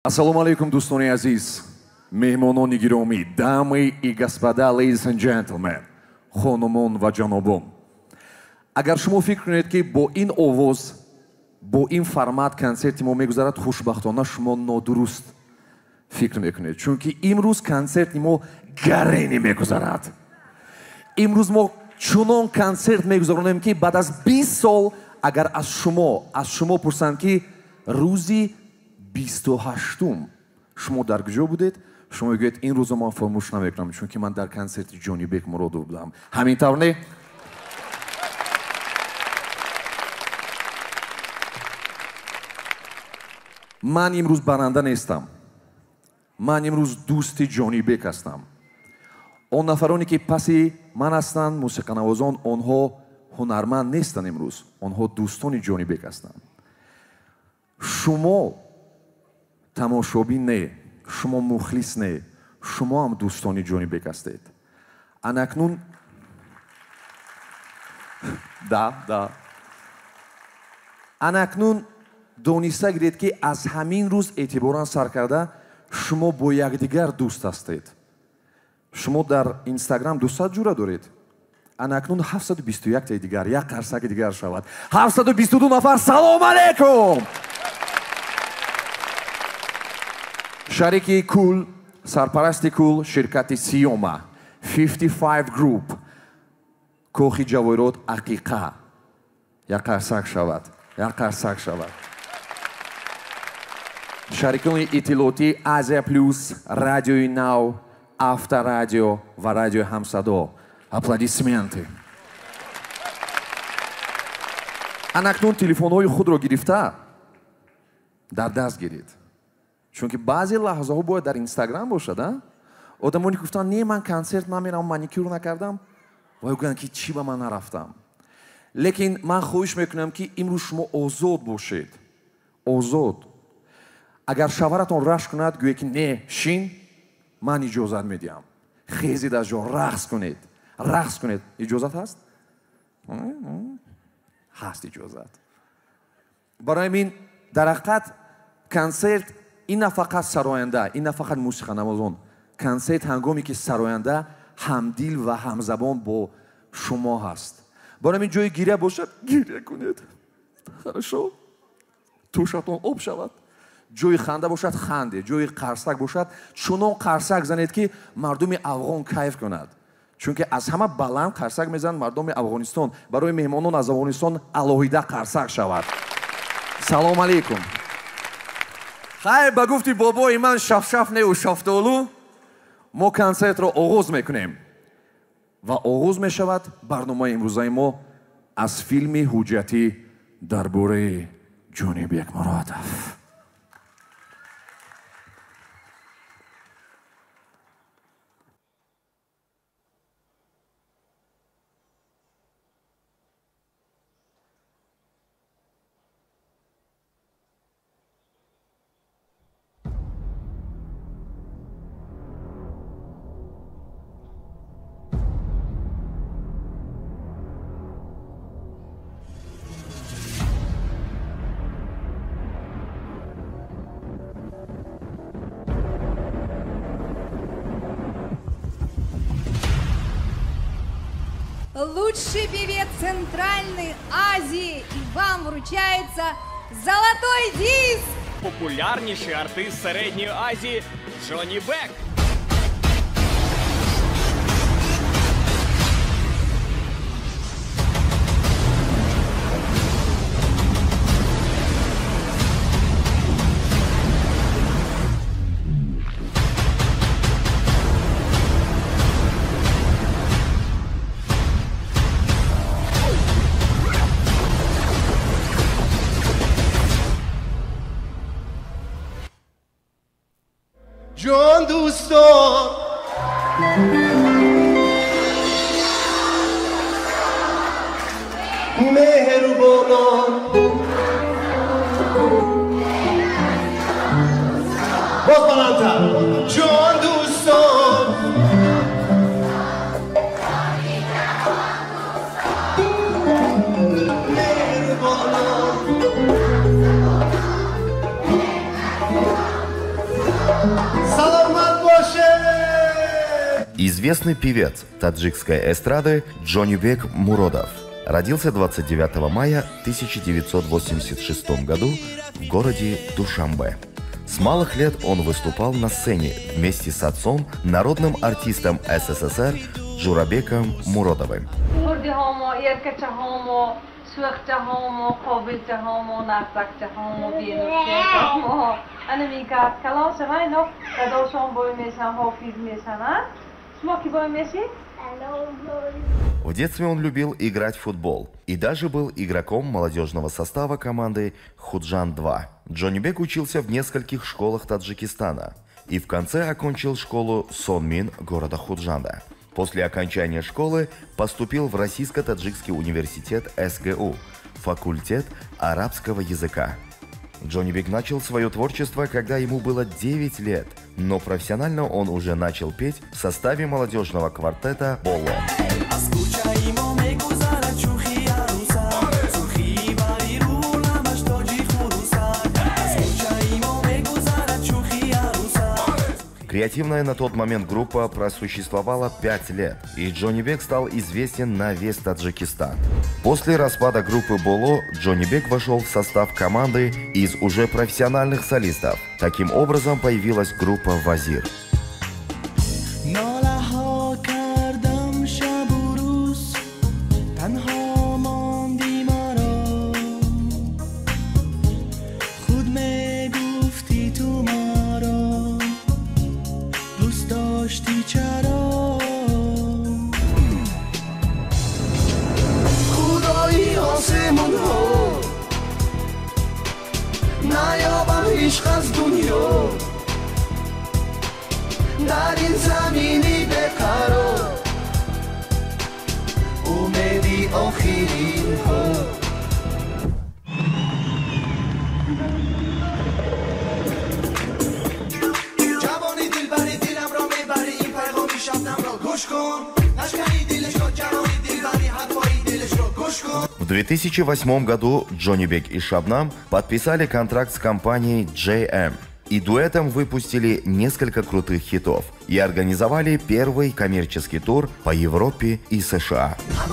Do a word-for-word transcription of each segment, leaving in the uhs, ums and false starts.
Ассалому алейкум, дӯстони азиз, меҳмонони гиромӣ, дамы и господа, ladies and gentlemen, хонумон ва ҷанобон. Агар шумо фикр кунед ки бо ин овоз, бо ин формат консерти мо мегузарад, хушбахтона шумо нодуруст фикр мекунед. Чунки имрӯз консерти мо гарени мегузарад. Имрӯз мо чунон консерт мегузаронем ки баъд аз бист сол агар аз шумо аз шумо пурсанд ки рӯзи бисту ҳаштум шумо дар куҷо будед, шумо мегӯед ин рӯзо ман фаромӯш намекунам, чунки ман дар консерти Ҷонибек Муродов будам. Ҳамин тавр не? ман имрӯз баранда нестам. ман имрӯз дӯсти Ҷонибек ҳастам. он нафароне ки паси ман ҳастанд, мусиқанавозон, онҳо ҳунарманд нестанд имрӯз, онҳо дӯстони Ҷонибек ҳастанд. шумо тамошобин не, шумо мухлис не, шумо ҳам дӯстони Ҷонибек ҳастед. Анакнун да, да. Анакнун дониста гиред ки аз ҳамин рӯз эътиборан сар карда шумо бо якдигар дӯст ҳастед. шумо дар Инстаграм дӯстат ҷура доред. Анакнун ҳафтсаду бисту як таи дигар, як қарсаки дигар шавад. ҳафтсаду бисту ду нафар, салом алейкум! шарики Кул, сарпарасти Кул, ширкати Сиёма, фифти файв Group, кохи ҷавоҳирот Ақиқа. Як қарсак шавад, як қарсак шавад. шарикони иттилоотӣ Азия Плюс, Радиои Нав, Авторадио ва Радиои Ҳамсадо. Аплодисменти. Анакнун телефонҳои худро гирифта дар даст гиред. Чунки баъзе лаҳзаҳо бояд дар Инстаграм бошад, а? Одамоне гуфтанд, не, ман консерт намерам, маникюр накардам. Ва гӯянд ки чӣ ба ман нарафтам. Лекин ман хоҳиш мекунам ки имрӯз шумо озод бошед. Озод. Агар шаваратон рашк кунад, гӯе ки не, шин, ман иҷозат медиҳам. хезед аз ҷо, рақс кунед. рақс кунед. иҷозат ҳаст? ҳаст иҷозат. барои ин дар ҳақиқат консерт ин на фақат сароянда, ин на фақат мусиқанавозон. консерт ҳангоме ки сароянда ҳамдил ва ҳамзабон бо шумо ҳаст. барои ин ҷои гиря бошад, гиря кунед. хорошо? тӯшатон об шавад. ҷои ханда бошад, ханде. ҷои қарсак бошад, чунон қарсак занед ки мардуми афғон кайф кунад. чунки аз ҳама баланд қарсак мезанад мардуми Афғонистон. барои меҳмонон аз Афғонистон алоҳида қарсак шавад. салом алейкум. хайр, ба гуфти бобои ман шафшаф неу шафтолу, мо консертро оғоз мекунем. ва оғоз мешавад барномаи имрӯзаи мо аз филми ҳуҷҷатӣ дар бораи Ҷонибек Муродов. Лучший певец Центральной Азии, и вам вручается золотой диск! Популярнейший артист Середньої Азії Ҷонибек. جان دوستان مهربانان باز بلندتر جان دوستان مهربانان саломат боше. Известный певец таджикской эстрады Джонибек Муродов родился двадцать девятого мая тысяча девятьсот восемьдесят шестого году в городе Душанбе. С малых лет он выступал на сцене вместе с отцом, народным артистом СССР Журабеком Муродовым. В детстве он любил играть в футбол и даже был игроком молодежного состава команды Худжан-два. Джонибек учился в нескольких школах Таджикистана и в конце окончил школу Сонмин города Худжанда. После окончания школы поступил в Российско-Таджикский университет СГУ, факультет арабского языка. Джонибек начал свое творчество, когда ему было девять лет, но профессионально он уже начал петь в составе молодежного квартета «Боло». Креативная на тот момент группа просуществовала пять лет, и Джонибек стал известен на весь Таджикистан. После распада группы Боло Джонибек вошел в состав команды из уже профессиональных солистов. Таким образом появилась группа «Вазир». В две тысячи восьмом году Джонибек и Шабнам подписали контракт с компанией джей эм и дуэтом выпустили несколько крутых хитов и организовали первый коммерческий тур по Европе и США.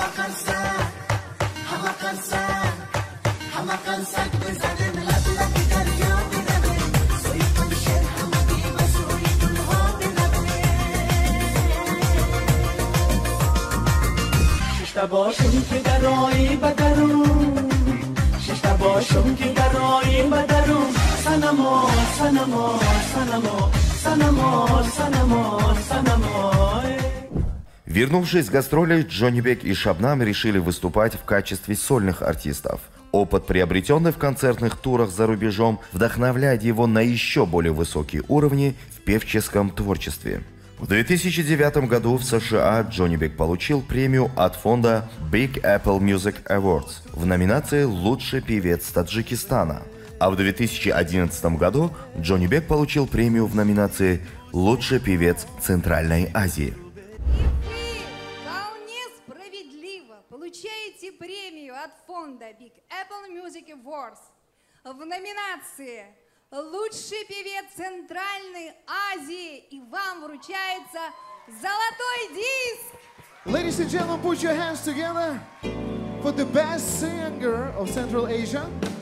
Вернувшись с гастролей, Джонибек и Шабнам решили выступать в качестве сольных артистов. Опыт, приобретенный в концертных турах за рубежом, вдохновляет его на еще более высокие уровни в певческом творчестве. В две тысячи девятом году в США Джонибек получил премию от фонда Big Apple Music Awards в номинации «Лучший певец Таджикистана». А в две тысячи одиннадцатом году Джонибек получил премию в номинации «Лучший певец Центральной Азии». И вы вполне справедливо получаете премию от фонда Big Apple Music Awards в номинации «Лучший певец Центральной Азии», и вам вручается золотой диск. Ladies and gentlemen, put your hands together for the best singer of Central Asia.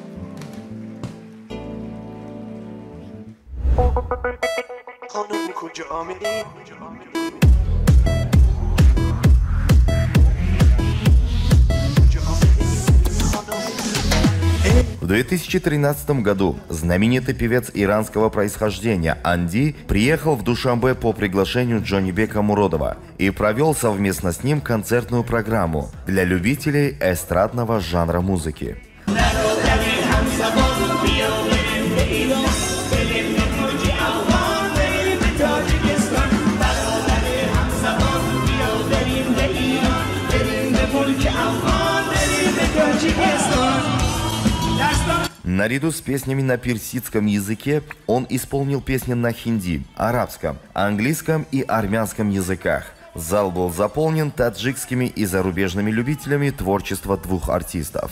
В две тысячи тринадцатом году знаменитый певец иранского происхождения Анди приехал в Душанбе по приглашению Джонибека Муродова и провел совместно с ним концертную программу для любителей эстрадного жанра музыки. Наряду с песнями на персидском языке он исполнил песни на хинди, арабском, английском и армянском языках. Зал был заполнен таджикскими и зарубежными любителями творчества двух артистов.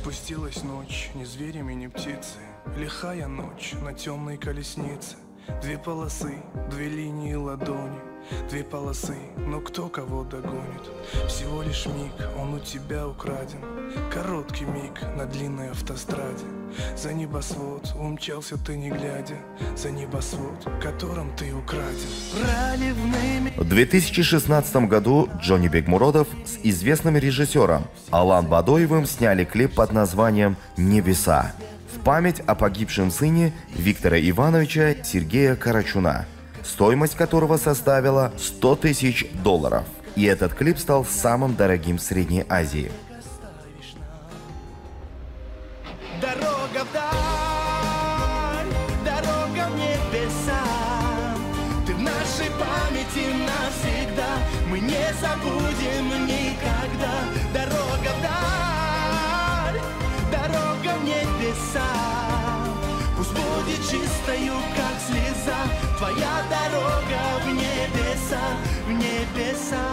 Спустилась ночь, ни зверями, ни птицы. Лихая ночь на темной колеснице. Две полосы, две линии ладони. Две полосы, но кто кого догонит? Всего лишь миг, он у тебя украден. Короткий миг на длинной автостраде. За небосвод умчался ты не глядя. За небосвод, которым ты украден. Проливными... В две тысячи шестнадцатом году Джонни Бекмуродов с известным режиссером Алан Бадоевым сняли клип под названием «Небеса» в память о погибшем сыне Виктора Ивановича Сергея Карачуна, стоимость которого составила сто тысяч долларов. И этот клип стал самым дорогим в Средней Азии. Дорога вдаль, дорога в небеса. Ты в нашей памяти навсегда. Мы не забудем никогда. Дорога вдаль, дорога в небеса. Пусть будет чистою, как слеза. Твоя дорога в небеса, в небеса.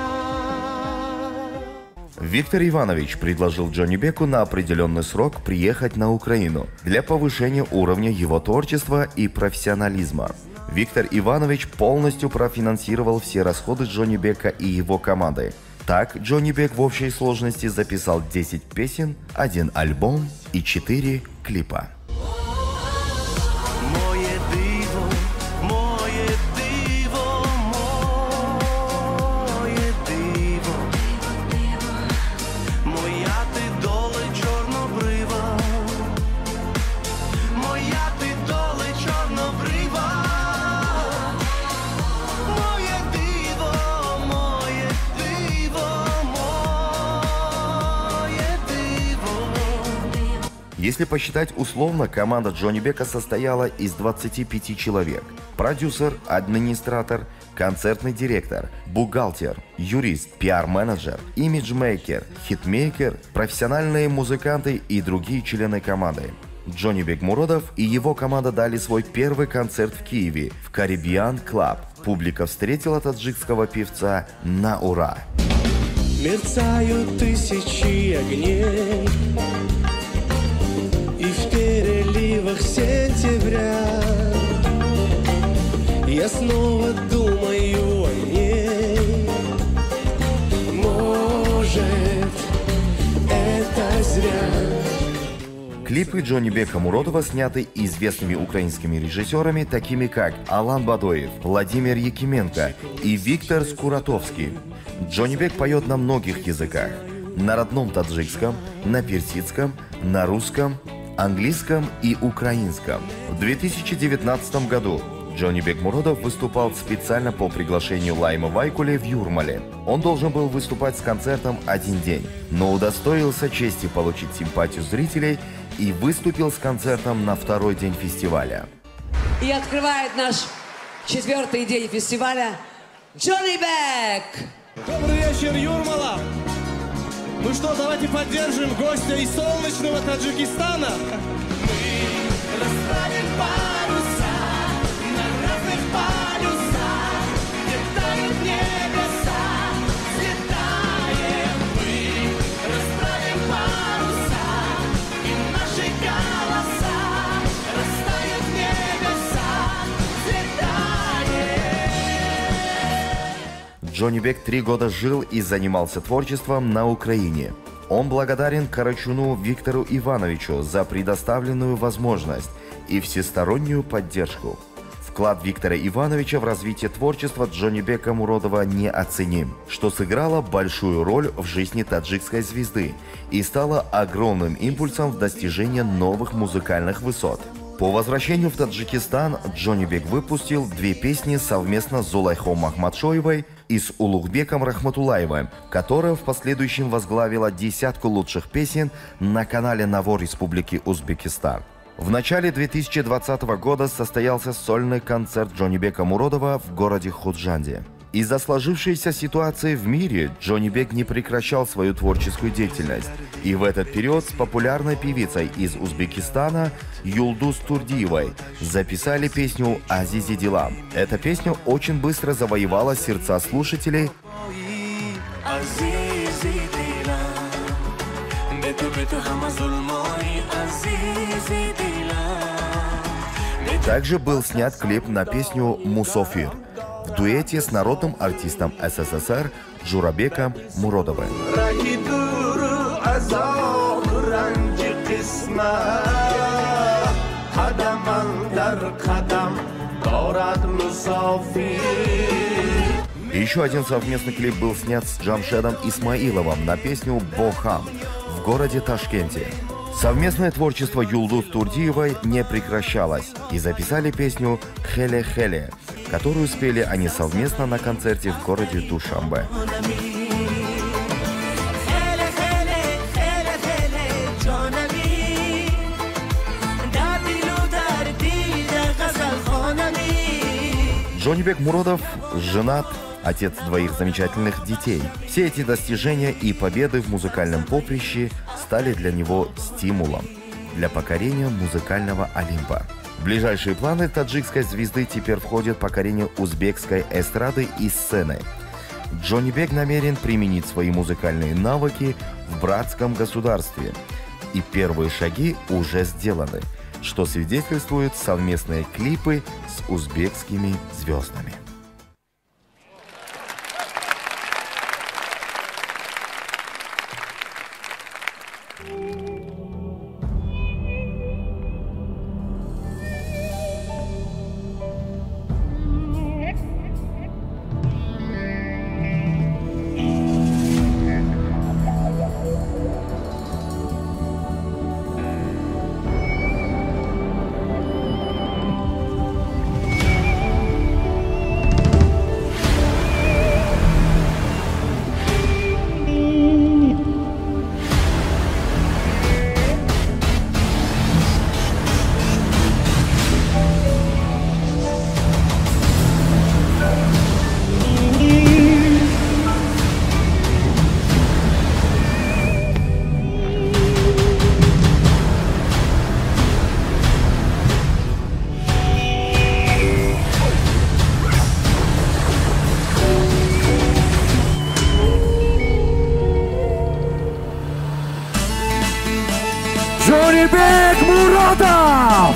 Виктор Иванович предложил Джонни Беку на определенный срок приехать на Украину для повышения уровня его творчества и профессионализма. Виктор Иванович полностью профинансировал все расходы Джонни Бека и его команды. Так, Джонни Бек в общей сложности записал десять песен, один альбом и четыре клипа. Если посчитать условно, команда Джонни Бека состояла из двадцати пяти человек. Продюсер, администратор, концертный директор, бухгалтер, юрист, пиар-менеджер, имиджмейкер, хитмейкер, профессиональные музыканты и другие члены команды. Джонни Бекмуродов и его команда дали свой первый концерт в Киеве, в Caribbean Club. Публика встретила таджикского певца на ура. Мерцают тысячи огней, и в переливах сентября я снова думаю о ней. Может, это зря. Клипы Джонни Бека Муродова сняты известными украинскими режиссерами, такими как Алан Бадоев, Владимир Якименко и Виктор Скуратовский. Джонни Бек поет на многих языках: на родном таджикском, на персидском, на русском, английском и украинском. В две тысячи девятнадцатом году Джонни Бекмуродов выступал специально по приглашению Лайма Вайкуле в Юрмале. Он должен был выступать с концертом один день, но удостоился чести получить симпатию зрителей и выступил с концертом на второй день фестиваля. И открывает наш четвертый день фестиваля Джонни Бек! Добрый вечер, Юрмала! Ну что, давайте поддержим гостя из солнечного Таджикистана. Мы расправим паруса на разных полюсах, летают небеса, взлетаем мы. Расправим паруса, и наши голоса растают в небесах, взлетаем. Джонни Бек три года жил и занимался творчеством на Украине. Он благодарен Карачуну Виктору Ивановичу за предоставленную возможность и всестороннюю поддержку. Вклад Виктора Ивановича в развитие творчества Джонни Бека Муродова неоценим, что сыграло большую роль в жизни таджикской звезды и стало огромным импульсом в достижении новых музыкальных высот. По возвращению в Таджикистан Джонни Бек выпустил две песни совместно с Зулайхом Махмадшоевой и с Улугбеком Рахматулаевым, которая в последующем возглавила десятку лучших песен на канале Наво Республики Узбекистан. В начале две тысячи двадцатого года состоялся сольный концерт Джонни Бека Муродова в городе Худжанде. Из-за сложившейся ситуации в мире Джонни Бек не прекращал свою творческую деятельность. И в этот период с популярной певицей из Узбекистана Юлдуз Турдиевой записали песню «Азизи Дилам». Эта песня очень быстро завоевала сердца слушателей. Азизи Дилам, Также был снят клип на песню «Мусофир» в дуэте с народным артистом СССР Журабеком Муродовым. Еще один совместный клип был снят с Джамшедом Исмаиловым на песню «Бохам» в городе Ташкенте. Совместное творчество Юлдуз Турдиевой не прекращалось, и записали песню «Хеле-Хеле», которую спели они совместно на концерте в городе Душанбе. Джонибек Муродов женат, отец двоих замечательных детей. Все эти достижения и победы в музыкальном поприще стали для него стимулом для покорения музыкального Олимпа. В ближайшие планы таджикской звезды теперь входит покорение узбекской эстрады и сцены. Джонибек намерен применить свои музыкальные навыки в братском государстве. И первые шаги уже сделаны, что свидетельствуют совместные клипы с узбекскими звездами. Джонибек Муродов!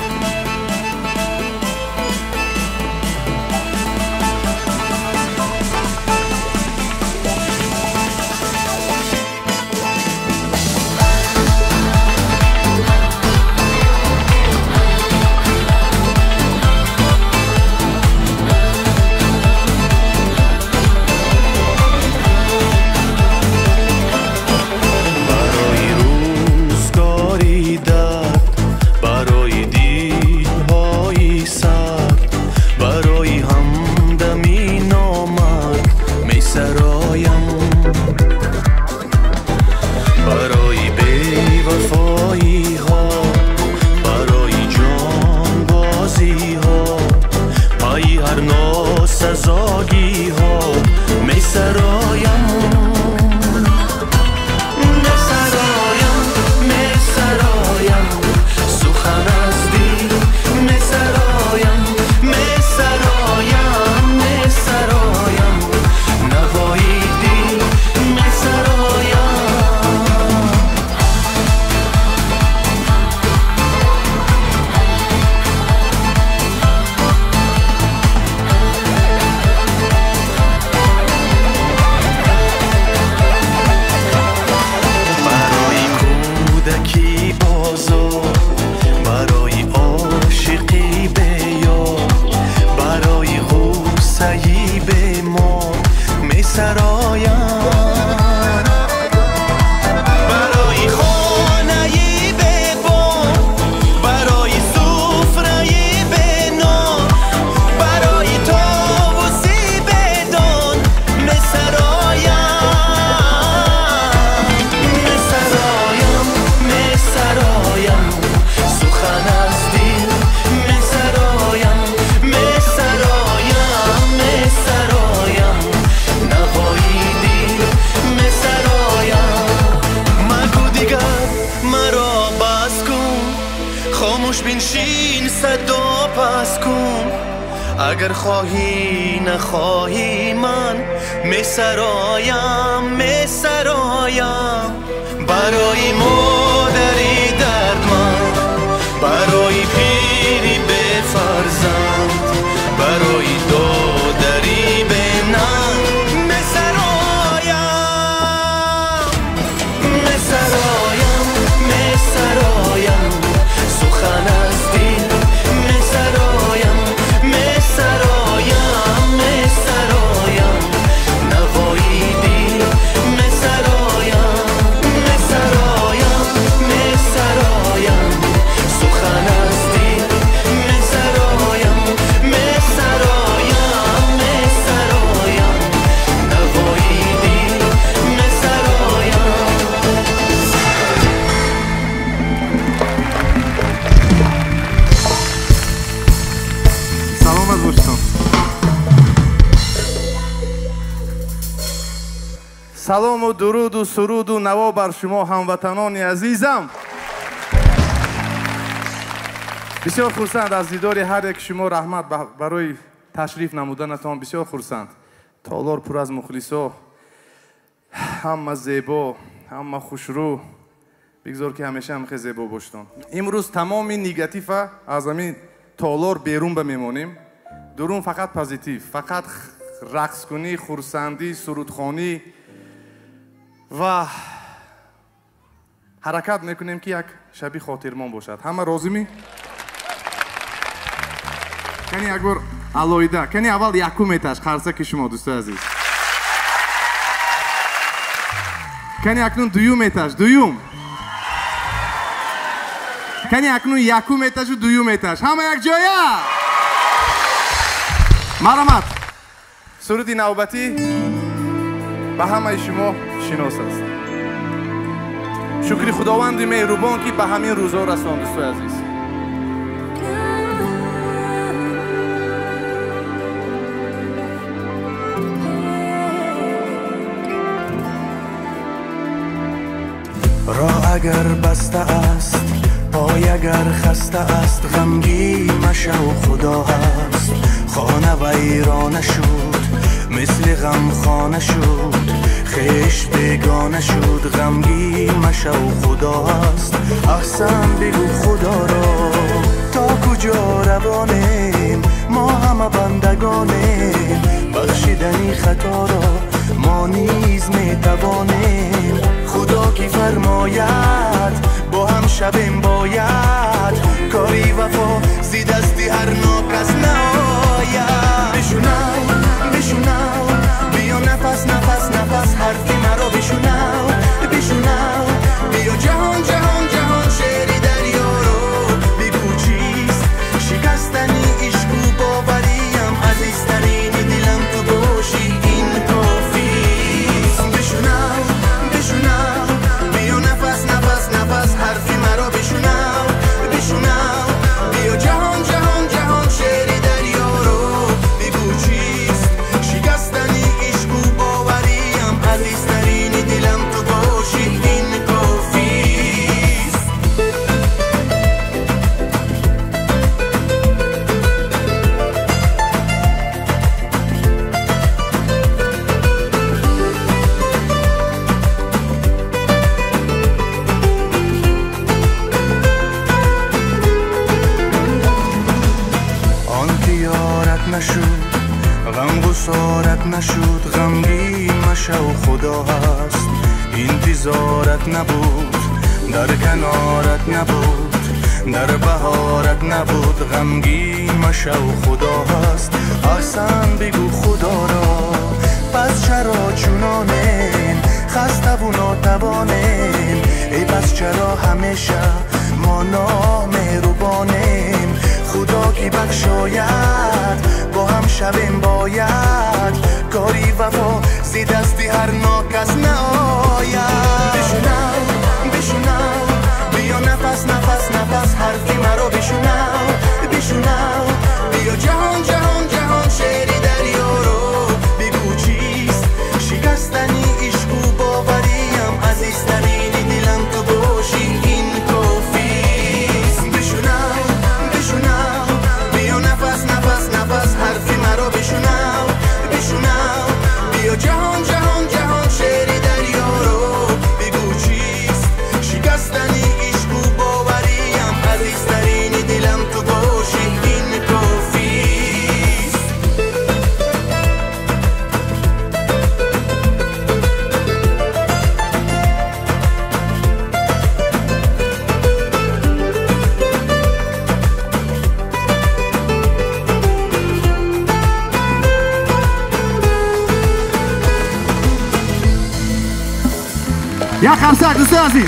اگر خواهی نخواهی من می سرایم می سرایم برای مادری درد من салому дуруду суруду наво бар шумо ҳамватанони азизам. бисёр хурсанд аз дидори ҳар як шумо. раҳмат барои ташриф намуданатон. бисёр хурсанд. толор пур аз мухлисо, ҳама зебо, ҳама хушрӯ. бигзор ки ҳамеша ҳамихе зебо боштон. имрӯз тамоми негатива аз ҳамин толор берун ба мемонем. дурун фақат позитив, фақат рақскунӣ, хурсандӣ, сурудхонӣ ва ҳаракат мекунем ки як шаби хотирмон бошад. ҳама розимӣ? кани якбор алоида, кани аввал якум этаж қарсаки шумо дӯстои азиз. кани акнун дуюм этаж, дуюм. кани акнун якум этажу дуюм этаж. ҳама якҷоя? марҳамат. суруди навбатӣ ба ҳамаи шумо шинос аст. шукри худованди меҳрубон ки ба ҳамин рӯзҳо расон. дӯстои азиз, راه اگر بسته است، پای اگر خسته است، غمگین مشو خدا هست. خانه ویرانه شد، مثل غم خانه شد، خیش بیگانه شد، غمگین مشو خدا هست. احسن بگو خدا را تا کجا روانیم، ما همه بندگانیم، بخشیدنی خطا را ما نیز میتوانیم. خدا کی فرماید با هم شبیم باید، کاری وفا زی دستی هر ناکس نآید. بشونو بشونو بیا نفس نفس نفس حرفی مرا بشونو بشونو بیا جهان جهان جهان شعری دریا رو بگو چیست شکستنی عشق و باوریم عزیزترین دلم تو باشی این کافیست. بشونو بشونو بیا نفس نفس نفس حرفی مرا بشونو بشونو بیا جهان جهان جهان شعری دریا رو بگو چیست شکستنی عشق و باوریم عزیزترین دلم تو باشی این کافیست. آن که یارت نشد غم گسارت نشد، غمگین مشو خدا هست. انتظارت نبود در کنارت نبود، در بهارت نبود، غمگین مشو خدا هست. احسن بگو خدا را پس چرا چونانیم، خسته و ناتوانیم، ای پس چرا همیشه ما نامهربانیم. خدا کی بخشاید با هم شبیم باید، کاری وفا زی دستی هر ناکس نآید. بشونو بشونو بیا نفس نفس نفس حرفی مرا بشونو بشونو بیا جهان جهان جهان شعری دریا رو بگو چیست شکستنی عشق و باوریم عزیزترین دلم تو باشی این کافیست. بشونو بشونو بیا نفس نفس نفس حرفی مرا بشونو بشونو بیا جهان جهان جهان شعری دریا رو بگو چیست شکستنی عشق و باوریم عزیزترین دلم تو باشی این کافیست. یک خمسک دوست عزیز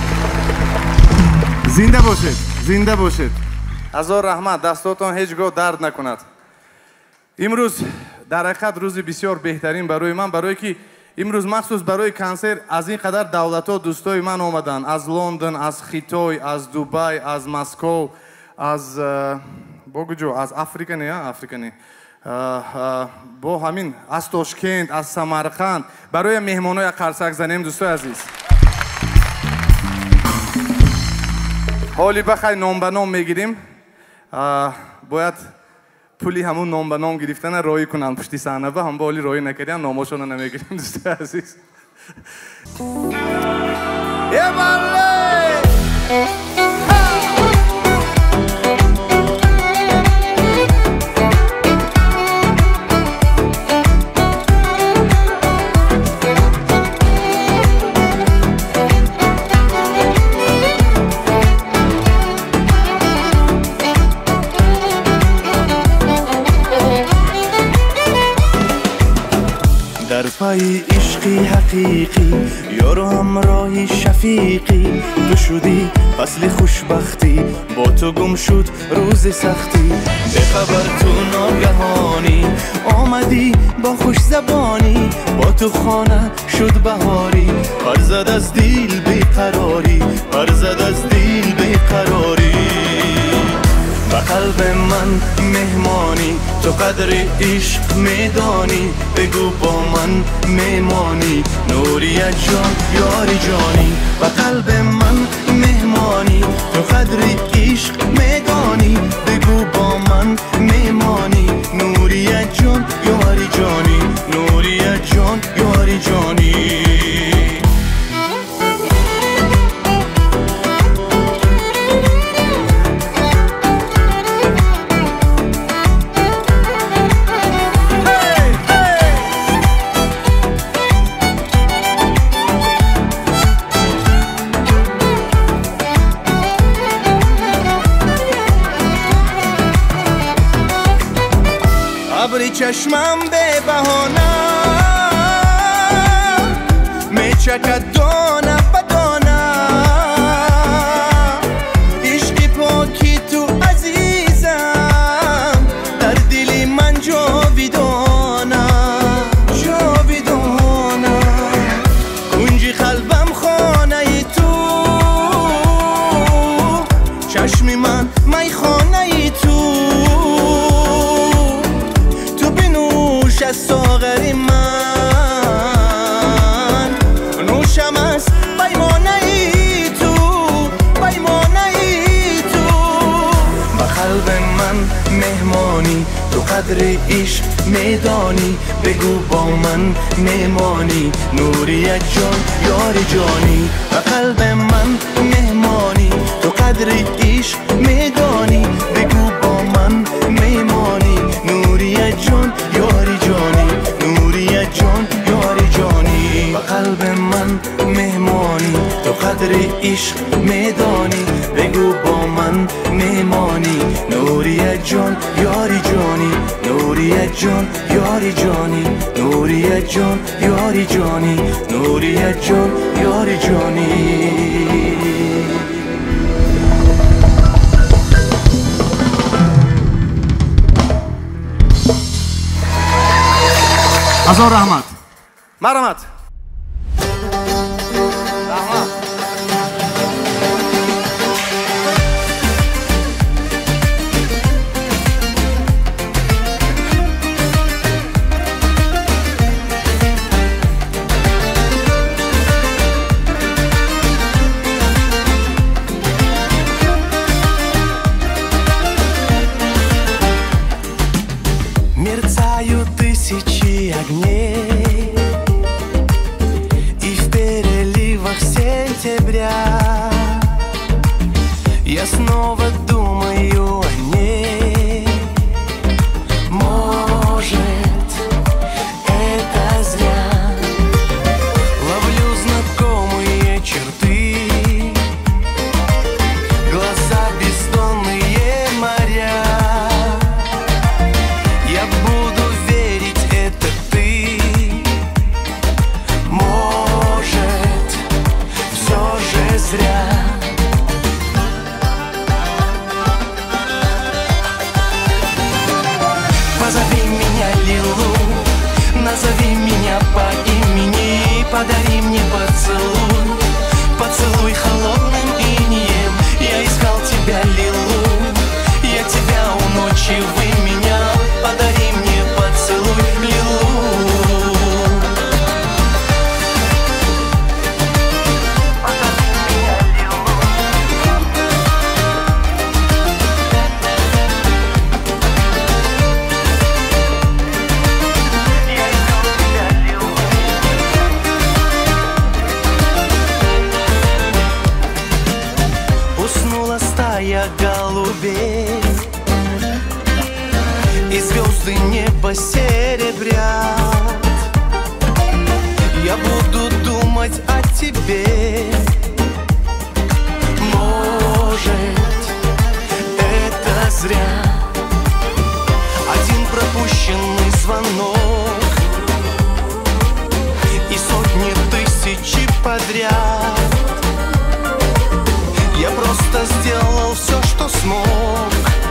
زنده باشید، زنده باشید. هزار رحمت، دستاتان هیچ گاه درد نکند. امروز در حقیقت روز بسیار بهترین برای من، برای که امروز مخصوص برای کنسرت از این قدر دولت‌ها دوستای من آمدن، از لندن، از خیتای، از دبی، از مسکو، از بگو جو از آفریقا نه آفریقا نه бо ҳамин аз Тошкент, аз Самарқанд барои меҳмонои қарсак занем дӯстои азиз. ҳоли бахай ном ба ном мегирим. бояд пули ҳамун ном ба ном гирифтана роӣ кунанд пушти саҳна ба ҳам ба ҳоли роӣ накардиам номошона намегирим дӯстои азиз. در پای عشقی حقیقی یارو همراهی شفیقی تو شدی فصل خوشبختی با تو گم شد روز سختی به خبر تو ناگهانی آمدی با خوش زبانی با تو خانه شد بهاری پر زد از دل بیقراری پر زد از دل بیقراری به قلب من مهمانی تو قدر عشق میدانی بگو با من میمانی نوری جان یاری جانی به قلب من مهمانی تو قدر عشق میدانی بگو با من میمانی نوری جان یاری جانی نوری جان یاری جانی ابری چشمم به بهانه میچکد دانه به دانه عشقی پاکی تو عزیزم در دل من جاویدانه جاویدانه کنج قلبم خانه تو چشم من میخانه تو از ساغر من نوشم از پیمانه ای تو پیمانه ای تو به قلب من مهمانی تو قدر عشق میدانی بگو با من میمانی نوری جان یاری جانی به قلب من مهمانی تو قدر عشق میدانی بگو با من میمانی نوری جان یاری جانی نوری جان یاری جانی به قلب من مهمانی تو قدر عشق میدانی بگو با من میمانی نوری جان یاری جانی نوری جان یاری جانی نوری جان یاری جانی نوری جان یاری جانی هزار رحمت مرحمت мерцают тысячи огней, и в переливах сентября я снова думаю о ней. Может, это зря. Ловлю знакомые черты, глаза бездонные моря. Я буду верить, это ты. Может, все же зря. Позови меня, Лилу, назови меня по имени, подари мне поцелуй, поцелуй холодным инеем. Я искал тебя, Лилу, я тебя у ночи, вы меня, подари мне звезды небо серебрят. Я буду думать о тебе. Может, это зря. Один пропущенный звонок и сотни тысяч подряд. Я просто сделал все, что смог.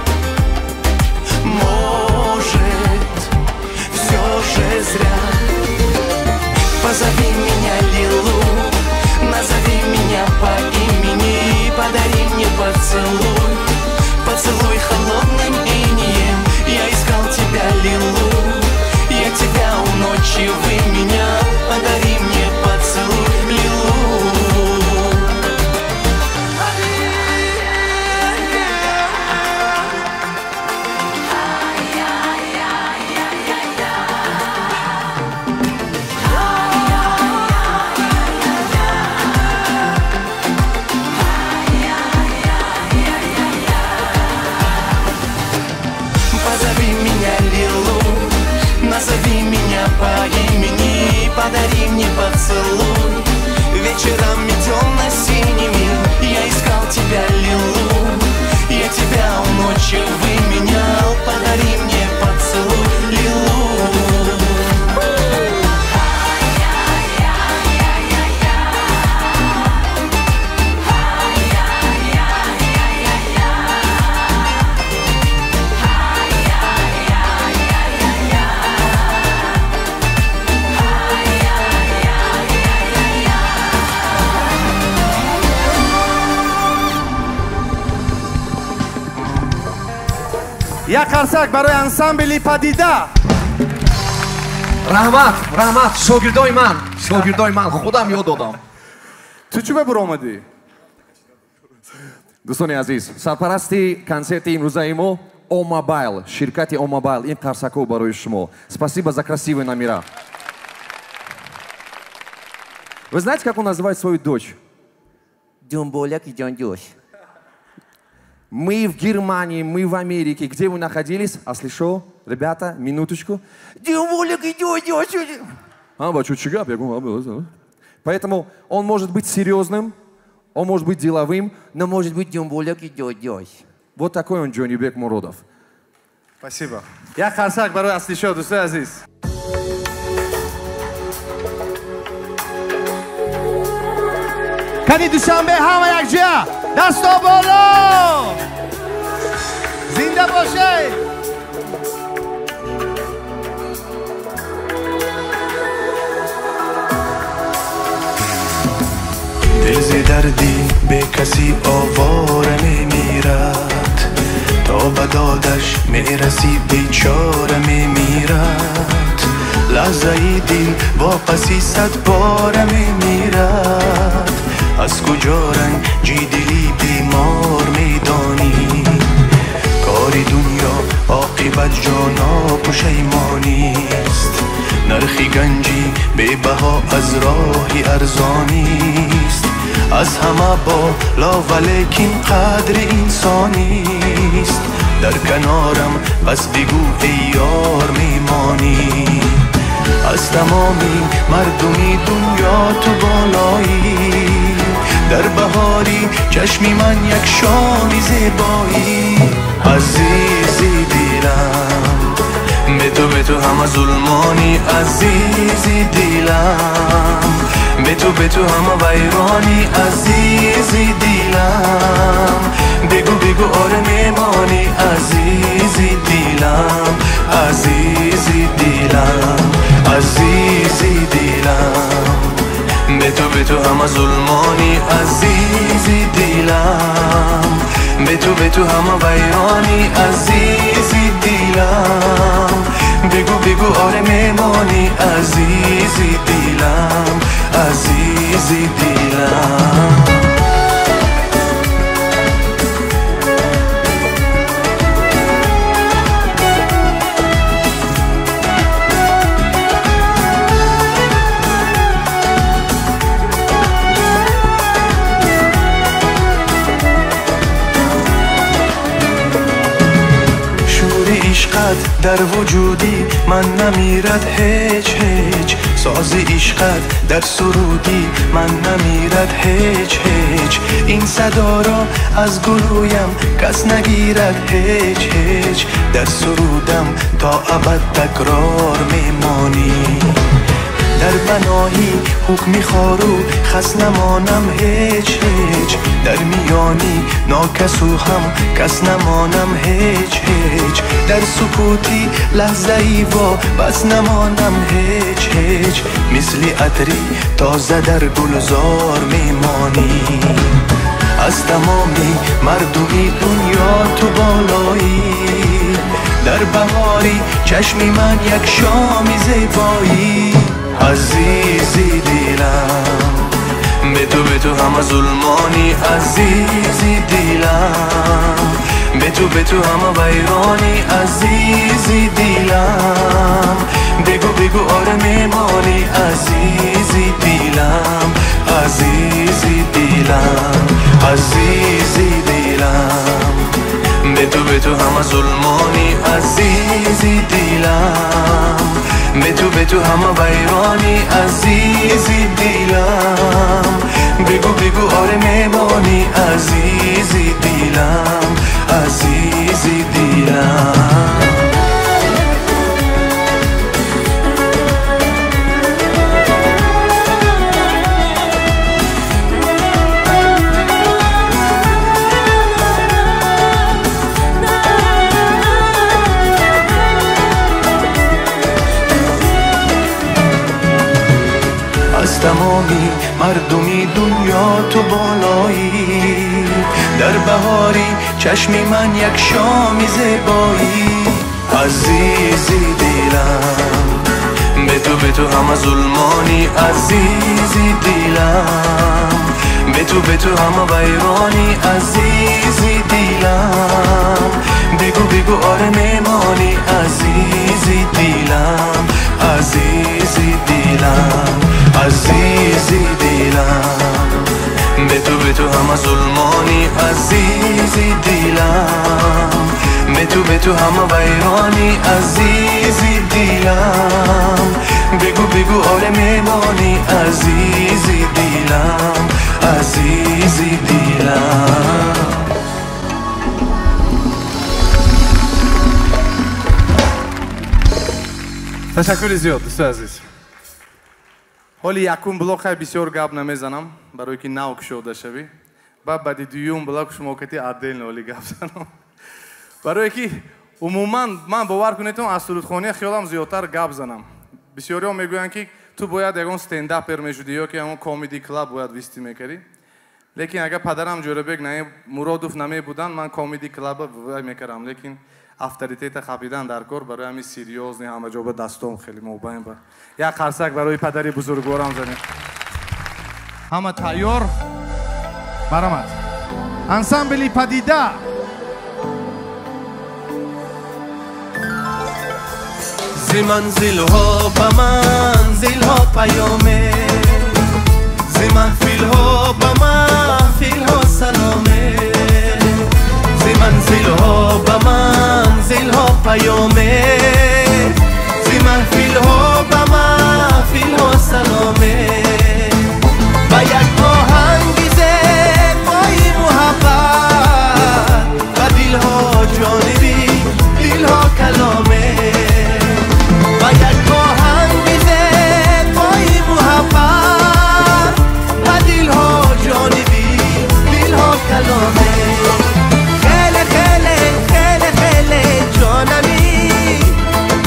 Может, все же зря. Позови меня, Лилу, назови меня по имени, подари мне поцелуй, поцелуй холодным инеем. Я искал тебя, Лилу, я тебя у ночи, вы меня, подари мне поцелуй, Лилу. Назови меня по имени, подари мне поцелуй, вечерами темно-синими. Я искал тебя, Лилу, я тебя у ночи выменял, подари мне поцелуй, Лилу. یک قرصک برای انسامبلی پدیده. раҳмат раҳмат шогирдои ман шогирдои ман худам ёд додам. ту чӣ бебур омадӣ? дӯстони азиз, сарпарасти консерти имрӯзаи мо О-Мобайл, ширкати О-Мобайл, ин қарсакҳо барои шумо. Спасибо за красивые номера. Вы знаете, как он называет свою дочь? Дюмболяк и Дюндюш. Мы в Германии, мы в Америке. Где вы находились? А слышал? Ребята, минуточку. Поэтому он может быть серьезным, он может быть деловым, но может быть дюмболяк и дёдёш. Вот такой он Джонни Бек Муродов. Спасибо. Я қарсак барои аслишо, дӯстои азиз. Кани душанбе ҳама якҷоя. Дасто боло! Зинда бошед! دل ز دردی به کسی آواره میمیرد، تا به دادش میرسی بیچاره میمیرد. لحظه ای دل واپسی صد باره میمیرد. از کجا رنجی دلی بیمار میدانی؟ کاری دنیا عاقبت جانا پشیمانیست. نرخی گنجی به بها از راهی ارزانیست. از همه بالا ولیکن قدر انسانیست. در کنارم بس بگو ای یار میمانی. از تمامی مردمی دنیا تو بالایی. در بهاری چشمی من یک شامی زیبایی. عزیزی دیلم به تو به تو همه ظلمانی. عزیزی دیلم به تو به تو همه ویرانی. عزیزی دیلم بگو بگو آره میمانی. عزیزی دیلم عزیزی دیلم عزیزی دیلم به تو به تو همه ظلمانی. عزیزی دیلم به تو به تو همه ویرانی. عزیزی دیلم بگو بگو آره میمانی. عزیزی دیلم عزیزی دیلم. در وجودی من نمیرد هیچ هیچ ساز عشقت در سرودی من نمیرد هیچ هیچ این صدا را از گلویم کس نگیرد هیچ هیچ در سرودم تا ابد تکرار میمانی در بنایی حکمی خارو خس نمانم هیچ هیچ در میانی ناکسو هم کس نمانم هیچ هیچ در سکوتی لحظه ای و بس نمانم هیچ هیچ مثل عطری تازه در گلزار میمانی از تمامی مردمی دنیا تو بالایی در بهاری چشمی من یک شامی زیبایی عزیزی دیلم به تو به تو همه ظلمانی عزیزی دیلم به تو به تو همه ویرانی عزیزی دیلم بگو بگو آره میمانی عزیزی دیلم عزیزی دیلم عزیزی دیلم به تو به تو همه ظلمانی عزیزی دیلم به تو به تو همه ویرانی عزیزی دیلم بگو بگو آره میمانی عزیزی دیلم عزیزی دیلم از تمامی مردمی دنیا تو بالایی در بهاری چشمی من یک شامی زیبایی عزیزی دیلم به تو به تو همه ظلمانی عزیزی دیلم به تو به تو همه ویرانی عزیزی دیلم بگو بگو آره میمانی عزیزی دیلم عزیزی دیلم عزیزی دیلم به تو به تو همه ظلمانی عزیزی دیلم به تو به تو همه ویرانی عزیزی دیلم بگو بگو آره میمانی عزیزی دیلم عزیزی دیلم تشکر زیاد دوست عزیز. حالی یکم بلاک های بسیار گپ نمیزنم برای که نو کشوده شوی بعد بعد دویم بلاک شما کتی عدل حالی گپ زنم برای که عموما من باور کنیدم از سرودخوانی خیالم زیادتر گپ زنم بسیاری ها میگوین که تو باید یکون استنداپر میشدی یا که یکون کمدی کلاب باید ویستی میکردی لیکن اگر پدرم جوربک نه مرادوف نمی بودن من کمدی کلاب وای میکردم لیکن افتریتیت خپیدن در کار برای همین سیریوز نه همه جا به دستم خیلی مباین با یک قرصک برای پدری بزرگوارم زنیم همه تیار برآمد انسامبلی پدیده زی منزل ها به منزل ها پیامه زی محفل ها به محفل ها سلامه زی منزل ها به منزل ها پیامه زی محفل ها به محفل ها سلامه با یک آهنگ زیبای محبت و دل ها جانبی دل ها کلامه با یک آهنگ زیبای محبت و دل ها جانبی دل ها کلامه خیلی خیلی خیلی خیلی جانمی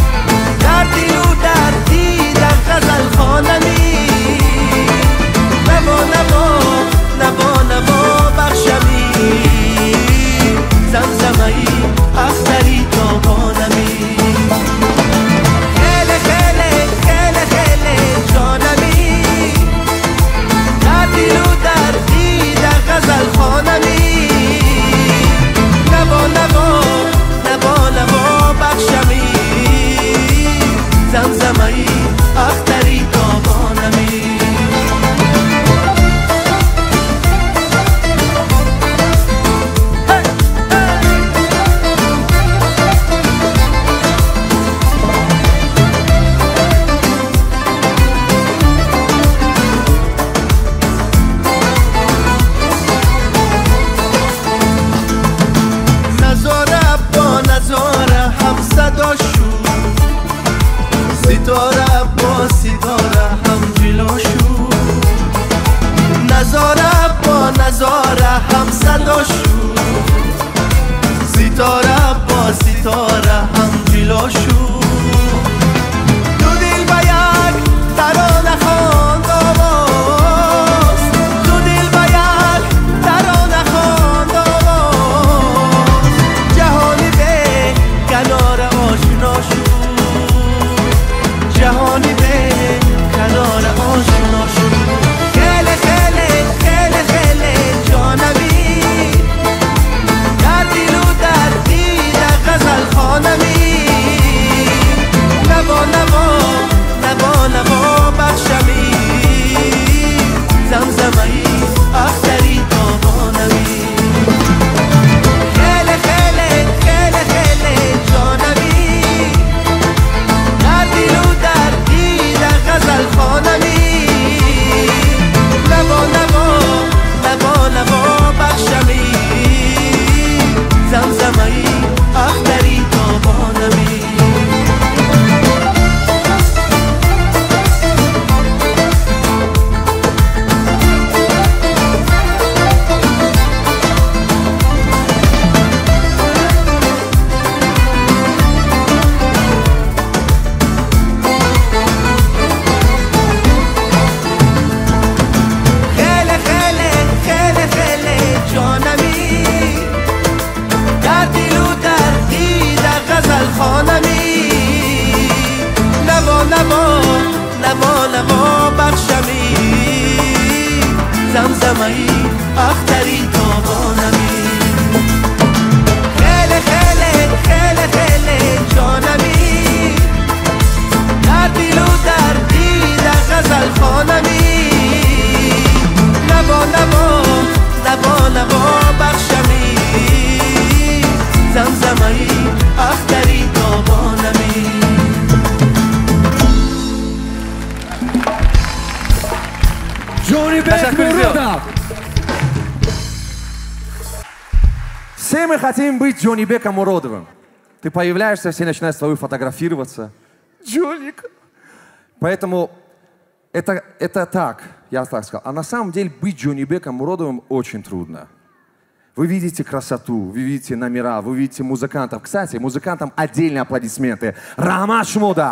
ستاره با ستاره هم جلو شد نظاره با نظاره هم صدا شد ستاره با ستاره هم جلو شد دو دل با یک ترانه خواند آواز دو دل با یک ترانه خواند آواز جهانی به کنار آشنا شد جهانی به کنار آشنا شد خیلی خیلی خیلی خیلی جانمی در دل و در دیده غزل خوانمی نوا نوا نوا نوا بخشمی زمزمه‌ای اختری تابانمی خیلی خیلی خیلی خیلی جانمی در دل و در دیده غزل خوانمی نوا نوا نوا نوا بخشمی زمزمه‌ای اختری تابانمی خیلی خیلی خیلی خیلی جانمی در دل و در دیده غزل خوانمی نوا نوا نوا نوا بخشمی زمزمه‌ای اختری تابانمی خیلی خیلی خیلی خیلی جانمی در دل و در دیده غزل خوانمی نوا نوا نوا نوا بخشمی زمزمه‌ای اختری تابانمی Джонни Бек Муродов. Все мы хотим быть Джонни Беком Муродовым. Ты появляешься, все начинают с тобой фотографироваться. Джоник. Поэтому это, это так, я так сказал. А на самом деле быть Джонни Беком Муродовым очень трудно. Вы видите красоту, вы видите номера, вы видите музыкантов. Кстати, музыкантам отдельные аплодисменты. Рахмат Шмуда.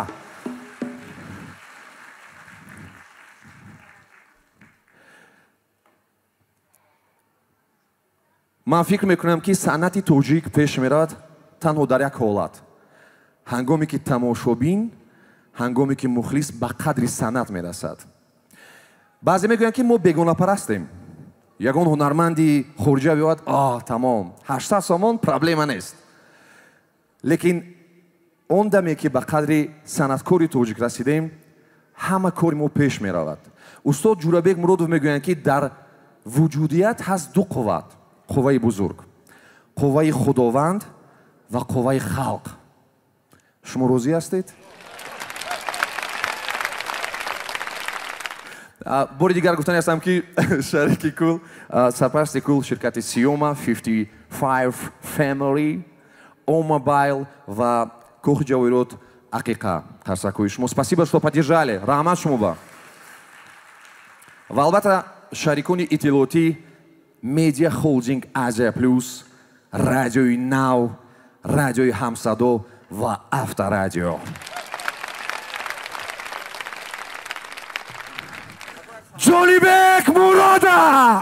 من فکر میکنم که صنعت توجیک پیش میرد تنها در یک حالت هنگامی که تماشابین هنگامی که مخلص به قدر صنعت میرسد بعضی میگویند که ما بیگانه پرستیم یگان هنرمندی خارجی بیاد آه تمام هشتصد سومون پرابلم نیست لیکن اون دمی که به قدر صنعتکاری توجیک رسیدیم همه کار ما پیش میرود استاد جورابک مرودوف میگویند که در وجودیت هست دو قوت قوای بزرگ قوای خداوند و قوای خلق شما راضی هستید؟ بار دیگر گفتنی هستم که شریک کول سرپرست کول شرکت سیوما پنجاه و پنج فامیلی О-Мобайл و کوخ جواهرات عقیقه قرصکوی شما спасибо что поддержали رحمت شما با و البته شریکان اطلاعاتی медиа холдинг Азия Плюс, радиои Нау, радиои Хамсадо ва Авторадио. Джонни Бек Муродов!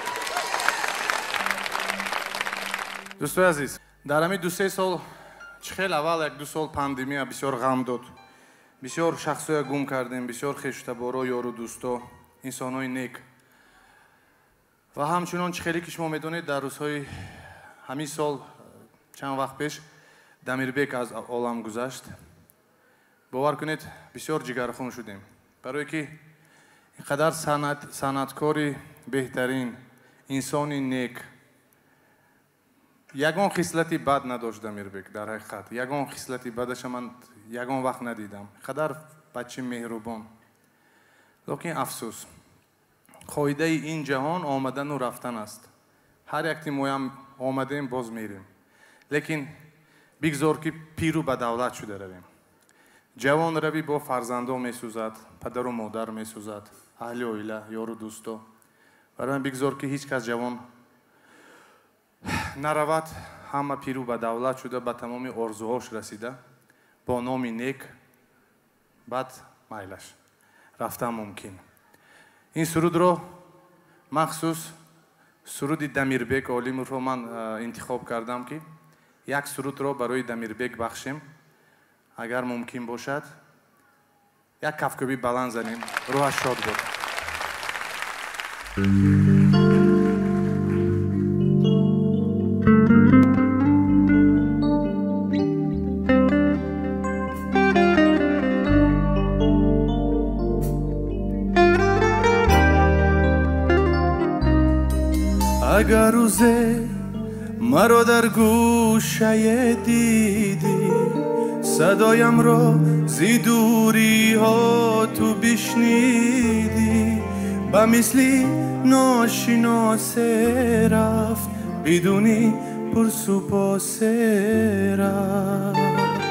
дӯстои азиз дар ҳамин ду се сол чихел аввал як ду сол пандемия бисёр ғам дод бисёр шахсоя гум кардем бисёр хештаборо ёру дӯсто инсонҳои нек ва ҳамчунон чихеле ки шумо медонед дар рӯзҳои ҳамин сол чанд вақт пеш Дамирбек аз олам гузашт бовар кунед бисёр ҷигархун шудем барое ки ин қадар санъаткори беҳтарин инсони нек ягон хислати бад надошт Дамирбек дар ҳақиқат ягон хислати бадаша ман ягон вақт надидам қадар бачи меҳрубон локин афсӯс қоидаи ин ҷаҳон омадану рафтан аст ҳар якти моям омадем боз мерем лекин бигзор ки пиру ба давлат шуда равем جوان روی با فرزندان میسوزد، پدر و مادر میسوزد، اهل و عائله، یار و دوستا. برای من بگذار که هیچ کس جوان نرود، همه پیرو به دولت شده، به تمام آرزوهاش رسیده، با نام نیک، بعد مایلش رفتن ممکن. این سرود رو مخصوص سرود دمیربک عالم رو من انتخاب کردم که یک سرود رو برای دمیربک بخشیم. اگر ممکن باشد یک کفکوبی بلند زنیم، روحش شاد بود. اگر روزه مرا در گوشه دیدی، صدایم را زی دوری ها تو بشنیدی، به مثلی ناشناسه رفت، بدونی پرسو پاسه رفت.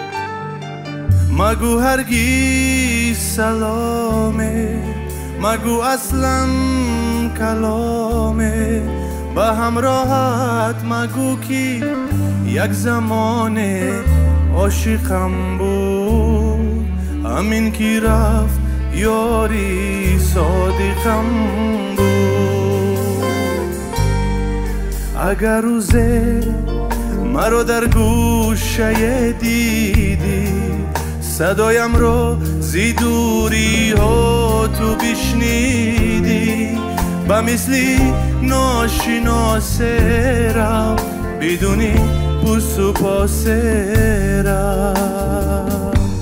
مگو هرگیز سلامه، مگو اصلا کلامه، به همراهت مگو که یک زمانه عاشقم بود، همین که رفت یاری صادقم بود. اگر روزه مرا در گوشه دیدی، صدایم رو زی دوری ها تو بشنیدی، به مثلی ناشناسه رفت، بدونی پرس و پاسه رفت.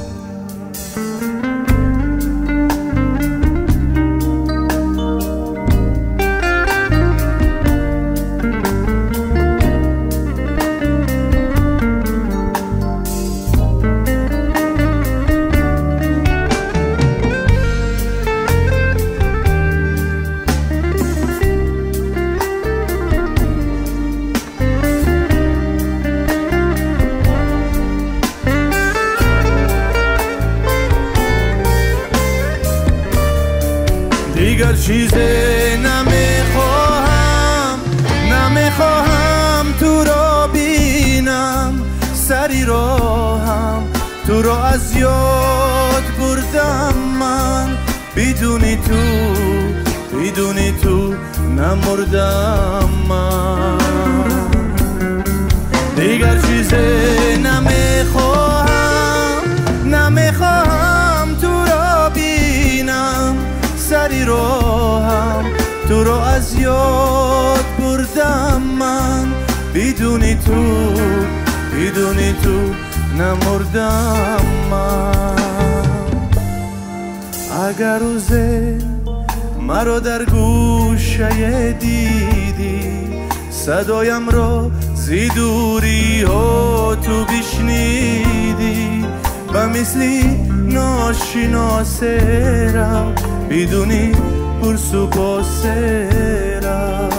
دیگر چیزی نمیخواهم، نمیخواهم تو را بینم، سری راهم تو را از یاد بردم من، بدونی تو بدونی تو نمردم من. دیگر چیزی نمیخواهم، نمیخواهم تو را بینم، سری راهم تو را از یاد بردم من، بدونی تو بدونی تو نمردم من. اگر روزه مرا در گوشه دیدی، صدایم را زی دوری ها تو بشنیدی، به مثلی ناشناسه رفت، بدونی پرس و پاسه رفت.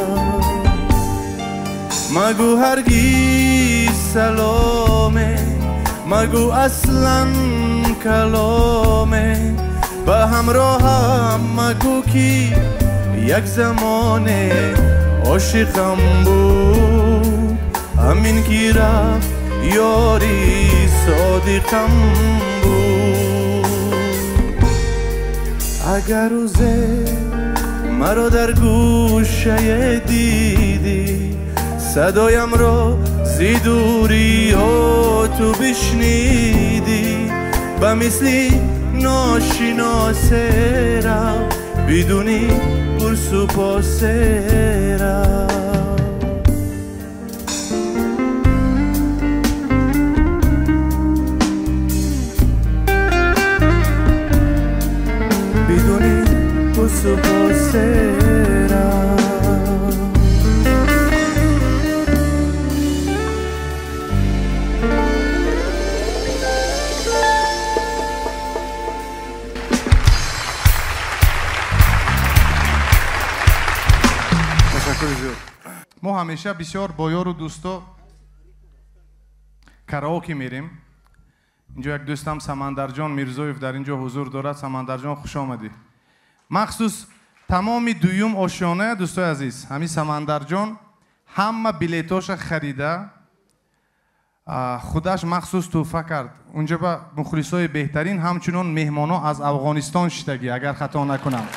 مگو هرگیز سلامه، مگو اصلا کلامه، به همراهم مگو که یک زمانه عاشقم بود، همین که رفت یاری صادقم بود. اگر روزه مرا در گوشه دیدی، صدایم را زی دوری ها تو بشنیدی، به مثلی ناشناسه رفت، بدونی پرس و پاسه رفت. بدونی پرس و پاسه رفت. ما همیشه بسیار با یار و دوستا کاراوکه میریم. اینجا یک دوستم سمندرجان میرزویف در اینجا حضور دارد. سمندرجان خوش آمدی. مخصوص تمامی دویم آشیانه دوستای عزیز، همین سمندرجان همه بلیتاش خریده، خودش مخصوص توفه کرد اونجا به مخلصای بهترین، همچنان مهمانا از افغانستان شدگی اگر خطا نکنم.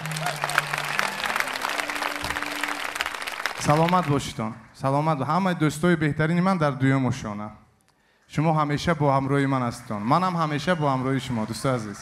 سلامت باشیدان، سلامت. همه دوستای بهترین من در دویم آشیانه، شما همیشه با همراهی من هستید، منم همیشه با همراهی شما دوستای عزیز.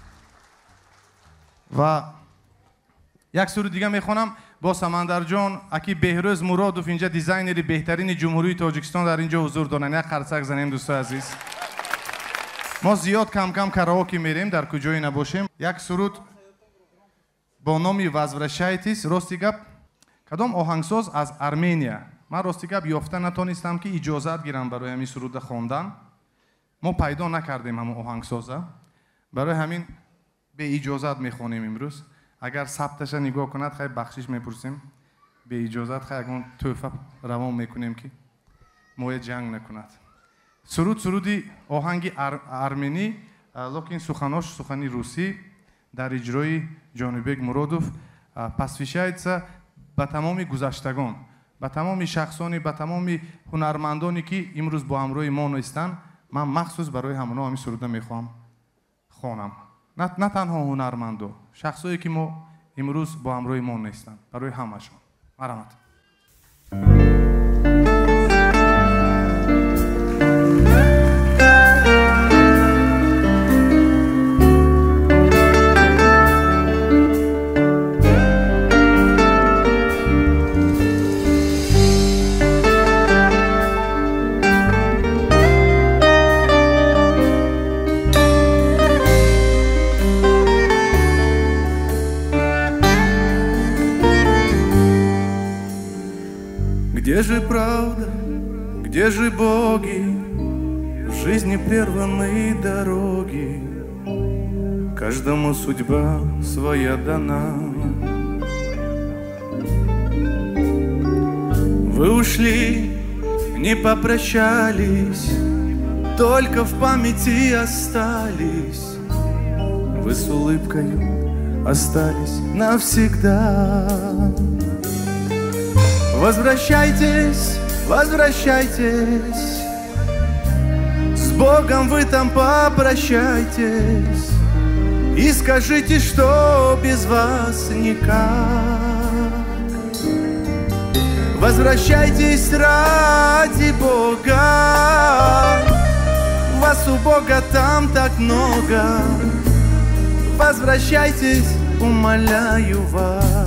و یک سرود دیگه میخونم با سمندرجان. اکی بهروز مرادوف اینجا دیزاینری بهترین جمهوری تاجیکستان در اینجا حضور دارن. یک قرصک زنیم دوستای عزیز. ما زیاد کم کم کاراوکی میریم در کجایی نباشیم. یک سرود با نامی «Возвращайтесь». راستی گپ کدام آهنگساز از ارمنیا، من راستی گپ یافته نتونستم که اجازت گیرم برای همین سرود خواندن. ما پیدا نکردیم همون آهنگسازه، برای همین به اجازت میخونیم امروز. اگر ثبتش نگاه کند خیلی بخشش میپرسیم، به اجازت خیلی اگه توفه روان میکنیم که موی جنگ نکند. سرود سرودی آهنگی ار ارمنی، لیکن سخناش سخنی روسی در اجرای جانیبک مرادوف. посвящается به تمامی گذشتگان، به تمامی شخصانی، به تمامی هنرمندانی که امروز با همراه ما نیستن. من مخصوص برای همونا همین سروده میخوام خوانم. نه نه تنها هنرمندو، شخصایی که ما امروز با همراه ما نیستن، برای همشون. مرحمت. Где же правда, где же боги, в жизни прерванные дороги, каждому судьба своя дана. Вы ушли, не попрощались, только в памяти остались. Вы с улыбкой остались навсегда. Возвращайтесь, возвращайтесь, с Богом вы там попрощайтесь и скажите, что без вас никак. Возвращайтесь ради Бога, вас у Бога там так много. Возвращайтесь, умоляю вас.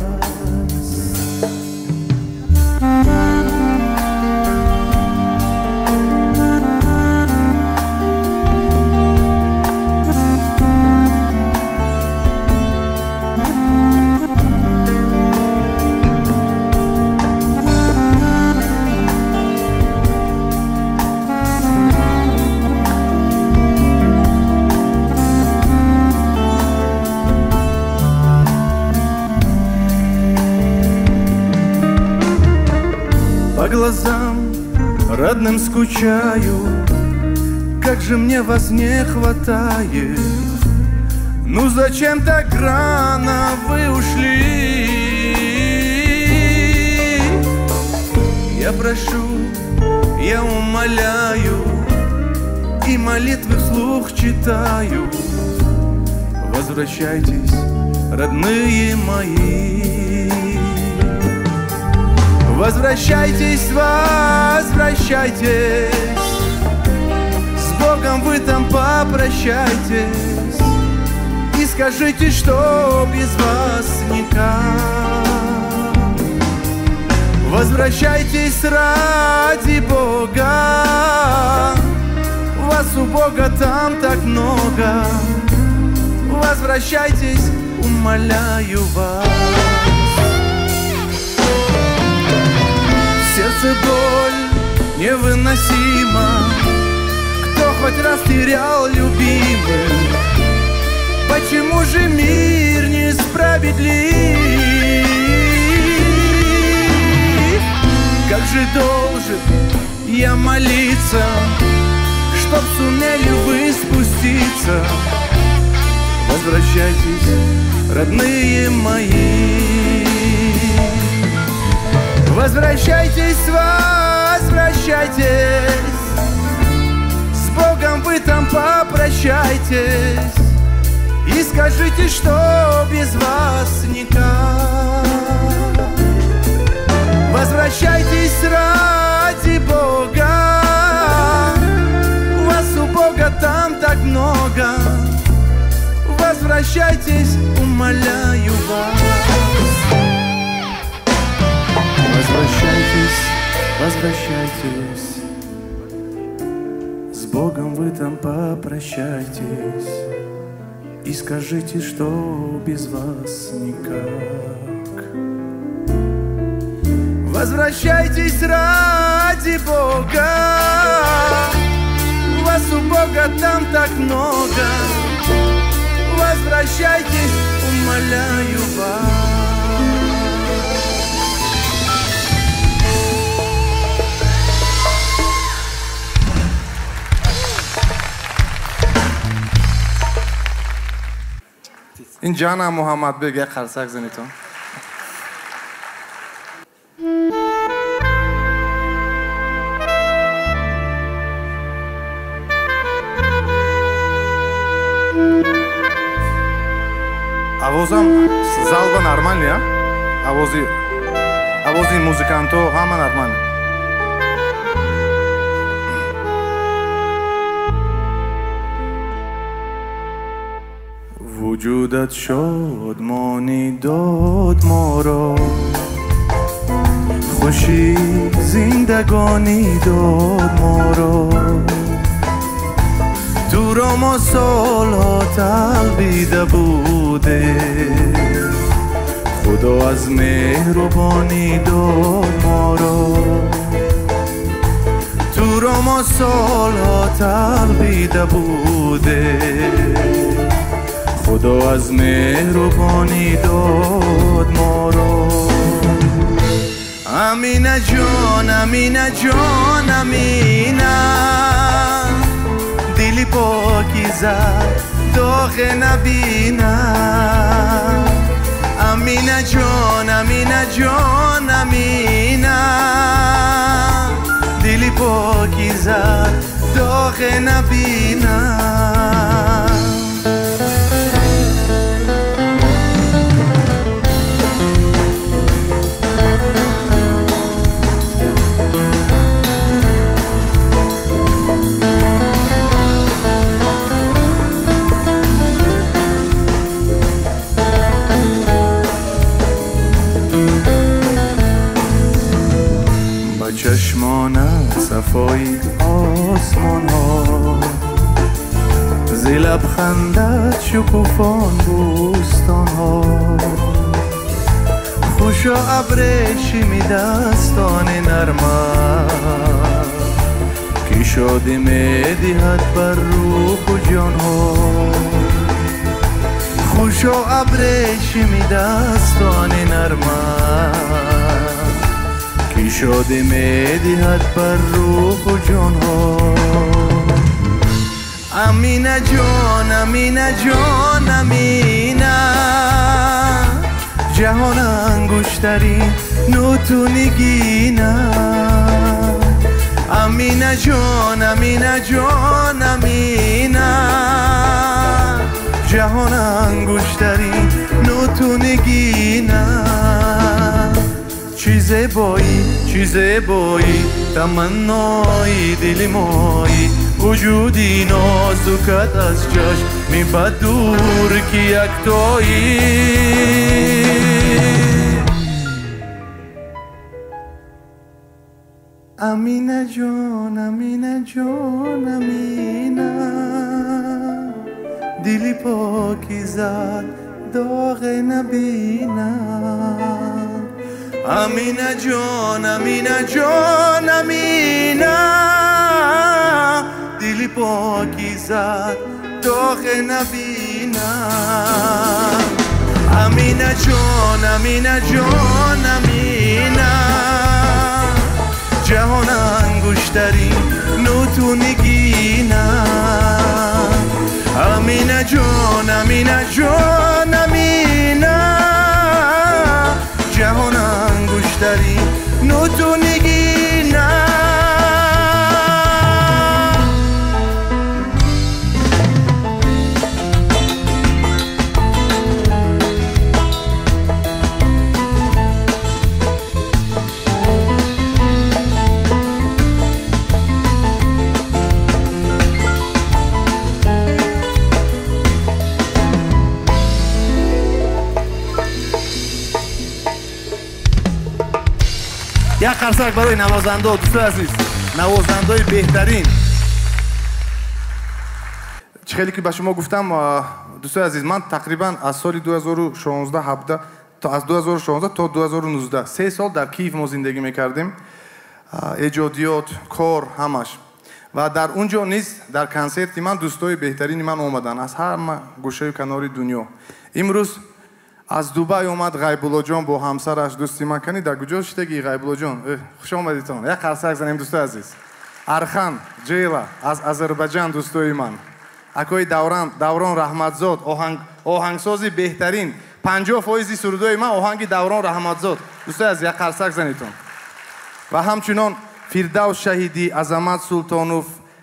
По глазам родным скучаю, как же мне вас не хватает. Ну зачем так рано вы ушли? Я прошу, я умоляю, и молитвы вслух читаю. Возвращайтесь, родные мои. Возвращайтесь, возвращайтесь, с Богом вы там попрощайтесь и скажите, что без вас никак. Возвращайтесь ради Бога, вас у Бога там так много. Возвращайтесь, умоляю вас. Сердце боль невыносима, кто хоть раз терял любимых. Почему же мир несправедлив? Как же должен я молиться, чтоб сумели вы спуститься. Возвращайтесь, родные мои. Возвращайтесь, возвращайтесь, с Богом вы там попрощайтесь и скажите, что без вас никак. Возвращайтесь ради Бога, вас у Бога там так много. Возвращайтесь, умоляю вас. Возвращайтесь, возвращайтесь, с Богом вы там попрощайтесь и скажите, что без вас никак. Возвращайтесь ради Бога, вас у Бога там так много. Возвращайтесь, умоляю вас. این جانم محمد بگه قرصک زنیتون. Авозам залба нормальная, авози авози музыканто ҳама нормаль. وجودت شادمانی داد ما را، خوشی زندگانی داد ما را. تو را ما سالها طلبیده بوده، خدا از مهربانی داد ما را. تو را ما سالها طلبیده بوده، خدا از مهربانی داد ما را. امینه جان امینه جان امینه، دلی پاکیزه داغ نبینه. امینه جان امینه جان امینه، دلی پاکیزه داغ نبینه. چشمانت صفای آسمان ها، زی لبخندت شکوفان بوستان ها. خوشا ابرشی می دستان نرمت، که شادی می دهد بر روح و جان ها. خوشا ابرشی می دستان نرمت، که شادی می دهد بر روح و جان ها. امینه جان امینه جان امینه، جهان انگشترین نوتو نگینه. امینه جان امینه جان امینه، جهان انگشترین نوتو نگینه. چی زیبایی چی زیبایی، تمنای دل مایی. وجودی نازکت از چشم می بد دور که یکتایی. امینه جان امینه جان امینه، دلی پاکیزه داغ نبینه. امینه جان امینه جان امینه، دلی پاکیزه داغ نبینه. امینه جان امینه جان امینه، جهان انگشترین نوتو نگینه. جانم اینه جانم اینه جهان انگشتری نتونگی نه یک قرصک برای نوازنده و دوستای عزیز، نوازنده های بهترین. خیلی که به شما گفتم دوستای عزیز، من تقریبا از سال دو هزار و شانزده هفده تا از دو هزار و شانزده تا دو هزار و نوزده سه سال در کیف ما زندگی میکردیم، ایجادیات، کار، همش. و در اونجا نیز در کنسرت من دوستای بهترین من اومدن از هر گوشه کنار دنیا. امروز از دوبای اومد غیبولا جان با همسرش دوستی من کنی در کجا شدگی غیبولا جان خوش آمدیتون یک قرصک زنیم دوستای عزیز. ارخان جیلا از آذربایجان دوستای من، اکوی دوران دوران رحمتزاد آهنگ آهنگسازی بهترین پنجاه فایزی سرودای من آهنگ دوران رحمتزاد دوستای عزیز یک قرصک زنیتون. و همچنان فردوس شهیدی، عظمت سلطانوف،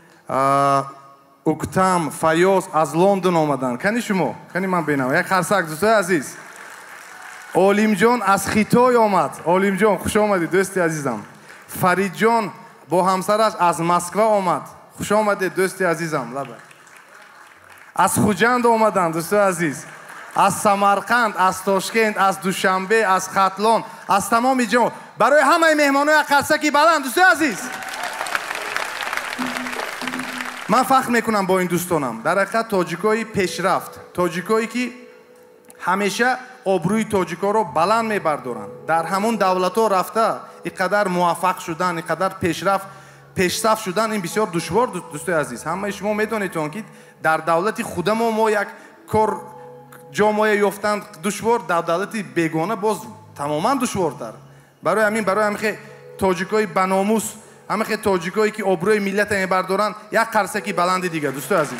اکتام، فیاض از لندن آمدن. کنی شما کنی من بینم یک قرصک دوستای عزیز. علیم جان از خیتای آمد. علیم جان خوش آمدید دوستی عزیزم. فرید جان با همسرش از مسکو آمد. خوش آمدید دوستی عزیزم. لبه از خوجند آمدن دوستای عزیز، از سمرقند، از تاشکند، از دوشنبه، از ختلان، از تمام جا. برای همه مهمانای قرصکی بلند دوستای عزیز. من فخر میکنم با این دوستانم. در حقیقت تاجیکای پیشرفت، تاجیکایی که همیشه آبروی تاجیکا رو بلند میبردارن، در همون دولت ها رفته اینقدر موفق شدن، اینقدر پیشرفت پیشرفت شدن، این بسیار دشوار دوستای عزیز. همه شما میدونید که در دولت خودمون ما یک کار جامعه یافتن دشوار، در دولت بیگانه باز تماما دشوارتر. برای همین برای همین تاجیکای بناموس، همه خیلی تاجیکایی که آبروی ملت میبردارن یک قرصکی بلند دیگه دوستای عزیز.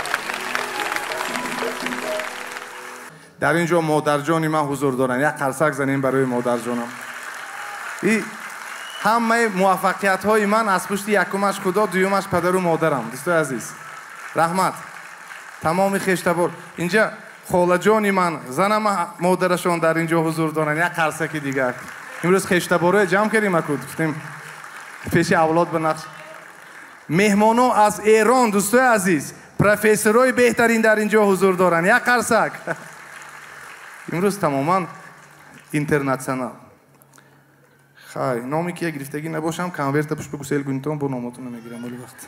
در اینجا مادر جانی من حضور دارن، یک قرصک زنیم برای مادر جانم. این همه موفقیت های من از پشت یکمش خدا، دویمش پدر و مادرم دوستای عزیز. رحمت تمام خشتبار. اینجا خاله جانی من، زنم، مادرشون در اینجا حضور دارن، یک قرصکی دیگه. امروز خشتباره جمع کردیم اکود گفتیم پیش اولاد بنقش. مهمانو از ایران دوستای عزیز، پروفسورای بهترین در اینجا حضور دارن، یک قرصک. امروز تماما اینترنشنال. خیلی نامی که گرفتگی نباشم کانورت پشت به گوسیل گونتون با نامتون نمیگیرم ولی وقت.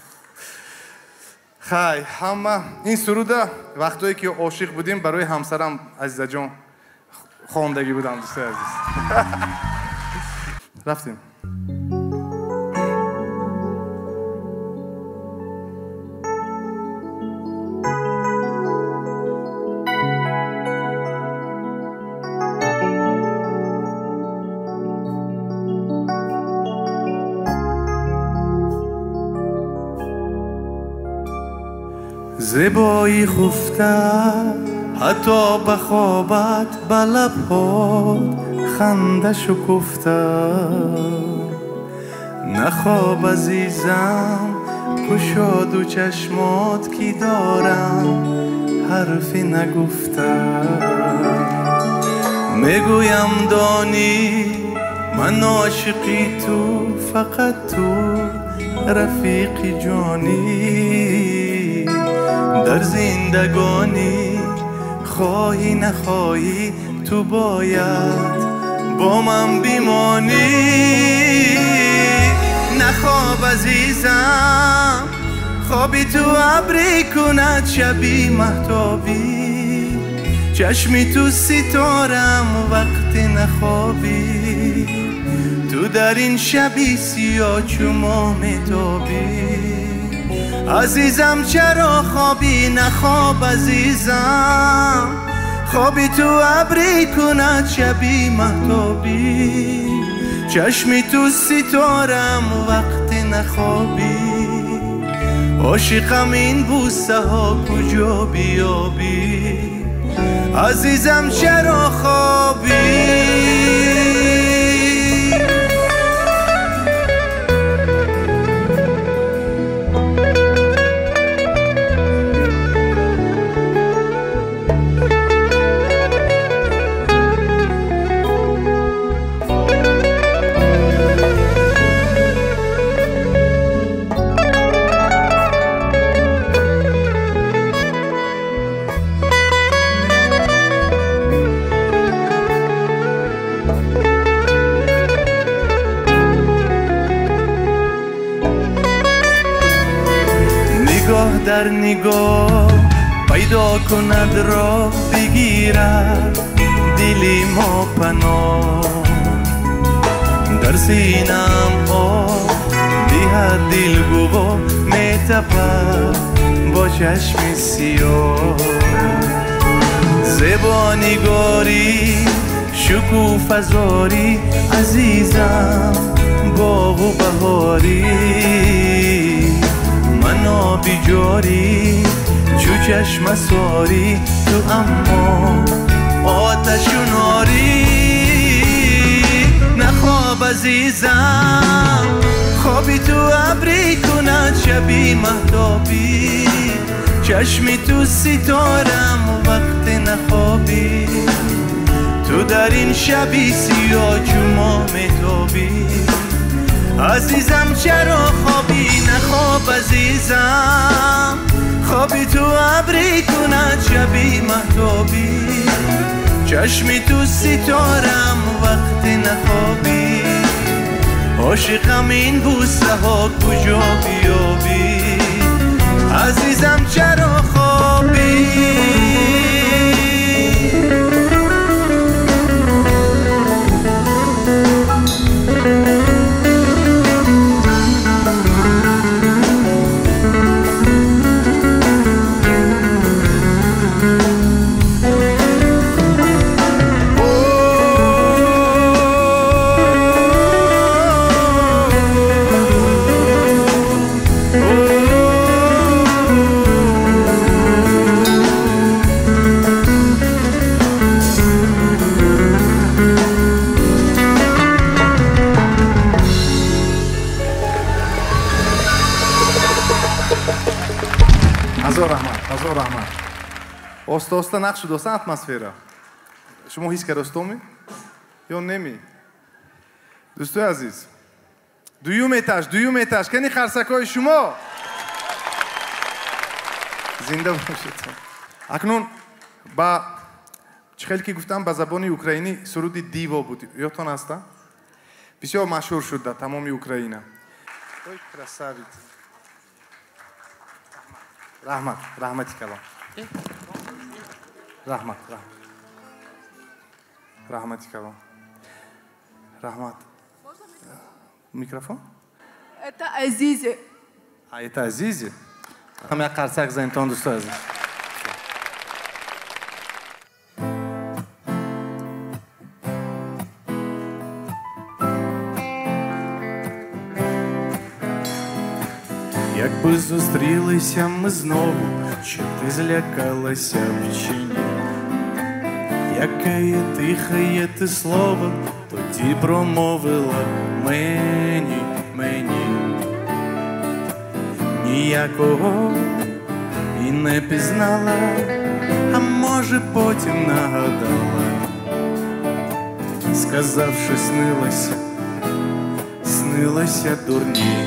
خیلی همه این سروده وقتایی که عاشق بودیم برای همسرم عزیز جان خواندگی بودم دوستای عزیز. رفتیم. زیبایی خفته حتی به خوابت به لب‌هات خنده شکفته. نخواب عزیزم گشاد و چشمات کی دارم حرفی نگفته. میگویم دانی من عاشقی تو، فقط تو رفیقی جانی. در زندگانی خواهی نخواهی تو باید با من بیمانی. نخواب عزیزم خوابی تو ابری کند شبی مهتابی، چشمی تو ستارم وقتی نخوابی. تو در این شبی سیاه چو ماه میتابی. عزیزم چرا خوابی نخواب عزیزم، خوابی تو ابری کند شبی مهتابی، چشمی تو ستارم وقتی نخوابی. عاشقم این بوسه ها کجا بیابی عزیزم چرا خوابی در نگاه پیدا کند را بگیرد دلی ما پناه در سینم آب دیهد دلگو میتپد با چشم سیاه زبانگاری شکوفه زاری عزیزم باغ و بهاری منا بیجاری چو چشم ساری تو اما آتش و ناری نخواب عزیزم خوابی تو ابری کند شبی مهتابی چشمی تو ستارم وقت نخوابی تو در این شبی سیاه چو ما میتابی عزیزم چرا خوابی نخواب عزیزم خوابی تو ابری کند شبی مهتابی چشمی تو ستارم وقت نخوابی عاشقم این بوسه ها کجا بیابی عزیزم چرا خوابی Оста оста нақш шуд оста атмосфера. Шумо ҳис кардастоми? Ё неми? Дӯстои азиз. Дуюм этаж, дуюм этаж. Кани харсакҳои шумо? Зинда бошед. Акнун ба чӣ хеле ки гуфтам ба забони украинӣ суруди диво буд. Ёдтон аста? Бисёр машҳур шуд дар тамоми Украина. Ой, красавит. Раҳмат, раҳмати калом. Рахмат, рахмат. Рахмати калом. Рахмат. Микрофон? Это Азизи. А, это Азизи? Хам як қарсак занитон дӯстои азиз. Якби зустрілися ми знову, чи ти злякалася вчині? Яке є тихе є ти слово, тоді промовила мені, мені. Ніякого і не пізнала, а може потім нагадала, сказавши снилася, снилася дурні.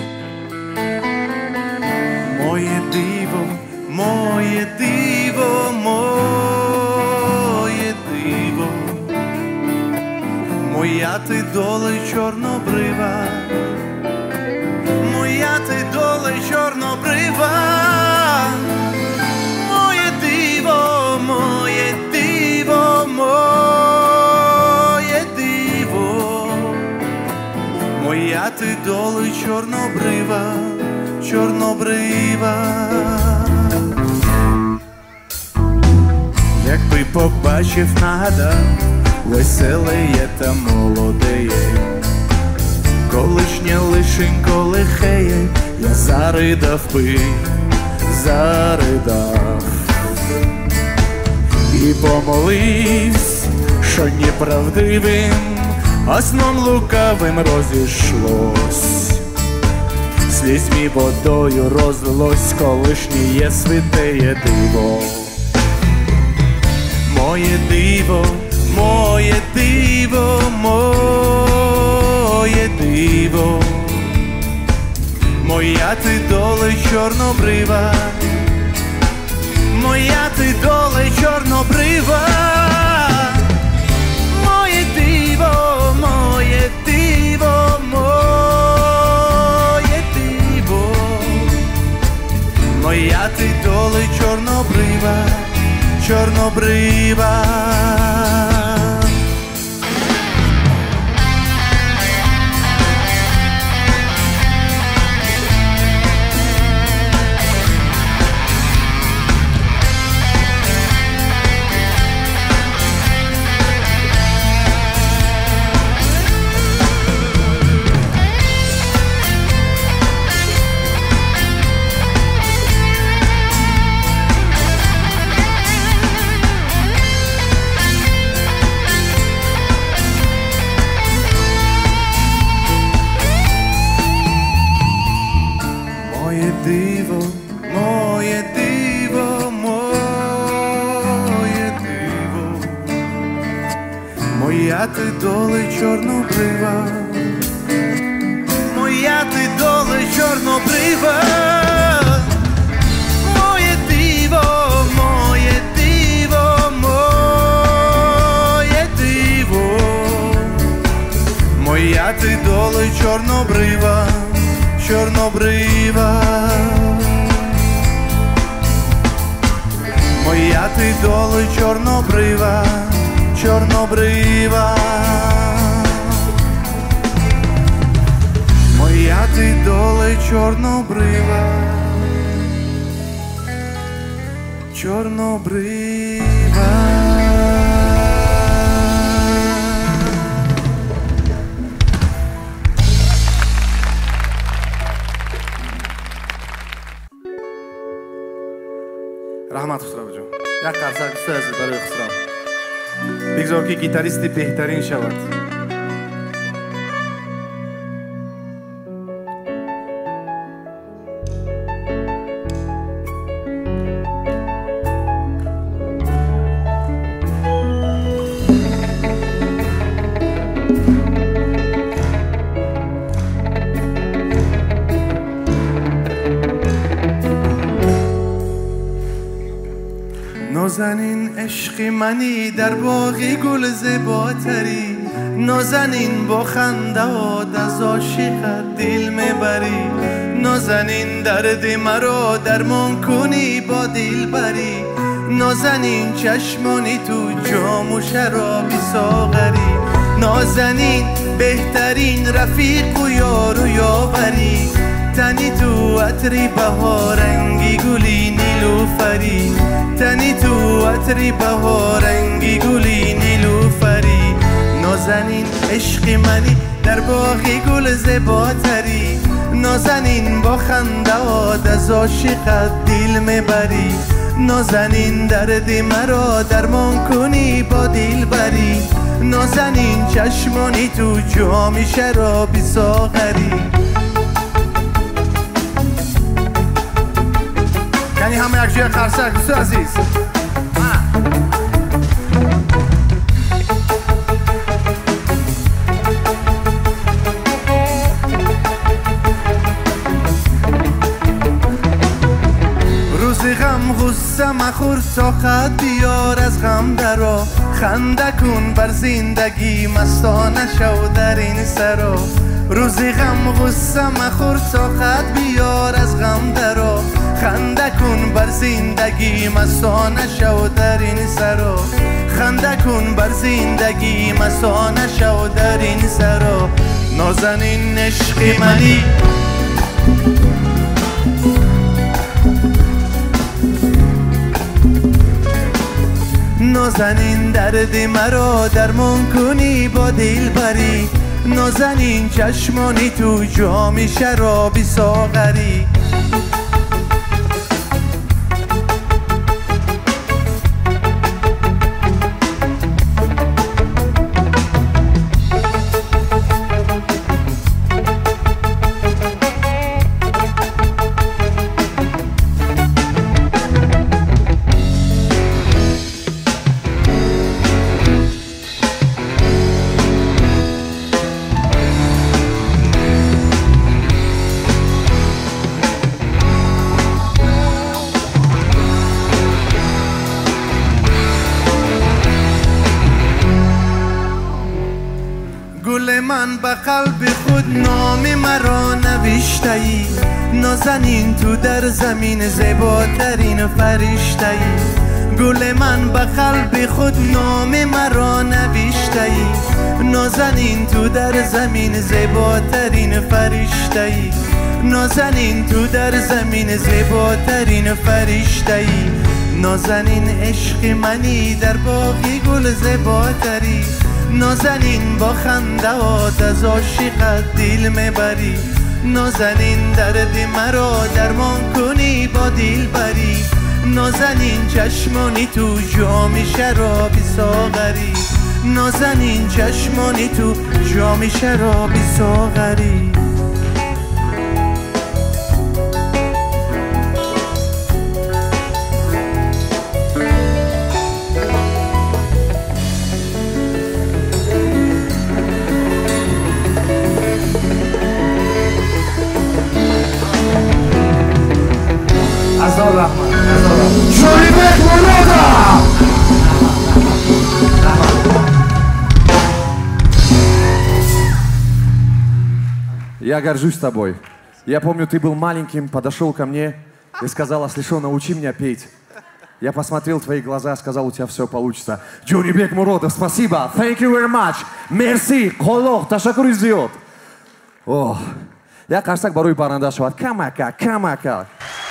Моє диво, моє диво, моє диво, моя ти доля чорнобрива, моя ти доля чорнобрива, моє диво, моє диво, моє диво, моя ти доля чорнобрива, чорнобрива. Якби побачив, нагадав, веселеє та молодеє, колишнє лишенько лихеє, я заридав би, заридав і помоливсь, що неправдивим, а сном лукавим розійшлось. Слізьми водою розлилось колишнє святеє диво. Моє диво, моє диво, моє диво, моя ти доле чорнобрива, моя ти доле чорнобрива, моє диво, моє диво, моє диво, моя ти доле чорнобрива, чорнобрива. Моє диво, моє диво, моє диво, моя ти доле чорнобрива, моя ти доле чорнобрива, моє диво, моє диво, моє диво, моя ти доле чорнобрива, чорнобрива, моя ти доле чорнобрива, чорнобрива, моя ти доле чорнобрива, чорнобрива. رحمت خسرو جون یک قرصک دوست عزیز برای خسرو بگذار که گیتاریستی بهترین شود. نازنین عشق منی در باغ گل زیباتری، نازنین با خنده از عاشق دل میبری، نازنین درد مرا درمان کنی با دل بری، نازنین چشمانی تو جام و شراب ساغری، نازنین بهترین رفیق و یار و یاوری، تنی تو عطری بهارنگی گلی نیلوفری، تنی تو عطری بهارنگی گلی نیلوفری، نازنین عشق منی در باغ گل زیباتری، نازنین با خنده از عاشقت دل میبری، نازنین درد مرا درمان کنی با دل بری، نازنین چشمانی تو جام شراب ساغری. یعنی همه یک جای قرصک دوست عزیز. روزی غم غصه مخور تا خط بیار از غم درا، خنده کن بر زندگی مستانه شو در این سرا، روزی غم غصه مخور تا خط بیار از غم درا، خنده کن بر زندگی مستانه شو در این سرا، خنده کن بر زندگی مستانه شو در این سرا، نازنین عشق منی نازنین درد مرا درمان کنی با دل بری، نازنین چشمانی تو جام شرابی ساغری، گل من به قلب خود نام مرا نوشته ای نازنین تو در زمین زیباترین فرشته ای گل من به قلب خود نام مرا نوشته ای نازنین تو در زمین زیباترین فرشته ای نازنین تو در زمین زیباترین فرشته ای نازنین عشق منی در باغی گل زیباتری نازنین با خنده‌ات از عاشقت دل میبری نازنین درد مرا درمان کنی با دلبری نازنین چشمانی تو جام شرابی ساغری نازنین چشمانی تو جام شرابی ساغری Johnny Beck Moroda! Я горжусь тобой. Я помню, ты был маленьким, подошел ко мне и сказал: Аслишон, научи меня петь. Я посмотрел в твои глаза, сказал: у тебя все получится. Johnny Beck Moroda, спасибо. Thank you very much. Merci. Холох, ташакур изиот. О, я қарсак барои баранда шавад. Камака, камака.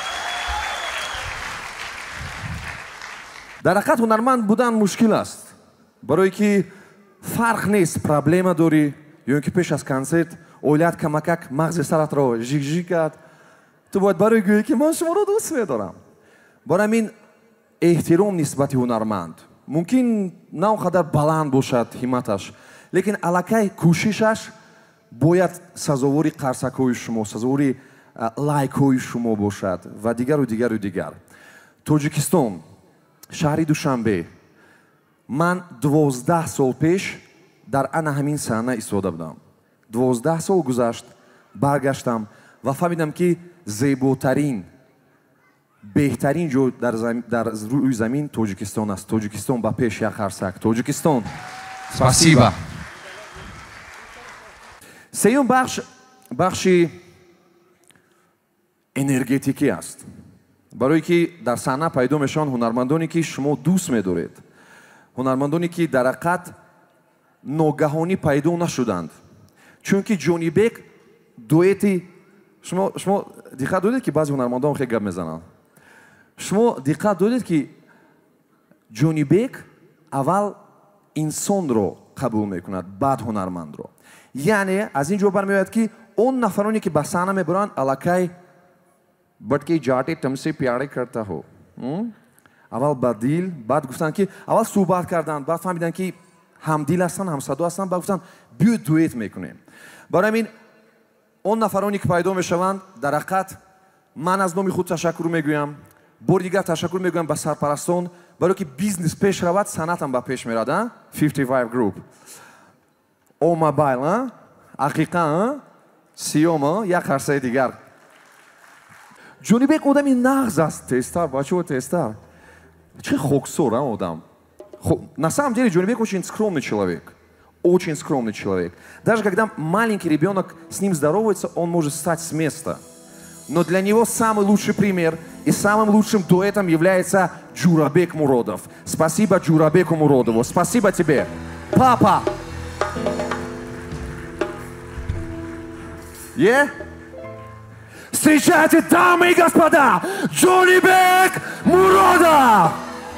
дар ҳақиқат ҳунарманд будан мушкил аст. барое ки фарқ нест проблема дорӣ ё ин ки пеш аз консерт оилаат камакак мағзи саратро жик-жик кард. ту бояд барои гӯӣ ки ман шуморо дӯст медорам. бар ҳамин эҳтиром нисбати ҳунарманд мумкин на он қадар баланд бошад ҳимматаш, лекин аллакай кӯшишаш бояд сазовори қарсакҳои шумо, сазовори лайкҳои шумо бошад ва дигару дигару дигар. Тоҷикистон, шаҳри Душанбе. ман дувоздаҳ сол пеш дар ана ҳамин саҳна истода будам. дувоздаҳ сол гузашт, баргаштам ва фаҳмидам ки зеботарин, беҳтарин ҷо дар рӯи замин Тоҷикистон аст. Тоҷикистон ба пеш як қарсак. Тоҷикистон. Спасибо. сеюм бахш бахши энергетикӣ аст. барое ки дар саҳна пайдо мешаванд ҳунармандоне ки шумо дӯст медоред, ҳунармандоне ки дар ҳақиқат ногаҳонӣ пайдо нашуданд. чунки Ҷони Бек дуэти шумо шумо диққат додед ки баъзе ҳунармандон хеле гап мезананд. шумо диққат додед ки Ҷони Бек аввал инсонро қабул мекунад, баъд ҳунармандро. яъне аз ин ҷо бармеояд ки он нафароне ки ба саҳна мебаранд аллакай бадки ҷаъте тамсе пиёре карта ҳо. аввал ба дил, баъд гуфтанд ки аввал суҳбат карданд, баъд фаҳмиданд ки ҳамдил ҳастанд, ҳамсадо ҳастанд, баъд гуфтанд биё дуэт мекунем. барои ҳамин он нафароне ки пайдо мешаванд дар ҳақиқат ман аз номи худ ташаккур мегӯям, бори дигар ташаккур мегӯям ба сарпарастон, барое ки бизнес пеш равад, санъатам ба пеш мерад. фифти файв Group, О Mobile, Ақиқа, Сиём, як қарсаи дигар. Ҷони Бек одами нағз аст, тезтар, бачаҳо тезтар. Чӣ хоксор одам. На самом деле Ҷони Бек очень скромный человек. Очень скромный человек. Даже когда маленький ребенок с ним здоровается, он может встать с места. Но для него самый лучший пример и самым лучшим дуэтом является Ҷурабек Муродов. Спасибо Ҷурабеку Муродову. Спасибо тебе, папа. Yeah? Встречайте, дамы и господа, Ҷони Бек Муродов!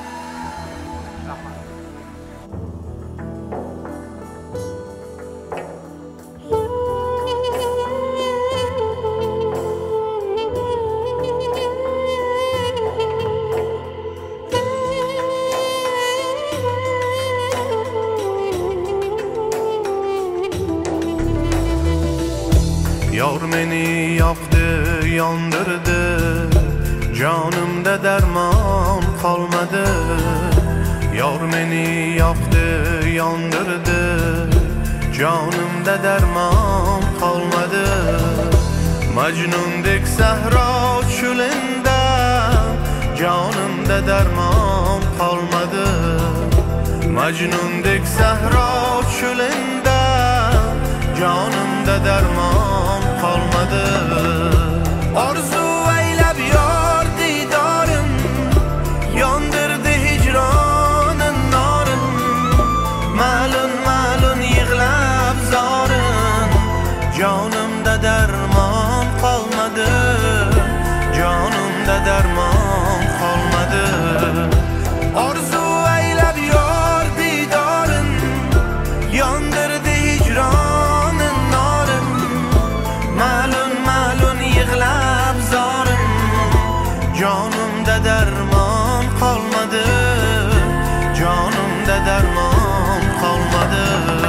Yar meni yaktı, yandırdı, canımda derman kalmadı. Yar meni yaktı, yandırdı, canımda derman kalmadı. Mecnundek sahra çölünde, canımda derman kalmadı. Mecnundek sahra çölünde, Canımda derman kalmadı. Arzu eylep yar didarın, yandırdı hicranın narın. Malın malın yığlap zarın, canımda derman kalmadı. Canımda derman kalmadı. Arzu eylep yar didarın, yandırdı hicranın narın. Malın malın yığlap zarın, canımda derman kalmadı. Canımda derman kalmadı.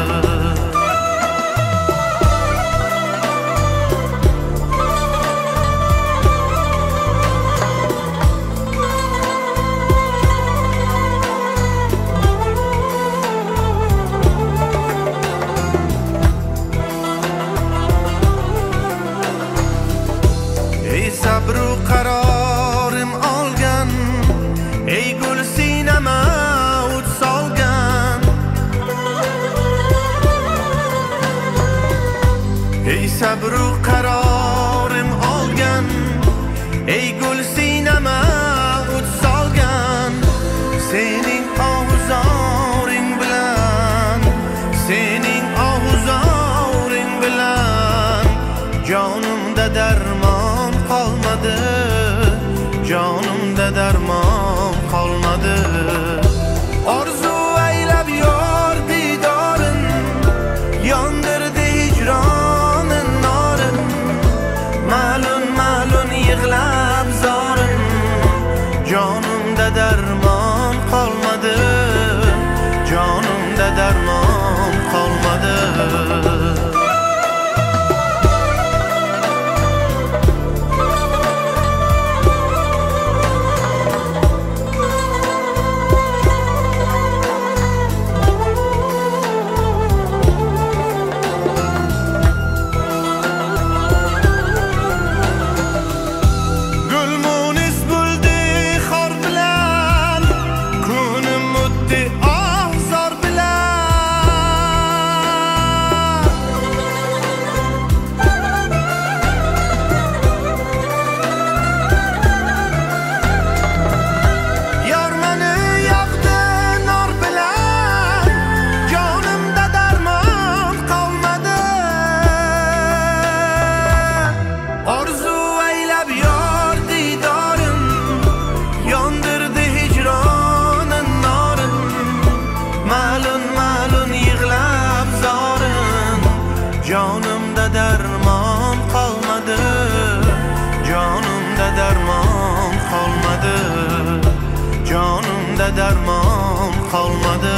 Ey sabru kararım algan, ey gül sineme ut salgan. Ey sabru kararım algan, ey gül sineme ut salgan. Senin ahuzarın bilen, senin ahuzarın bilen, canımda derman kalmadı. Canımda derman kalmadı. Arzu eylep yar didarın, yandırdı hicranın narın. Malın malın yığlap zarın, canımda derman kalmadı. Canımda derman kalmadı. Gülmünis buldi xar bilen, kunum mutdi ahzar bilen. Yar meni yaktı nar bilen, canımda derman kalmadı. Arzu eylep yar didarın, yandırdı hicranın narın. Malın malın yığlap zarın, canımda derman kalmadı. Canımda derman kalmadı. Canımda derman kalmadı.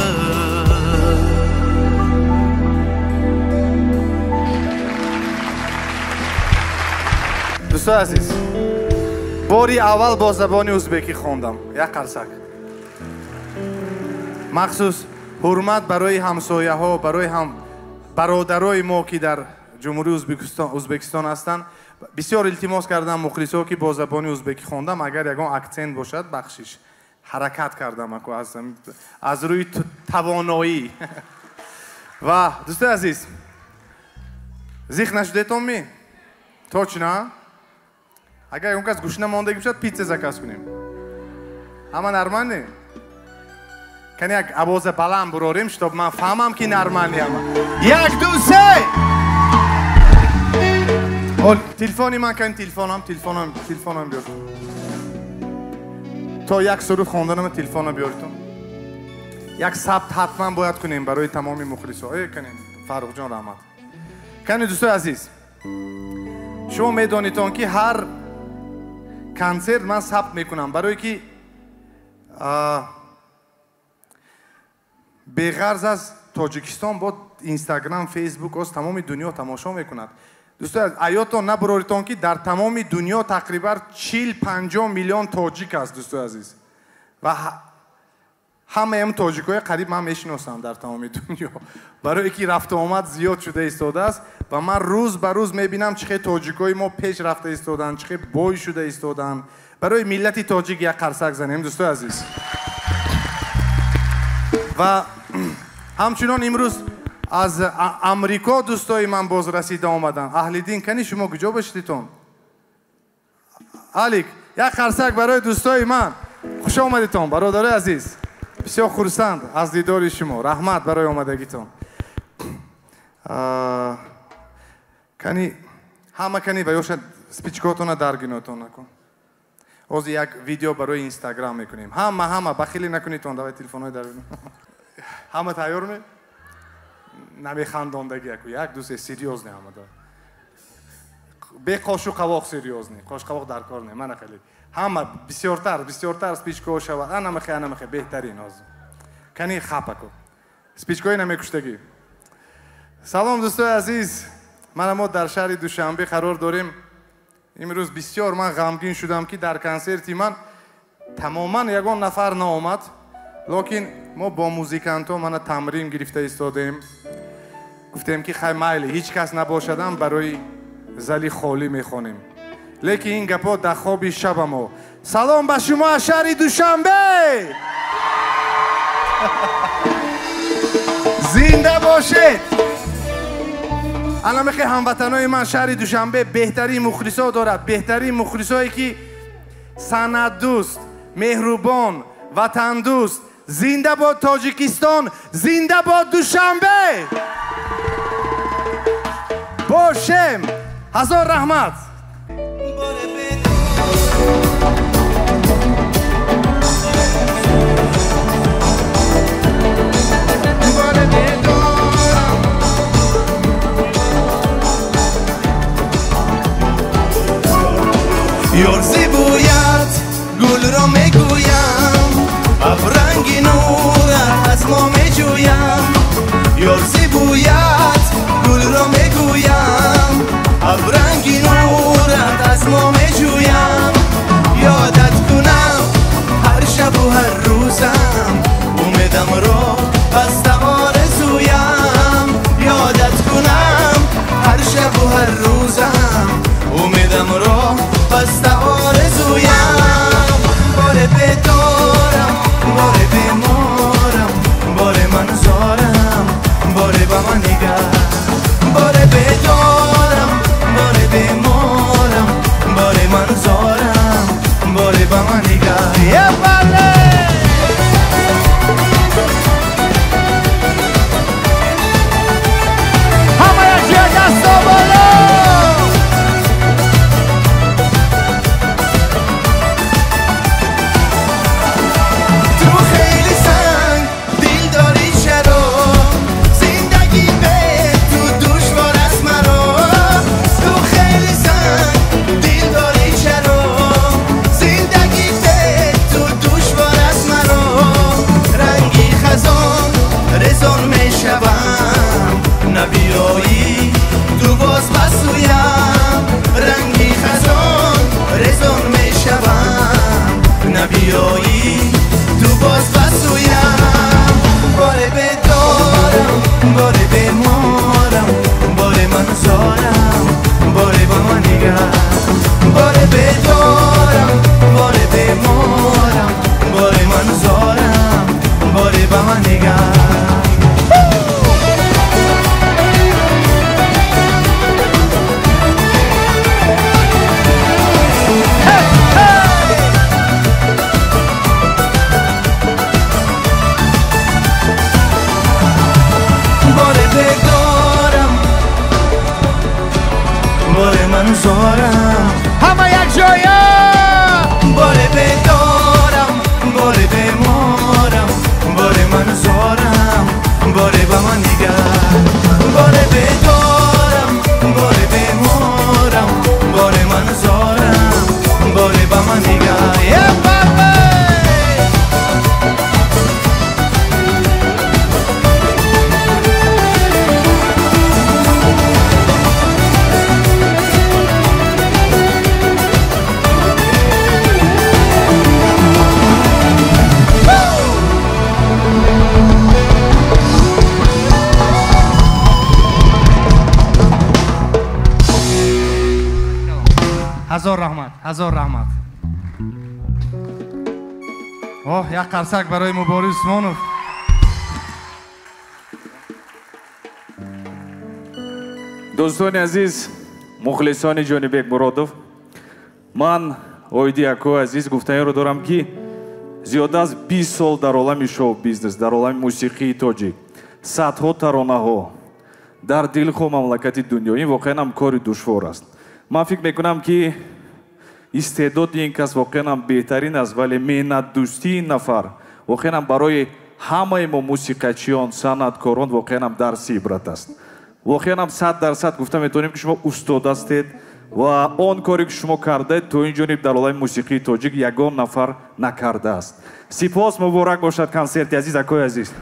دوستان عزیز، باری اول با زبان ازبکی خوندم یک قرصک. مخصوص حرمت برای همسایه ها، برای هم برادرای ما که در جمهوری ازبکستان ازبکستان هستند. بسیار التماس کردم مخلصا که با زبان ازبکی خوندم اگر یگان اکسنت باشد بخشش حرکت کردم اکو از از روی توانایی. و دوستان عزیز، زیخ نشدتون می؟ точно. اگر اون کس گوش نماندگی بشد پیتزا زکاس کنیم. اما نرمانی. کنی یک آواز بلند براریم شتاب من فهمم که نرمانی اما. یک دو سه. اول تلفنی من کن تلفنم تلفنم تلفنم بیار. تا یک سرود خواندنم تلفنم بیارتون. یک ثبت حتما باید کنیم برای تمامی مخلصا. ای کنیم فرخ جان رحمت. کنی دوستان عزیز. شما میدانید که هر کنسرت من ثبت میکنم برای که بغرض از تاجیکستان با اینستاگرام فیسبوک از تمام دنیا تماشا میکند. دوستان ایاتون نبراریتون که در تمام دنیا تقریبا چهل پنجاه میلیون تاجیک است دوستان عزیز و همه هم تاجیکای قریب من میشناسم در تمام دنیا برای اینکه رفت و آمد زیاد شده ایستاده است و من روز به روز میبینم چه تاجیکای ما پیش رفته ایستادن چه بای شده ایستادن. برای ملت تاجیک یک قرصک زنیم دوستان عزیز. و همچنان امروز از امریکا دوستای من باز رسیده آمدن. اهل دین کنی شما کجا باشیدتون؟ علیک یک خرسک برای دوستای من. خوش آمدیتون برادر عزیز. بسیار خرسند از دیدار شما. رحمت برای آمدگیتون. کنی همه کنی و یوشد سپیچکاتون درگیناتون نکن. از یک ویدیو برای اینستاگرام میکنیم. همه همه بخیلی نکنیتون. دوای تلفن‌های درگین. همه تیار می؟ نمی خنداندگی یک یک دوست سریوز نه همه دار. به قاشق قواق سریوز نه. قاشق قواق در کار نه. من خیلی همه بسیارتر بسیارتر سپیچکو شود. انا مخه انا مخه بهترین از. کنی خپا کو. سپیچکوی نمیکشتگی. سلام دوستای عزیز. من ما در شهر دوشنبه قرار داریم. امروز بسیار من غمگین شدم که در کنسرتی من تماما یگان نفر نآمد. لیکن ما با موزیکانتا من تمرین گرفته ایستادیم. گفتیم که خیلی مایل هیچ کس نباشدم برای زلی خالی میخونیم. لیکن این گپا در خواب شب ما. سلام به شما شهر دوشنبه. زنده باشید. الان میخوای هموطنای من شهر دوشنبه بهترین مخلصا دارد. بهترین مخلصایی که سند دوست، مهربان، وطن دوست. زنده باد تاجیکستان، زنده باد دوشنبه. باشم. هزار رحمت. یار زیبایت گل را میگویم، ابرنگی نورت از ما میجویم. یار زیبایت گل را میگویم، ابرنگی نورت از ما میجویم. یادت کنم هر شب و هر روزم، امیدم را بسته آرزویم. یادت کنم هر شب و هر روزم، امیدم را بسته آرزویم. باره بدارم باره بیمارم، باره من زارم باره با من نگه. باره بدارم باره بیمارم، باره من زارم باره با من نگه. یه بله همه یکی دستا بالا. نبیایی تو باز بسویم، رنگی خزان رزان می شوم. نبیایی تو باز بسویم. باره بدارم باره بیمارم، باره من زارم باره با من نگه. باره بدارم باره بیمارم، باره من زارم باره با من نگه. زارم همه یک جایم. باره بدارم باره بیمارم، باره من زارم باره با من نگه. باره بدارم باره بیمارم، باره من زارم باره با من نگه. یه بابا هزار رحمت هزار رحمت. اوه یک قرصک برای مبارز اسمانوف. دوستان عزیز، مخلصان جانبک مرادов، من اویدی اکو عزیز گفتنی رو دارم که زیاد از بیست سال در عالم شو بیزنس، در عالم موسیقی تاجیک، صدها ترانه ها در دل خو مملکت دنیا، این واقعا هم کاری دشوار است. من فکر میکنم که استعداد این کس واقعا هم بهترین است، ولی مهنت دوستی این نفر واقعا هم برای همه ما موسیقیچیان، صنعتکاران واقعا هم درس عبرت است. واقعا هم صد درصد گفتم میتونیم که شما استاد هستید و آن کاری که شما کرده تو این جانب در عالم موسیقی تاجیک یگان نفر نکرده است. سپاس، مبارک باشد کنسرت عزیز اکوی عزیز.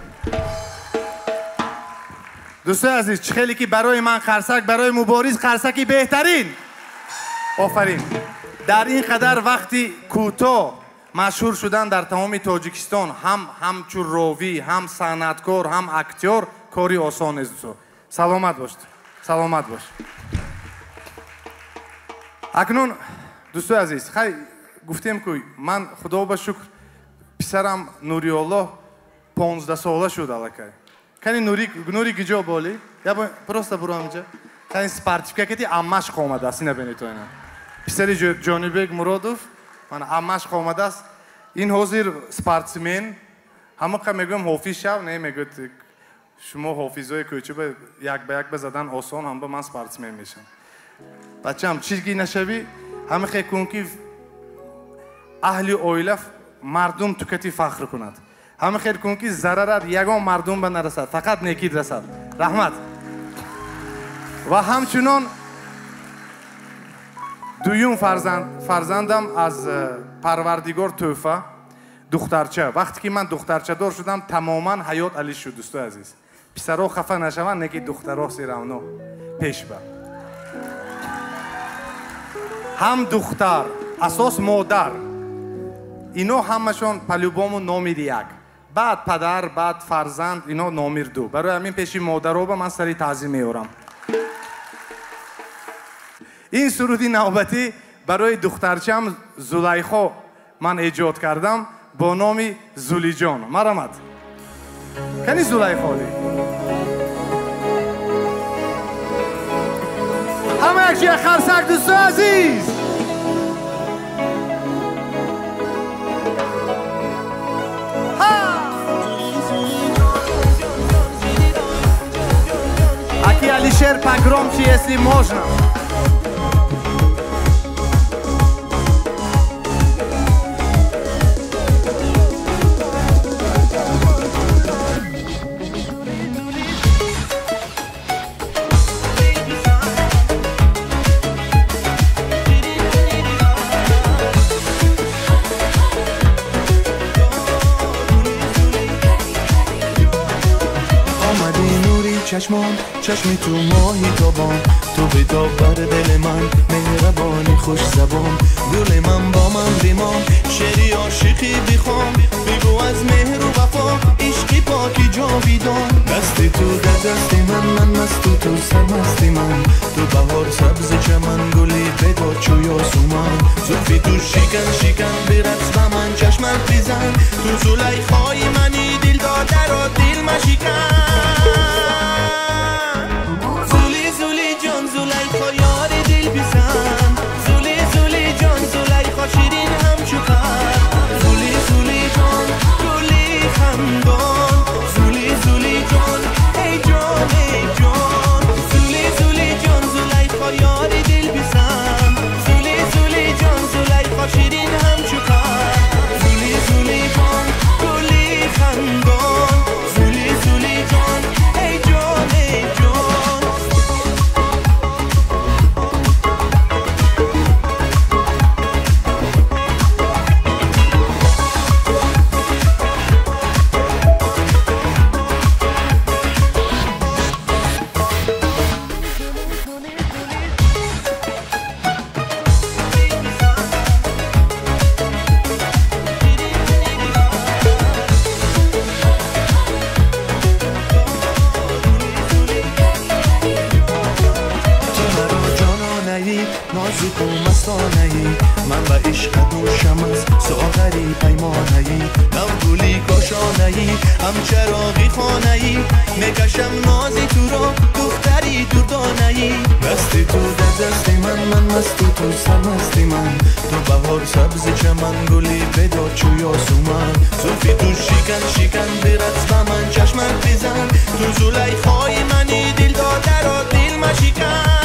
دوستان عزیز، خیلی که برای من خرسک، برای مبارز خرسکی بهترین. آفرین. در این قدر وقتی کوتاه مشهور شدن در تمام تاجیکستان، هم همچون راوی، هم صنعتکار، هم اکتور، کاری آسان نیست. سلامت باشید. سلامت باش. اکنون دوستان عزیز، خیلی گفتیم که من خدا به شکر پسرم نوری الله پانزده ساله شد الکی. کنی نوری نوری گجا بالی یا просто برو همینجا. کنی سپارتیفیکاتی عمش آمده است، نبینید تو اینا. پسری جانبک مرادов، من عمش آمده است. این حاضر سپورتسمن، همه که میگم حافظ شو، نه میگم شما حافظای کوچه به یک به یک بزدن آسان، هم به من سپورتسمن میشم. بچه هم چیزی نشوی، همه خیلی کن که اهل اویله مردم تو کتی فخر کند. همه خیلی کن که ضررت یگان مردم به نرسد، فقط نیکید رسد. رحمت. و همچنان دویم فرزند فرزندم از پروردگار توفه دخترچه. وقتی که من دخترچه دار شدم تماما حیات علی شد. دوستان عزیز، پسرها خفه نشوند، نگید دخترها سیرونو پیش بر. هم دختر اساس مادر، اینا همشون پلوبامو نامیر یک، بعد پدر، بعد فرزند، اینا نامیر دو. برای همین پیشی مادرها به من سری تعظیم میارم. این سرودی نوبتی برای دخترچم زلیخا من ایجاد کردم با نام زولی جان. مرحمت. کنی زلیخا دی همه یکی خرسک دوستان عزیز. Aquí Alisher pogromче, если можно. چشمان چشمی تو ماهی تابان، تو بیتاب بر دل من مهربانی خوش زبان. گل من با من بیمان، شعری عاشقی بخوام، بگو از مهر و وفا عشقی پاکی جاویدان. دستی تو در دستی من، من مست تو تو سرمستی من. تو بهار سبز چمن گلی بگو چو یاسومن. زلفی تو شکن شکن برقص با من چشمت بزن. تو زلیخای منی دل داده را دل مشکن. زلیخا یاری دل بیزن، زولی زولی جان زلیخا شیرین هم چوکر. زولی زولی جان گلی خندان، زولی زولی جان ای جان ای جان. زولی زولی جان زلیخا یاری دل بیزن، زولی زولی جان زلیخا شیرین هم چوکر. زولی زولی جان گلی خندان، زولی ای هم چراغی خانه ای میکشم نازی تو رو دختری دردانه ای دستی تو دستی من من مستی تو سمستی من تو بهار سبز چمن گلی بدا چوی آسومن زلفی تو شیکن شیکن برت با من چشمت بزن تو زولی خواهی منی دل داده را دل مشیکن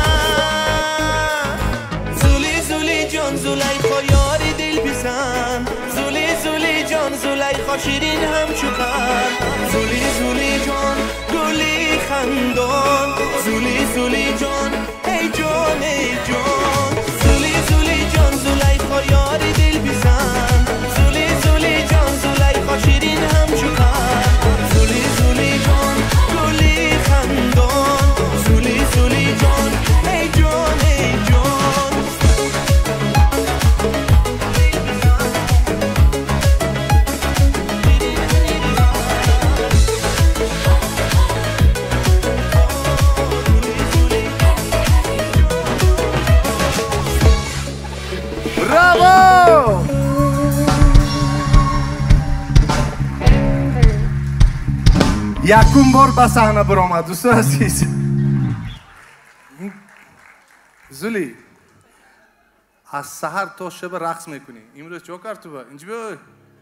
زولی زولی جان زولی خواهی یاری دل بزن زولی زولی جان زولی خواهی شیرین هم چوکن زولی زولی جان گلی خندان زولی زولی جان ای جان ای جان زولی زولی جان زولی خواهی یاری دل بزن زولی زولی جان زولی خواهی شیرین هم چوکن زولی زولی جان گلی خندان زولی زولی جان ای جان ای جان براو یکم بار به صحنه برآمد دوستان عزیز زولی از سحر تا شب رقص میکنی امروز چه کرد تو با اینجا بیا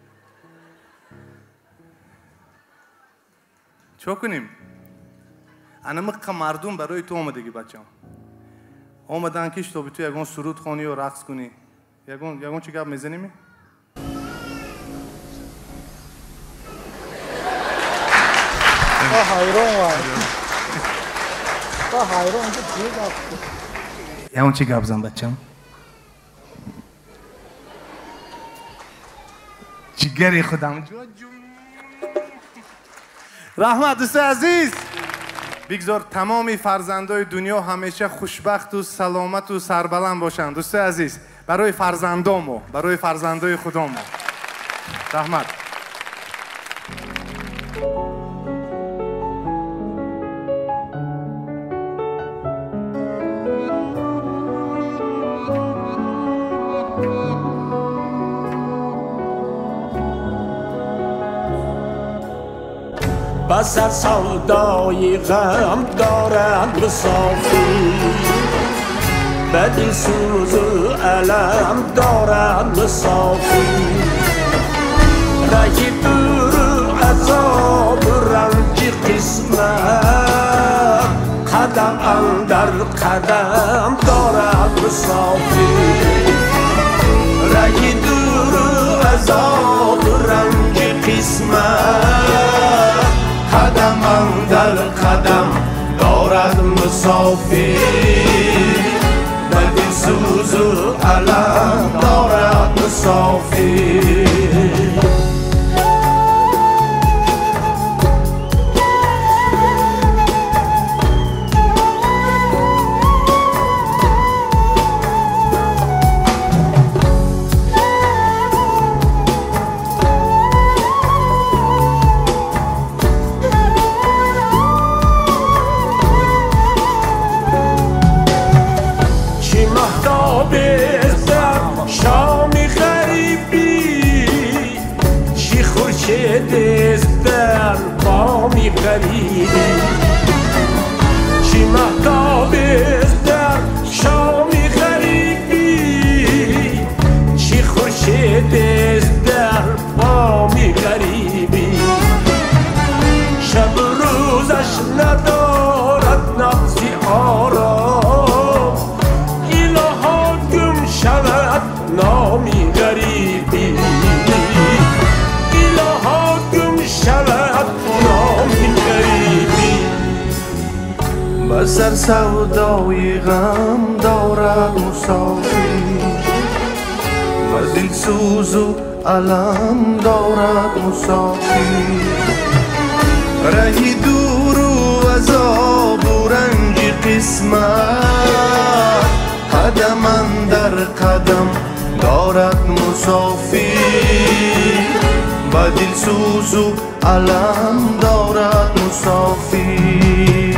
چه کنیم انمق مردم برای تو آمدگی بچم آمدن کش تو تو یگون سرود خونی و رقص کنی یگون یگون چی گپ میزنیم تا حیران وای تا حیران چه گپ یگون چی گپ زن بچم جگری خودم رحمت دوست عزیز بگذار تمامی فرزندای دنیا همیشه خوشبخت و سلامت و سربلند باشند دوست عزیز برای فرزندامو برای فرزندای خودمو رحمت بسر سودای غم دارد مسافی به دل سوز و علم دارد مسافی رهی دور و عذاب و رنج قسمت قدم اندر قدم دارد مسافی رهی دور و عذاب و رنج قسمت قدم اندر قدم دارد مسافر و دل سوز و علم دارد مسافر شامی غریبی چی خورشید است در بامی غریبی چی مهتاب است در شامی غریبی چی خورشید است در بامی غریبی شب روزش ندارد نفسی آرام الها گم شود نامی غریبی الها گم شود نامی غریبی بسر سودای غم دارد مسافر و دل سوز و علم دارد مسافر رهی دور و عذاب و رنج قسمت قدم اندر قدم دارد مسافر و دل سوز و علم دارد مسافر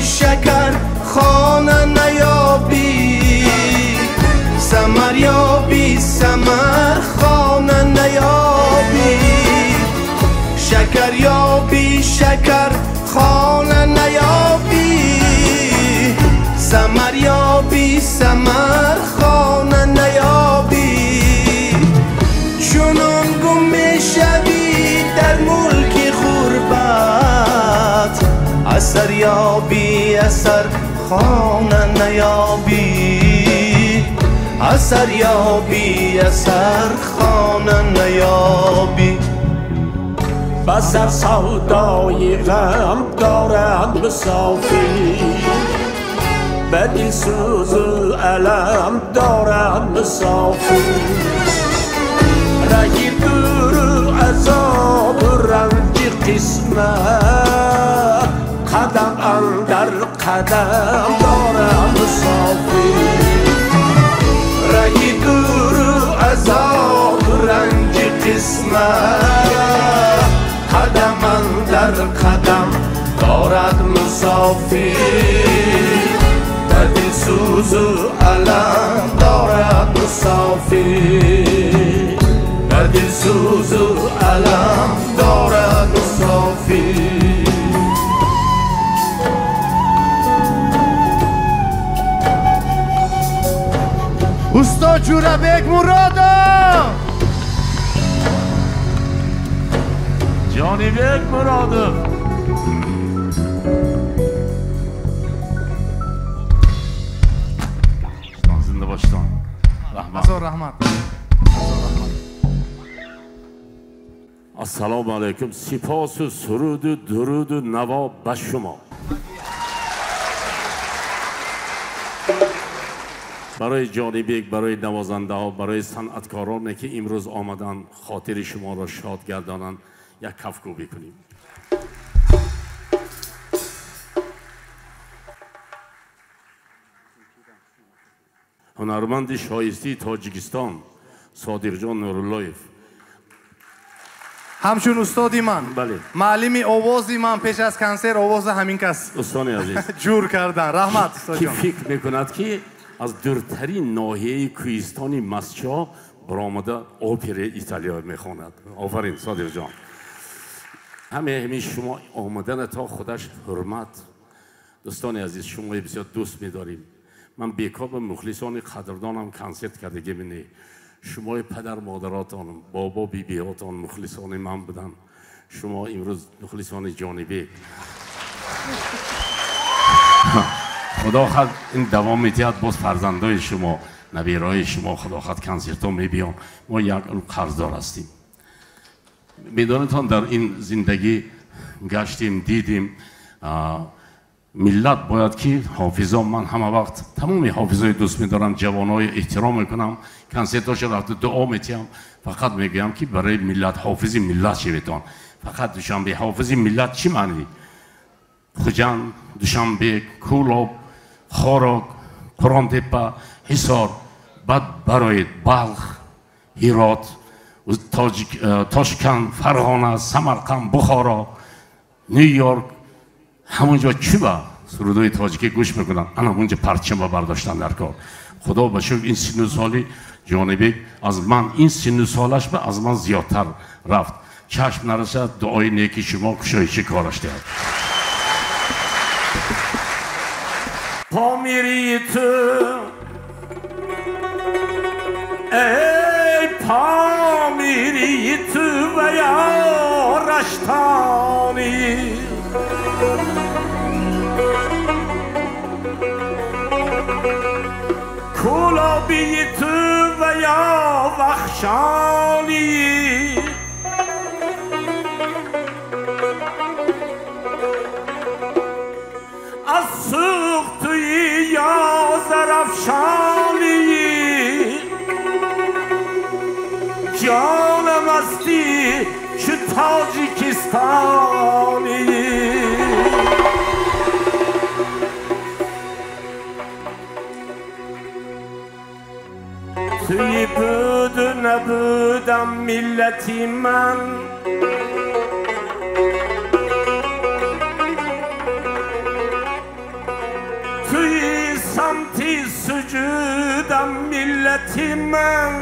شکر خانه نیابی سمر یابی سمر خانه نیابی شکر یابی شکر خانه نیابی سمر یابی سمر خانه نیابی چونان گم میشوی در ملک غربت اثر یابی اثر خانه نیابی اثر یابی اثر خانه نیابی بسر سودای غم دارند مسافی به دل سوز و علم دارند مسافی رگی دور و عذاب و رنج قسمت قدم اندر قدم دارند مسافی رگی دور و عذاب و رنج قسمت قدم اندر قدم دارد مسافر در دل سوز و علم دارد مسافر در دل سوز و علم دارد مسافر استاد جوربک مرادov جانیبک مرادov زنده باشتان رحمت رحمت السلام علیکم سپاس و سرود و درود و نوا به شما برای جانیبک برای نوازنده ها برای صنعتکارانی که امروز آمدن خاطر شما را شاد گردانند یک کفگو بکنیم هنرمند شایسته تاجیکستان صادق جان نوراللهیف همچون استادی من بله معلم آوازی من پیش از کنسر آواز همین کس دوستان عزیز جور کردن رحمت استاد کی جان فکر میکند که از دورترین ناحیه کوهستانی مسچا برآمده اپر ایتالیا میخواند آفرین صادق جان همه همین شما آمدن تا خودش حرمت دوستان عزیز شما بسیار دوست می‌داریم من بیکار به مخلصان قدردانم کنسرت کردگی منی شما پدر مادراتان بابا بی بیاتان مخلصان من بودن شما امروز مخلصان جانبه خدا خد این دوام میتید باز فرزندای شما نبیرای شما خدا خد کنسرت ها میبیان ما یک قرضدار هستیم میدانتان در این زندگی گشتیم دیدیم ملت باید که حافظا من همه وقت تمامی حافظای دوست میدارم جوانای احترام میکنم کنسرتاش رفت دعا میتیم فقط میگم که برای ملت حافظی ملت شویتان فقط دوشنبه حافظی ملت چی معنی خوجند دوشنبه کولاب خاراک قرآن تپه حصار بعد برای بلخ هرات تاشکند فرغانه سمرقند بخارا نیویورک همونجا چی با سرودای تاجیکی گوش میکنن انا اونجا پرچم برداشتن در کار خدا بشکر این سن و سالی جانبک از من این سن و سالش به از من زیادتر رفت چشم نرسد دعای نیکی شما کشایشی کارش دهد پا میری تو ای پا میری تو و یا رشتانی کلابی تو و یا وخشانی از سوخت توی یا زرفشانی جانم استی چه تاجیکستانی توی بود و نبودم ملتی من سمتی سجودم ملتی من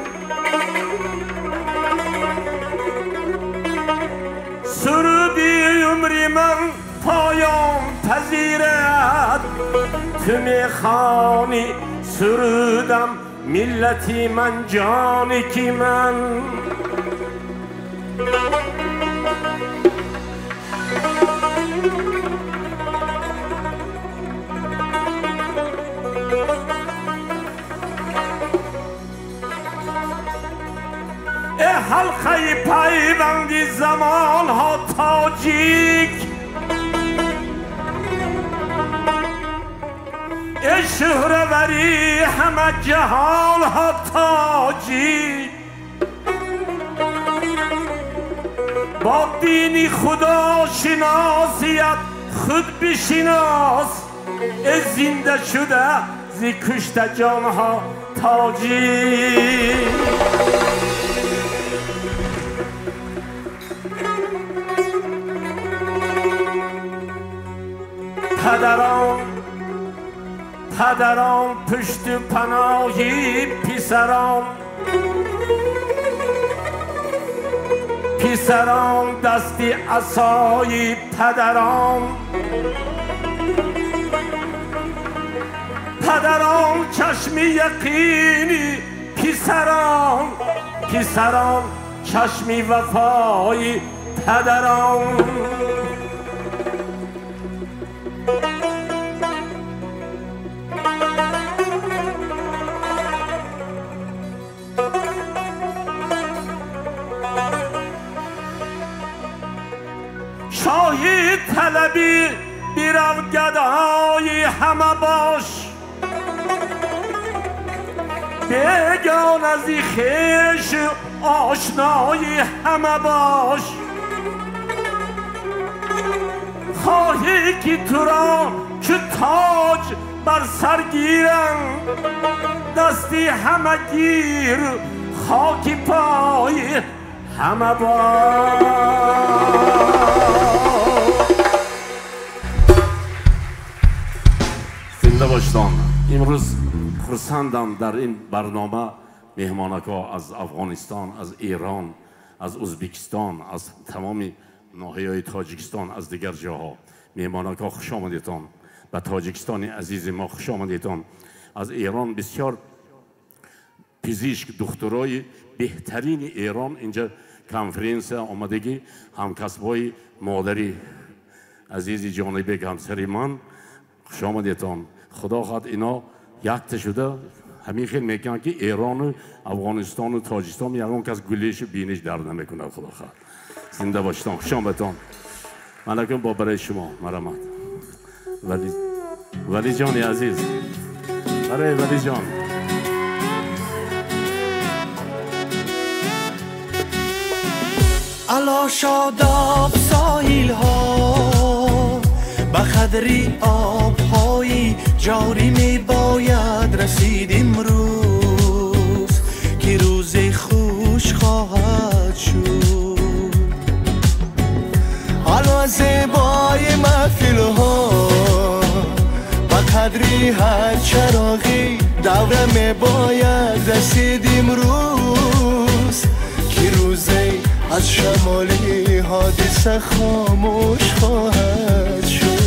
سرودی عمری من پایان پذیرد تو میخوانی سرودم ملتی من جانی کی من ای حلقه پیوندی زمان ها تاجیک ای شهروری همه جهان ها تاجیک با دینی خدا شناسیت خود بشناس ای زنده شده زی کشته جان ها تاجیک پدران پدران پشت پناهی پسران پسران دستی عصای پدران پدران چشم یقینی پسران پسران چشم وفای پدران شاهی طلبی بیرو گدای همه باش بگان از این خیش آشنای همه باش خواهی که تو را که تاج بر سر گیرم دستی همه گیر خاکی پای همه باش زنده باشتان امروز خرسندم در این برنامه مهمانکا از افغانستان از ایران از ازبکستان از تمام ناحیه‌های تاجیکستان از دیگر جاها مهمانکا خوش آمدیتان به تاجیکستان عزیز ما خوش آمدیتان از ایران بسیار پزشک دکترای بهترین ایران اینجا کنفرانس آمدگی همکسبای مادری عزیز جانبک همسری من خوش آمدیتان خدا خواهد اینا یک شده همین خیلی میگن که ایران و افغانستان و تاجیکستان یکان کس گلیش بینش درد نمیکنه خدا خواهد زنده باشتان خوش آمدیتان ملکم با برای شما مرحمت ولی ولی جان عزیز برای ولی جان علا شاداب ساحل ها به قدری آبهایی جاری می باید رسید امروز که روز خوش خواهد شد علا زیبای محفل ها به قدری هر چراغی دوره می باید رسید امروز که روزی از شمالی حادثه خاموش خواهد شد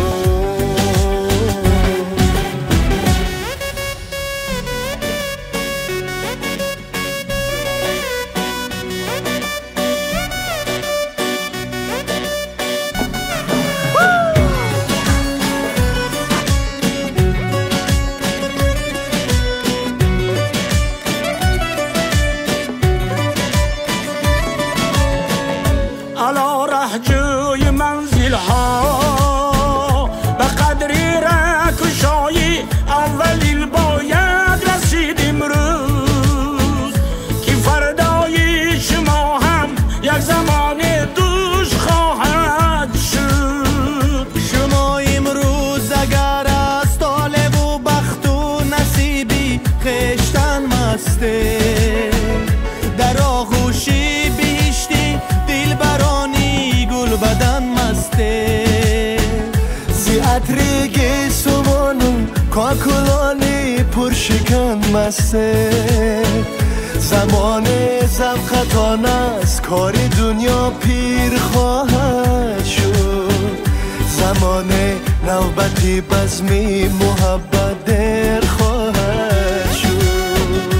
در آغوشی بیشتی دل برانی گل بدن مسته زی عطرگی سوانو کاکلانی پرشکن مسته زمان زبخطان است کار دنیا پیر خواهد شد زمان نوبتی بزمی محبت در خواهد شد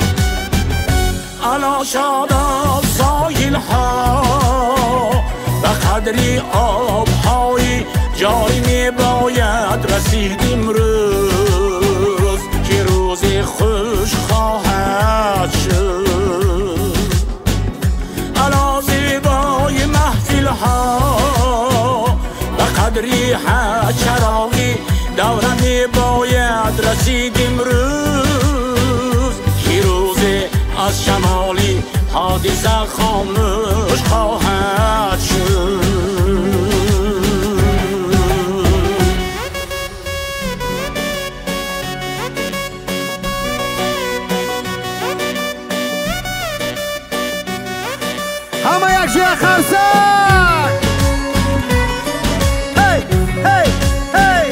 الا شاداب سایل ها به قدری آب های جاری می باید رسید امروز که روز خوش خواهد شد الا زیبای محفل ها به قدری حد چراغی دوره می باید رسید امروز که روز از شمالی حادثه خاموش خواهد شد همه یک جوی خرسک هی هی هی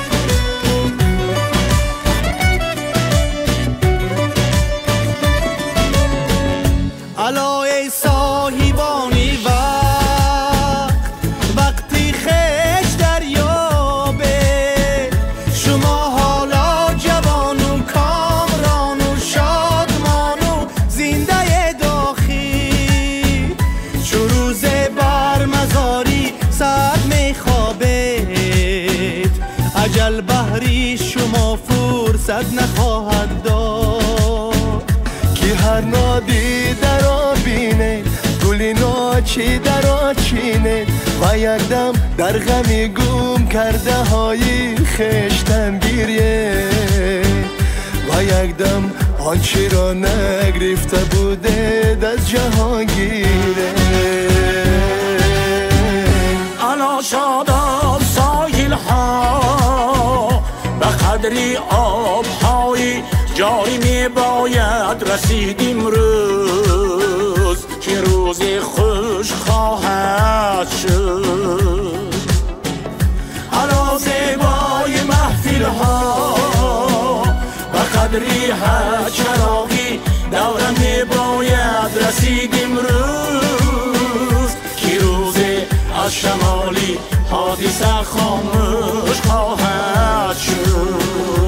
الا ای صاحبانی وقت وقتی خش دریابه شما حالا جوان و کامران و شادمان و زنده داخل چو روز بر مزاری سر میخوابید اجل بحری شما فرصت نخواهد داد که هر نادی در آبینه گلی ناچی در آچینه و یک دم در غمی گم کرده های خشتن گیریه و یک دم آنچه را نگرفته بوده در جهانگیره الا شاداب ساحل ها به قدری آب های جاری می باید رسید امروز که روز خوش خواهد شد الا زیبای محفل ها به قدری هر چراغی دوره می باید رسید امروز که روز از شمالی حادثه خاموش خواهد شد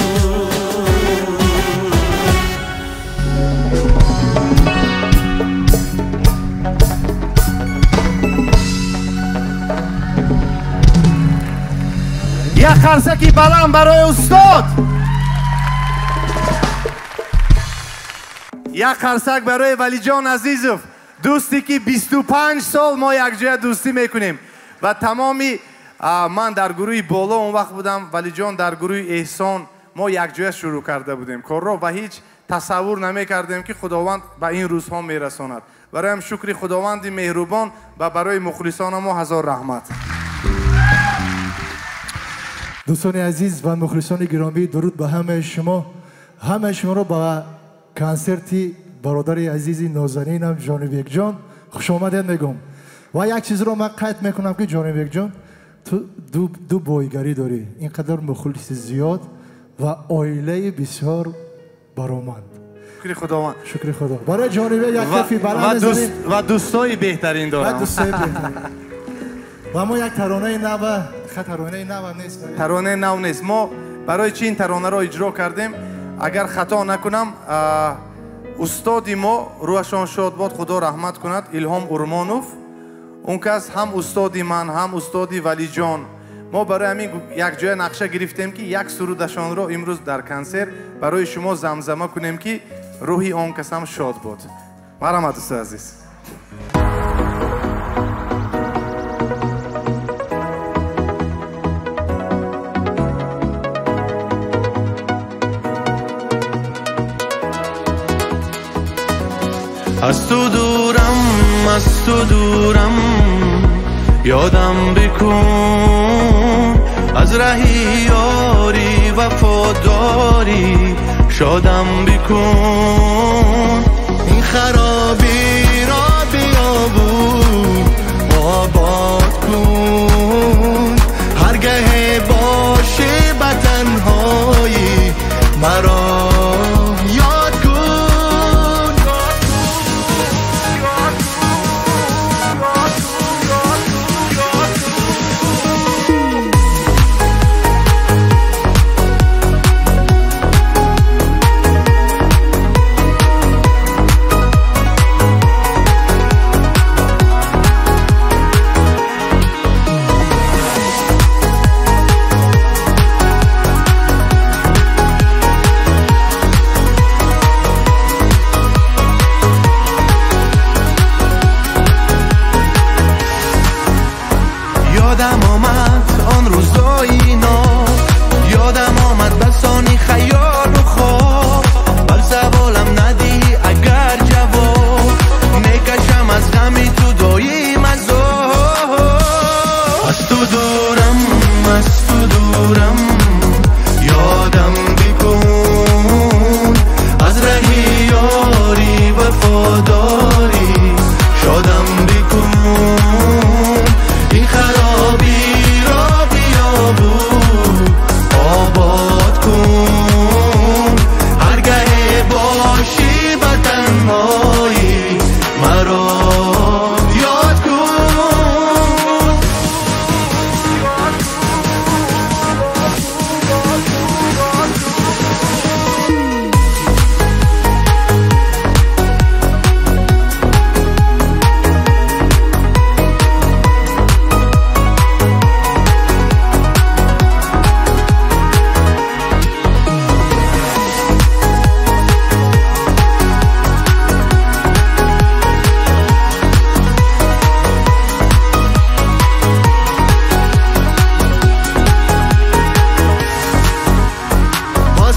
یک خرسکی بلند برای استاد یک خرسک برای ولی جان عزیزوف دوستی که بیست و پنج سال ما یک جای دوستی میکنیم و تمامی من در گروه بالا اون وقت بودم ولی جان در گروه احسان ما یک جای شروع کرده بودیم کار را و هیچ تصور نمی کردیم که خداوند به این روزها میرساند برای هم شکر خداوند مهربان و برای مخلصان ما هزار رحمت دوستان عزیز و مخلصان گرامی درود به همه شما همه شما رو با کنسرتی برادر عزیز نازنینم جانبیک جان خوش آمدید میگم و یک چیز رو من قطع میکنم که جانبیک جان تو دو, دو بایگری داری اینقدر مخلص زیاد و عائله بسیار برآمند شکر خداوند شکر خدا برای جانبیک یک کفی بلند دوست و دوستای بهترین دارم و دوستای بهترین و ما یک ترانه نو ترانه نو نیست ترانه نو نیست ما برای چی این ترانه را اجرا کردیم اگر خطا نکنم استادی ما روحشان شاد باد خدا رحمت کند الهام ارمانوف اون کس هم استادی من هم استادی ولی جان ما برای همین یک جای نقشه گرفتیم که یک سرودشان را امروز در کنسرت برای شما زمزمه کنیم که روحی آن کس هم شاد باد مرحمت دوست عزیز از تو دورم از تو دورم یادم بکن از رهی یاری وفاداری شادم بکن این خرابی را بیابون آباد کن هرگاه باشه به تنها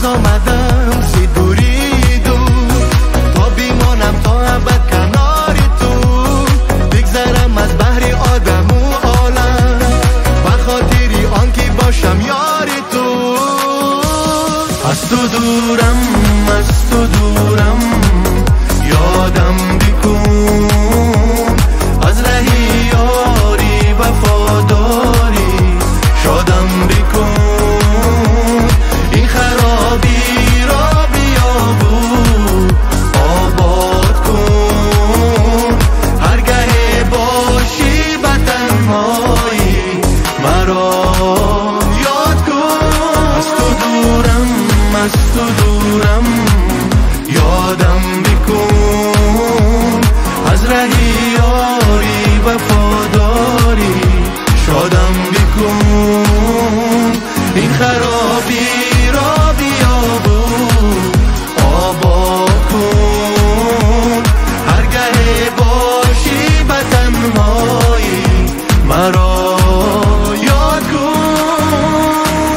آمدم زی دوری دور تا بیمانم تا ابد کنار تو بگذرم از بحر آدم و عالم و خاطری آنکه باشم یار تو از تو دورم از تو دورم یادم بکن از رهی یاری وفاداری شادم بکن این خرابی را بیابون آباد کن هرگاه باشی به تنهایی مرا یاد کن از تو دورم از تو دورم یادم بکن از رهی یاری وفاداری شادم بکن این خرابی را بیابون آباد کن هرگاه باشی به تنهایی مرا یاد کن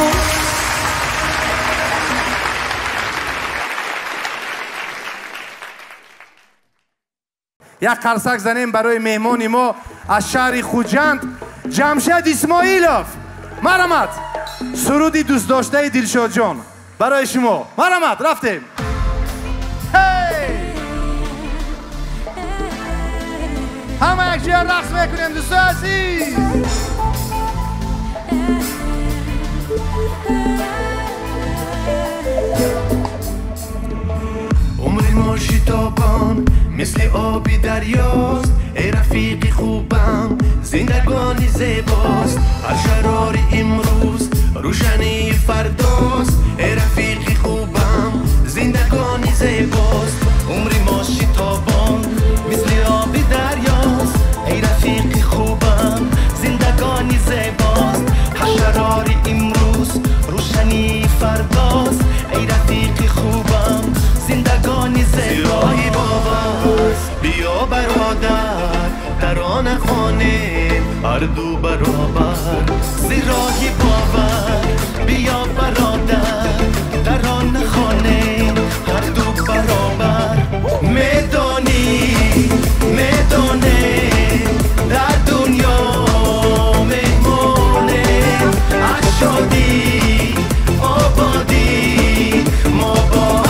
یک قرصک زنیم برای مهمان ما از شهر خوجند جمشید اسماعیلوف. مرحمت. سرودی دوست داشته دلشاد جان برای شما. مرحمت. رفتیم. همه یک جای رقص میکنیم دوست عزیز. عمری ما شتابان مثل آبی دریاست ای رفیقی خوبم زندگانی زیباست هر شرار امروز روشنی فرداست ای رفیقی خوبم زندگانی زیباست عمری ما شتابان مثل آبی دریاست ای رفیقی خوبم زندگانی زیباست هر شرار امروز روشنی فرداست ای رفیقی خوبم زندگانی زیبایی باور بیا برادر در آن خانه هر دو برابر زیرایی باور بیا برادر در آن خانه هر دو برابر میدانی میدانه در دنیا مهمانه از شادی آبادی ما با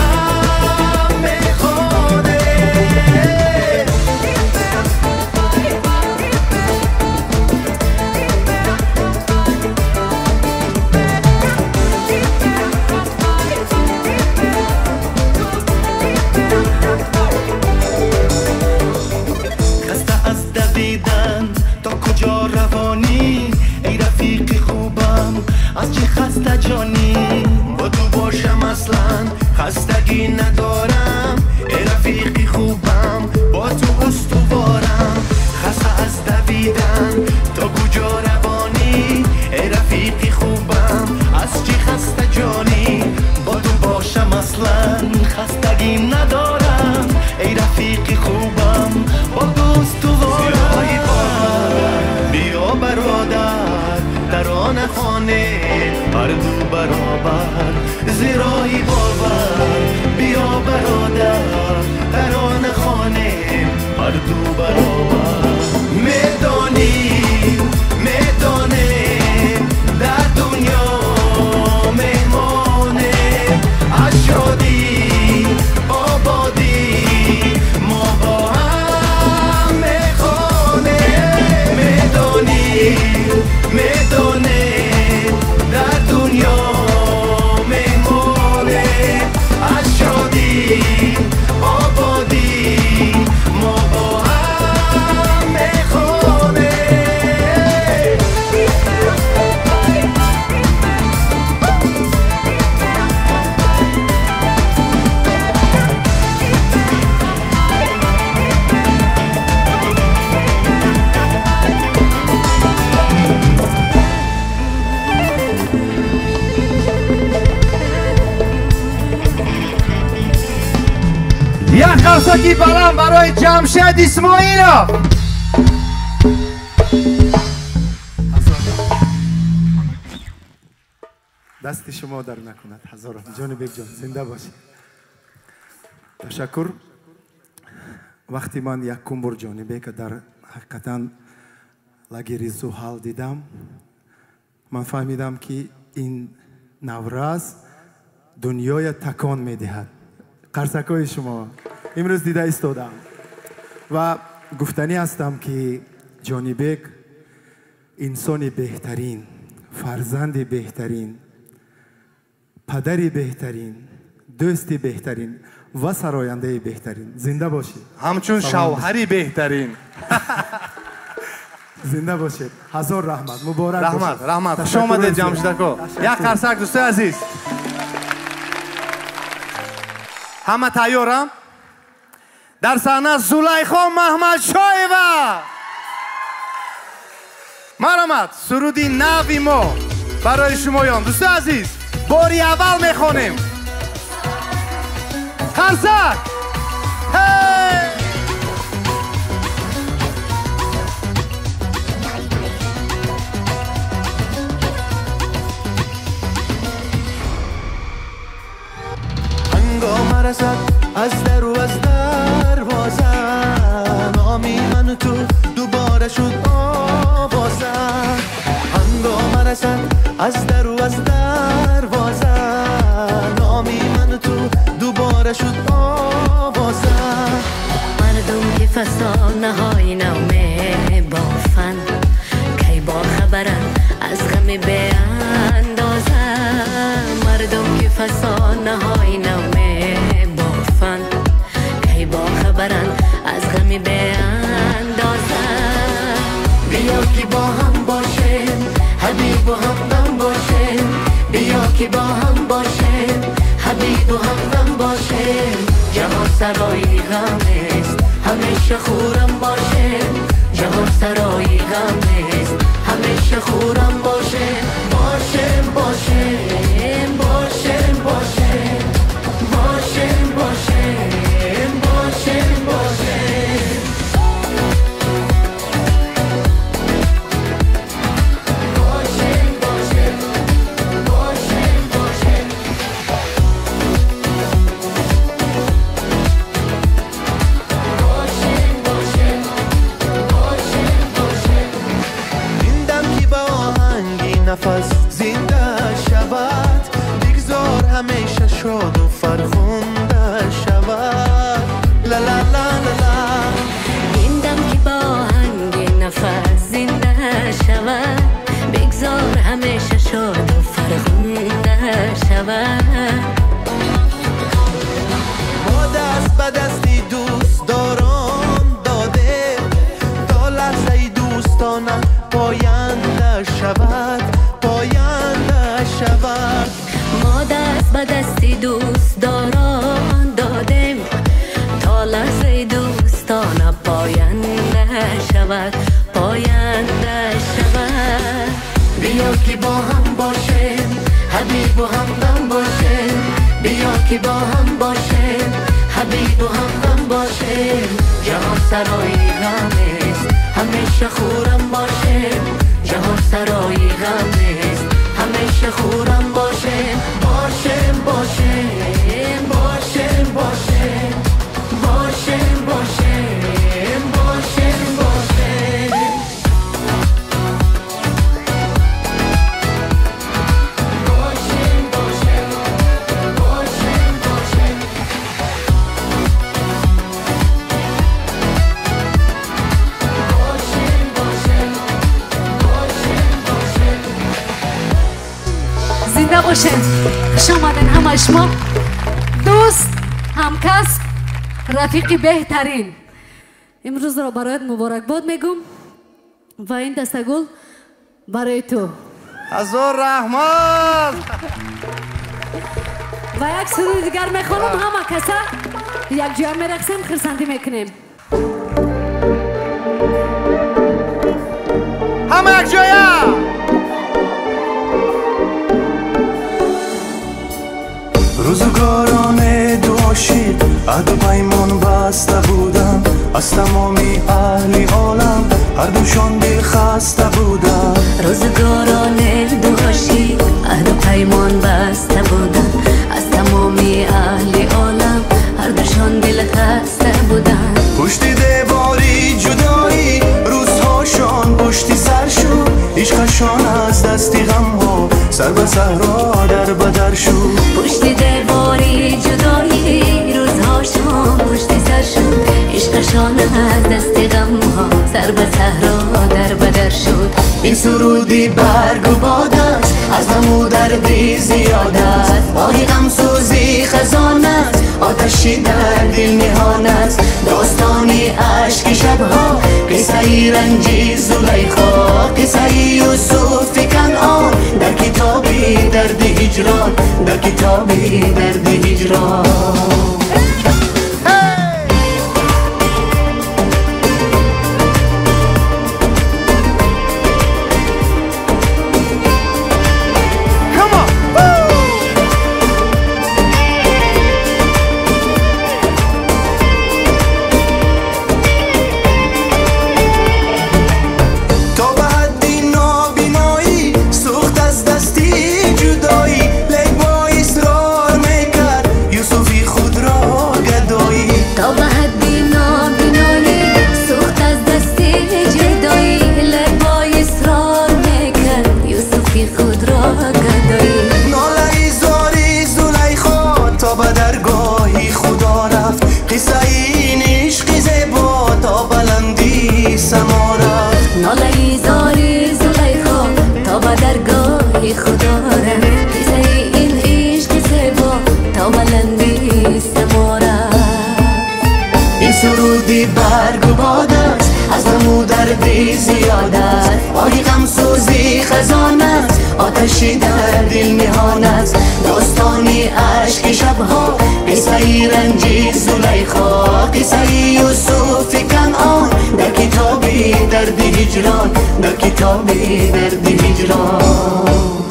از چی خسته جانی با تو باشم اصلا خستگی ندارم ای رفیقی خوبم با تو استوارم خسته از دویدن تا کجا روانی ای رفیقی خوبم از چی خسته جانی با تو باشم اصلا خستگی ندارم ای رفیقی خوبم با تو استوارم بیا برادر در آن خانه هر دو برابر زیرایی باور بیا برادر در آن خانه هر دو برابر میدانی میدانه در دنیا مهمانه از شادی آبادی ما با هم میخانه میدانی میدانه در دنیا مهمانه از شادی آبادی ما با هم میخانه یک قرصکی بلند برای جمشید اسماعیلوف. دست شما در نکند. هزار جان بیگ جان زنده باشید. تشکر. وقتی من یک کمبر جانی بیگ در حقیقتا لاگری زحل دیدم، من فهمیدم که این نوروز دنیای تکان میدهد. قرصکای شما امروز دیده ایستادم و گفتنی هستم که جانی بیگ انسان بهترین، فرزند بهترین، پدری بهترین، دوستی بهترین و سراینده بهترین. زنده باشید. همچون شوهری بهترین. زنده باشید. هزار رحمت. مبارک رحمت باشید. رحمت. خوش آمدید جمشیدکو. یک قرصک دوستای عزیز. همه تیارم؟ در صحنه زلیخا محمد شایوا. مرحمت. سرودی نوی ما برای شمایان دوستای عزیز باری اول میخوانیم. قرصک. هی! هنگام رسد از در و از دروازه، نامی من تو دوباره شد آوازه. هنگام رسد از در و از دروازه، نامی من تو دوباره شد آوازه. مردم که فسانه های نومه بافن، کی با خبرن از غم به اندازه. مردم که فسانه های نومه بافن، کی با خبرن از غم به اندازه. بیا که با هم باشیم، حبیب و همدم باشیم. بیا که با هم باشیم، حبیب و همدم باشیم. جهان سرای غم است، همیشه خورم باشیم. جهان سرای غم است، همیشه خورم باشیم. باشیم باشیم باشیم باشیم باشیم باشیم باشیم باشیم. نفس زنده شود، بگذار همیشه شاد و فرخنده شود. لا لا لا لا. این دم که با آهنگ نفس زنده شود، بگذار همیشه شاد و فرخنده شود. ما دست به دستی دوست داران داده، تا لحظه دوستانه پاینده شود. ما دست به دستی دوست داران دادیم، تا لحظه دوستانه پاینده شود. پاینده شود. بیا که با هم باشیم، حبیب و همدم باشیم. بیا که با هم باشیم، حبیب و همدم باشیم. جهان سرای غم است، همیشه خورم باشیم. جهان سرای غم است، همیشه خورم باشیم. باشیم باشیم باشیم باشیم باشیم باشیم باشیم باشیم. زنده باشین. خوش آمدین همه شما. دوست، همکس، رفیقی بهترین. امروز را برایت مبارکباد میگم و این دستگل برای تو. هزار رحمت. و یک سرود دیگر میخوانم. همه کسا یک جای میرقصیم، خرسندی میکنیم. همه یک جای. روزگاران دو عاشق عهد و پیمان بسته بودم، از تمامی اهل عالم هر دوشان دل خسته بودم. روزگاران دو عاشق عهد و پیمان کشان از دستی غم ها سر به صحرا در بدر شد پشت دیواری جدایی روزها شام پشت سر شد عشقشان از دستی غم ها سر به صحرا در بدر شد این سرودی برگ و باد است از غم و دردی زیاد است ماهی غم سوزی خزان است آتشی در دل نهان است داستانی عشق شبها قصه رنجی زلیخا قصه یوسف کنعان در کتابی درد هجران در کتابی درد هجران سرودی برگ و باد است از غم و دردی زیاد است آهی غم سوزی خزان است آتشی در دل نهان است داستانی عشق شبها قصه رنجی زلیخا قصه یوسف کنعان در کتابی درد هجران در کتابی درد هجران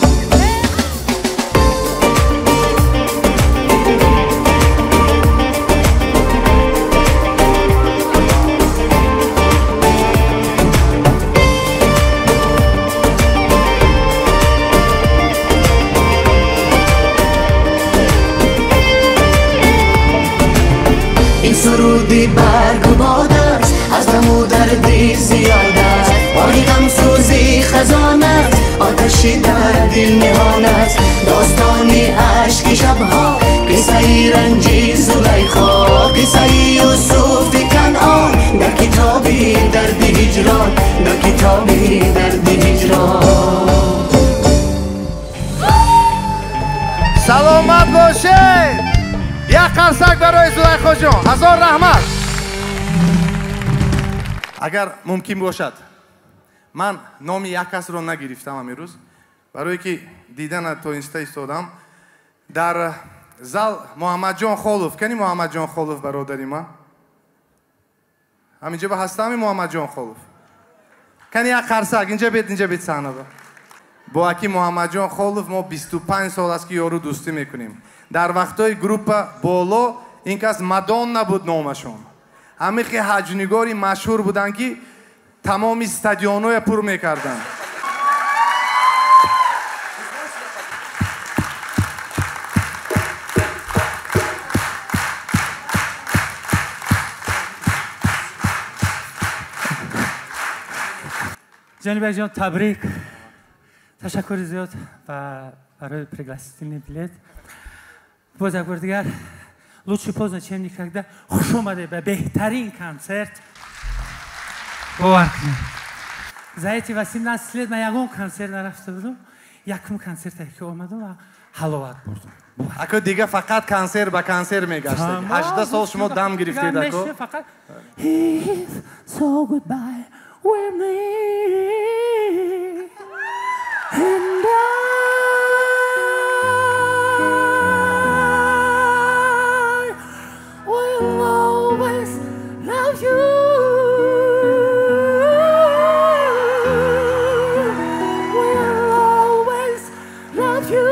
سرودی برگ و باد است از غم و دردی زیاد است آهی غم سوزی خزان است آتشی در دل نهان است داستانی عشق شبها قصه رنجی زلیخا قصه یوسف کنعان در کتابی درد هجران در کتابی درد هجران سلامت باشید یک قرصک برای زلیخا جان هزار رحمت اگر ممکن باشد من نام یک کس رو نگرفتم امروز برای که دیدن تو اینستا ایستادم در زال محمد جان خولوف کنی محمد جان خولوف برادری ما همینجا به هستم محمد جان خولوف کنی یک قرصک اینجا بیت اینجا بیت صحنه با اکی محمد جان خولوف ما بیست و پنج سال است که یارو دوستی میکنیم در وقتای گروپ بولو این کس مادونا بود نامشون همه خیلی حجنگاری مشهور بودن که تمام استادیون‌های پر میکردن جانی بک جان تبریک تشکر زیاد و برای пригласительный билет باز یک بار دیگر лучший поздно чем никогда خوش اومده به بهترین کنسرت باور کنید زایتی واسیم نسلیت من یکم کنسرت نرفته بودم یکم کنسرت که اومدم و حلاوت بردم اکو دیگه فقط کنسرت با کنسرت میگشتید هجده سال شما دم گرفتید اکو فقط He's so goodbye with me and I will always love you will always love you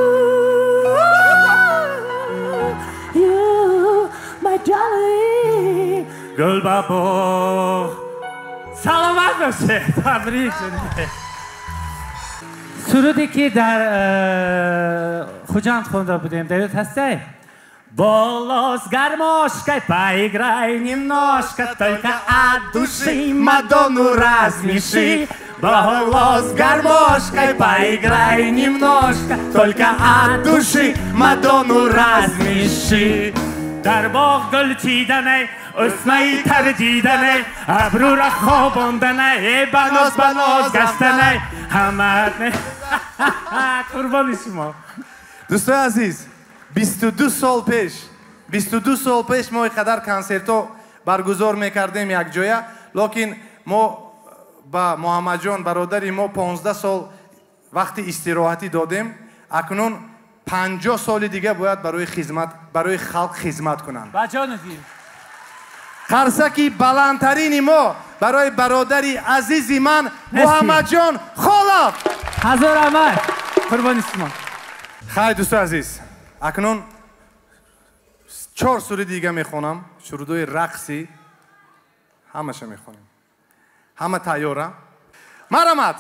you my darling گل بابا سلامت باشه تبریک شده سرودی که در خوجند خونده بودیم در یاد هسته Волос гармошкой поиграй немножко, только от души Мадонну размеши. Баловоз, гармошкой поиграй немножко, только от души Мадонну размеши. در باغ گل چیدنه اسمه تردیدنه ابرو را خواباندنه بناز بناز گشتنه همه قربان شما. دوستان عزیز بیست و دو سال پیش بیست و دو سال پیش ما اینقدر کنسرت‌ها برگزار میکردیم یک جایه، لیکن ما با محمد جان برادری ما پانزده سال وقتی استراحتی دادیم. اکنون پنجاه سال دیگه باید برای خدمت برای خلق خدمت کنند. بچه‌ها دیر قرصکی بلندترین ما برای برادری عزیزی من محمد جان خالق. هزار رحمت قربان شما. خیلی دوستان عزیز اکنون چهار سوره دیگه میخونم، شروع رقصی همش میخونیم. همه تیاره؟ مرحمت.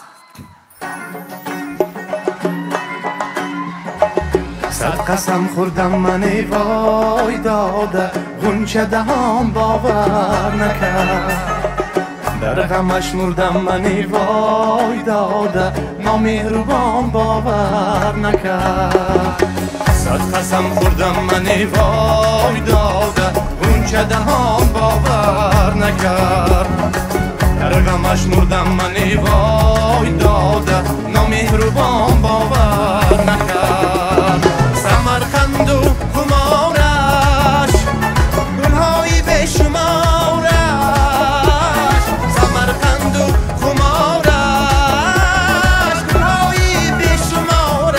صد قسم خوردم من وای داده غنچه دهان باور نکرد، در غمش مردم من وای داده نامهربان باور نکرد. صد قسم خوردم من وای داده غنچه دهان باور نکرد، در غمش مردم من وای داده نامهربان باور نکرد. سمرقند و خمارش گلهای بشمارش، سمرقند و خمارش گلهای بشمارش،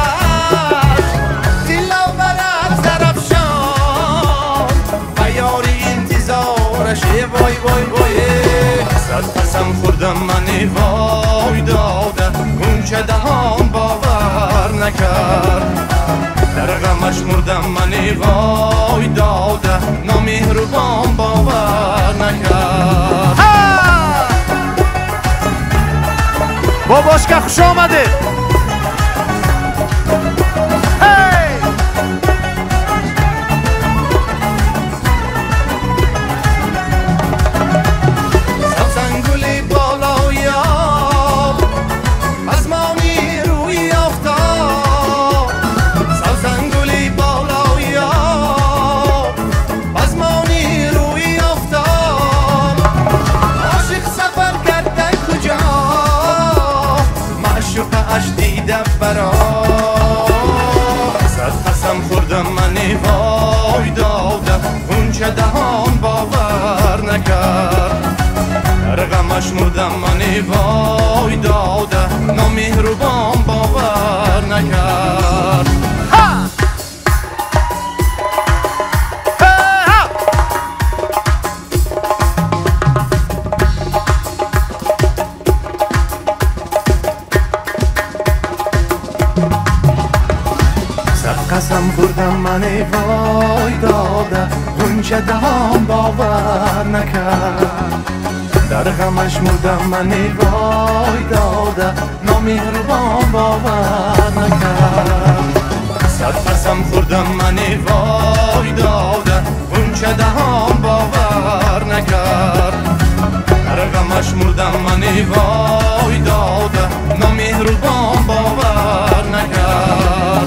تلا برد زرفشان و یاری انتظارش. وای وای وای صد قسم خوردم من وای داده غنچه دهان باور نکرد، در غمش مردم من وای داده نامهربان باور نکرد. باباش که خوش آمده. سبزنگولی بالای آب پزمانی روی آفتاب، سبزنگولی بالای آب پزمانی روی آفتاب. عاشق سفر کرده کجا معشوقش دیده برا. صد قسم خوردم من وای داده غنچه دهان باور نکرد، در غمش مردم من وای داده نامهربان باور نکرد. صد قسم خوردم من وای داده غنچه دهان باور نکرد، در غمش مردم من وای داده نامهربان باور نکرد. صد قسم خوردم من وای داده غنچه دهان باور نکرد، در غمش مردم من وای داده نامهربان باور نکرد.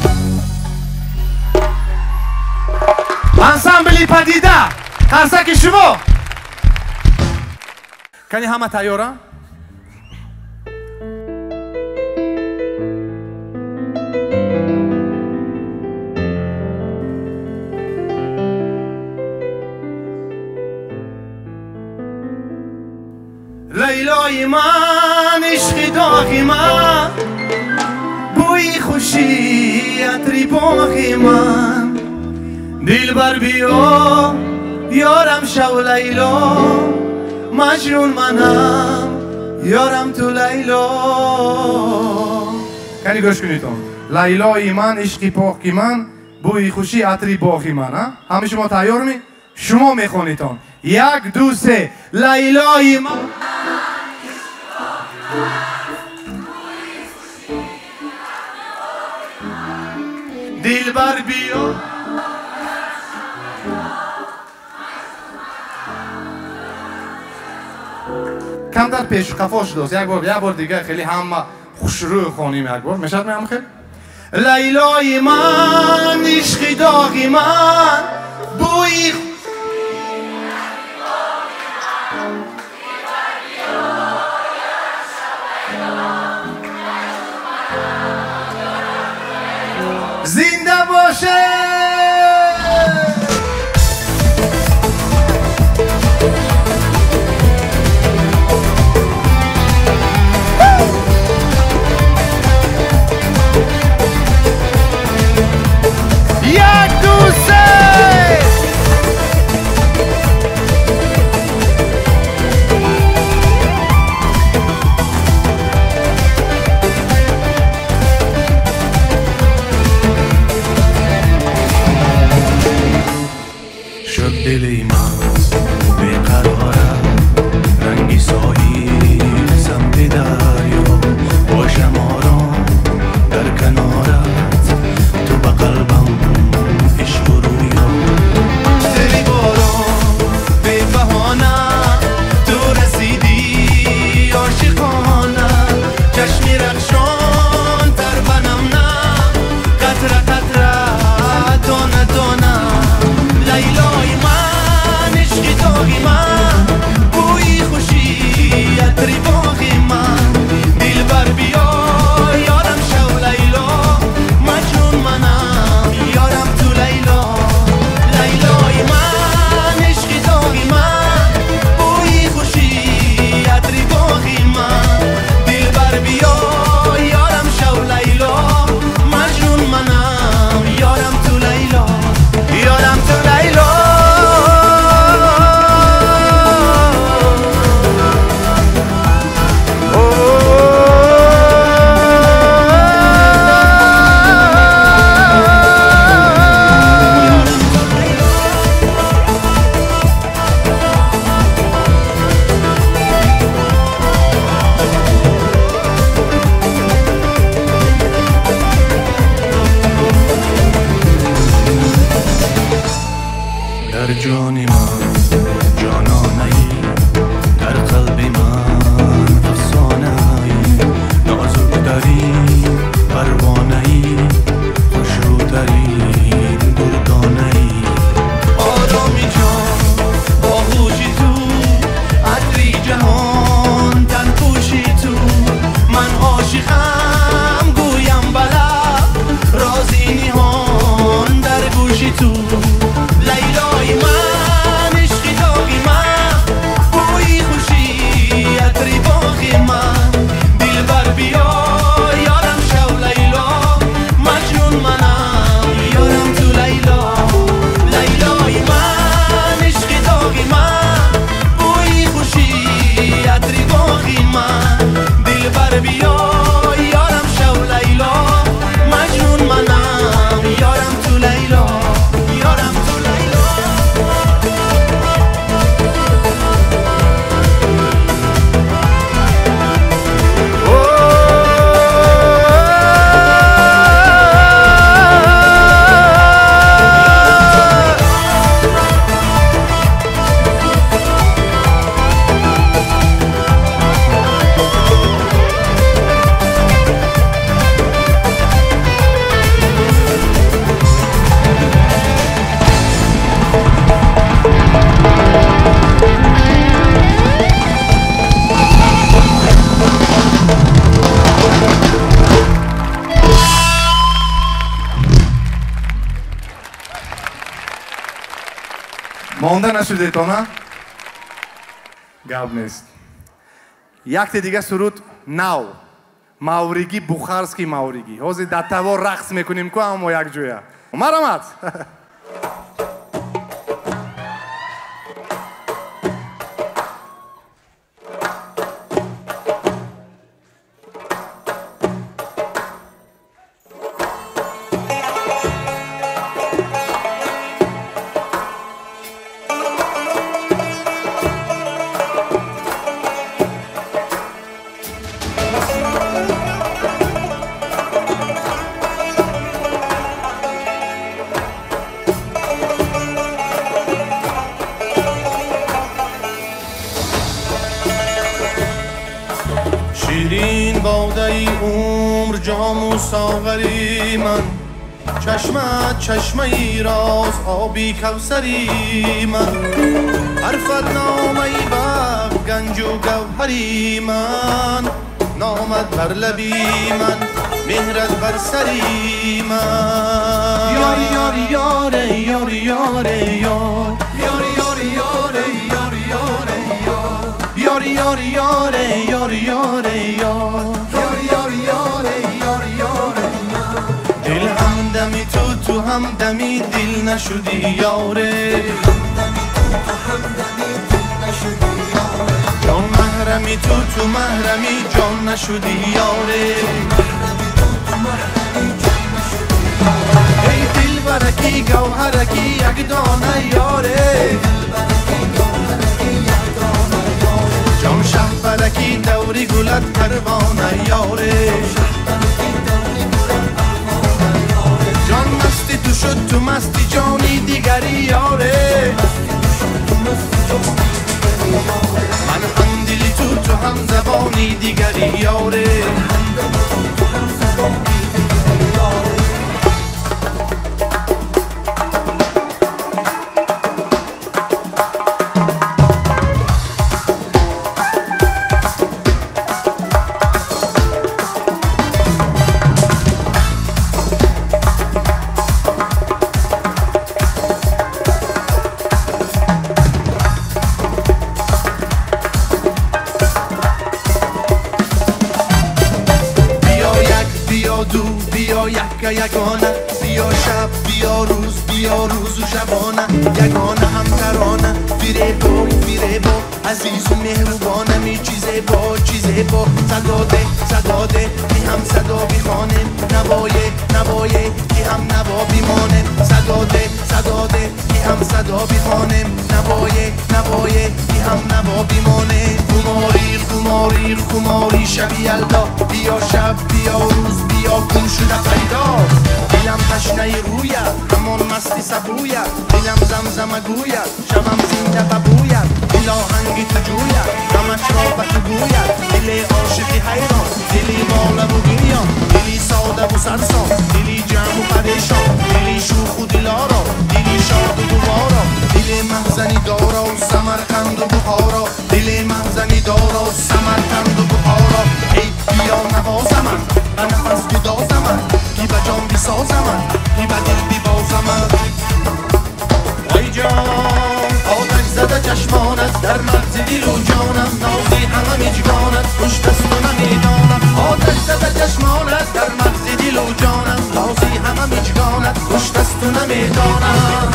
انسامبلی پدیده قرصک شما کنی همه تیاره؟ لیلای من عشق داغی من بوی خوشی عطری باغی من، دلبر بیا یارم شو لیلا مجنون منم یارم تو لیلا. کنی گوش کنید لیلای من عشقی پاکی من بوی خوشی عطری باغی من. همه شما تیار می؟ شما میخونید یک دو سه. لیلای من دلبر بیا کم در پیش قفاش دوست یک بار یک بار دیگه خیلی همه خوشرو خونیم یک بار میشد میام خیلی لیلای من عشق داغی من بوی زنده باشه یک دو سه دلی من بیقراره رنگی ساحل سمت دریا باشم آرام در کنارت تو به قلبم عشق و رویا دلی باران بی بهانه تو رسیدی عاشقانه چشمی رخشان تر بنم نه قطره قطره دانه دانه لیلای من عشقی داغی من بوی خوشی عطری باغی من دلبر بیا یارم شو لیلا مجنون منم یارم تو لیلا لیلای من عشقی داغی من بوی خوشی عطری باغی من دلبر بیا یارم شو لیلا مجنون منم یارم تو لیلا یارم تو لیلا در جانی من جانانه ای در قلبی من افسانه ای نازک ترین پروانه ای خوشروترین دردانه ای آرامی جان باهوشی تو عطری جهان تن پوشی تو من عاشقم گویم بلا رازی نیهان در گوشی تو لیلای من عشقی داغی من بوی خوشی عطری باغی من دلبر بیا یارم شو لیلا مجنون منم یارم تو لیلا لیلای من عشقی داغی من بوی خوشی عطری باغی من دلبر بیا یارم شو لیلا مجنون منم یارم تو لیلا یارم تو لیلا مانده نشده تا نه؟ گپ نیست یک دیگه سرود نو ماوریگی بخارسکی ماوریگی حوزی در توار رقص میکنیم که اما یک جویه مرمت باده ای عمر جام و ساغری من چشمت چشمه ای راز آبی کوثری من حرفت نامه ای بر گنج و گوهری من نامت بر لبی من مهرت بر سری من یاری یاری یاره یاری یاره یار یاری یاری یاره یاری یاره یار یاری یاری یاره یاری یاره یار یاری یاری یاره یاری یاره دل همدمی تو تو همدمی دل نشدی یاره جان محرمی تو تو محرمی جان نشدی یاره ای دل برکی گوهرکی یک دانه یاره جان شهبرکی دوری گلت پروانه یاره جان مستی تو شد تو مستی جانی دیگری یاره من هم دلی تو تو هم زبانی دیگری یاره یگانه بیا شب بیا روز بیا روز و شبانه یگانه هم ترانه فیره با فیره با عزیز و مهربانه می چیزه با چیزه با صدا ده صدا ده بی هم صدا بیخانه نوایه نوایه بی هم نوا بیمانه صدا ده صدا ده بی هم صدا بیخانه نوایه نوایه بی هم نوا بیمانه خماری خماری خماری شبی یلدا بیا شب بیا روز بیا گم شده پیدا دلم تشنه رویت همان مستی سبویت دلم زمزمه گوید شبم زنده ببوید دل آهنگی تو جوید غمش را به تو گوید دل عاشقی حیران دلی ماله و گریان دلی ساده و سرسان دلی جمع و پریشان دلی شوخ و دلارا دلی شاد و دوبارا دل محزنی دارا و سمرقند و بخارا دل محزنی دارا و سمرقند و بخارا ای بیا نوازم من به نفس گدازم من کی به جان بیسازم من کی به دل بیبازم من ای جان آتش زده چشمانت در مغز دل و جانم نازی همه میجگانت پشت است و نمیدانم آتش زده چشمانت در مغز دل و جانم نازی همه میجگانت پشت است و نمیدانم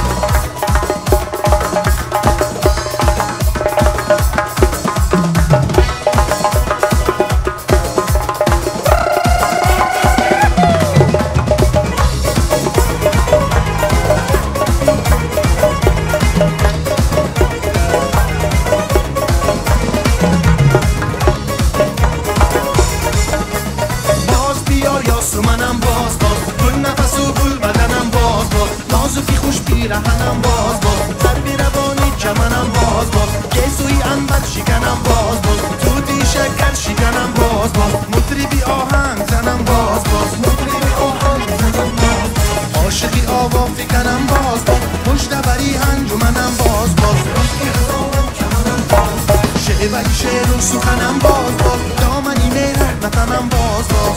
پیرهنم باز باز سر بی روانی چمنم باز باز گیسوی انبر شکنم باز باز توتی شکر شکنم باز باز مطربی آهنگ زنم باز باز مطربی آهنگ زنم باز عاشقی آوا فکنم باز باز پشت بری انجمنم باز باز شعبی شعر و سخنم باز باز دامنی مهرت نتنم باز باز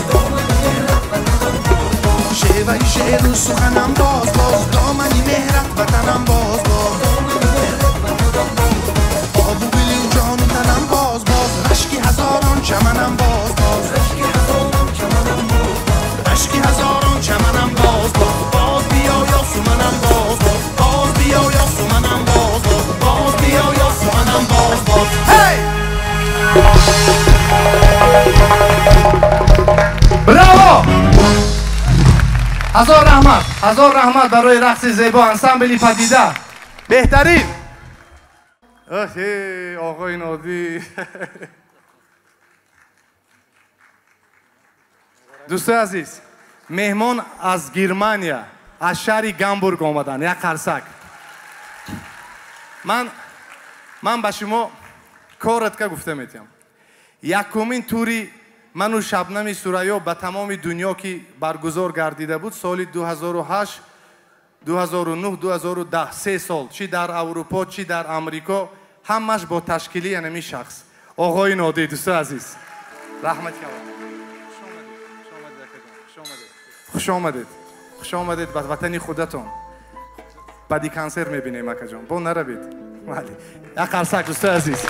شعبی شعر و سخنم باز باز دامنی مهرت وطنم باز باز آب و گلی و جان و تنم باز باز رشکی هزاران چمنم باز باز رشکی هزاران چمنم باز باز باز بیا یا سومنم باز باز باز بیا یا سومنم باز باز باز بیا یا سومنم باز باز هی براو هزار رحمت هزار رحمت برای رقص زیبا انسامبلی پدیده بهترین آخه آقای نادی دوستان عزیز مهمان از گرمانیا از شهر گامبورگ آمدن یک قرصک من من به شما کارت که گفته میتیم یکمین توری منو شبنم سوریا به تمام دنیا که برگزار گردیده بود سال دو هزار و هشت دو هزار و نه دو هزار و ده سه سال چی در اروپا چی در امریکا همش با تشکیلی یعنی شخص آقای نادی دوست عزیز رحمت کنم خوش آمدید خوش آمدید به وطن خودتون بعدی کنسر میبینیم اکا جان با نروید ولی یک قرصک دوست عزیز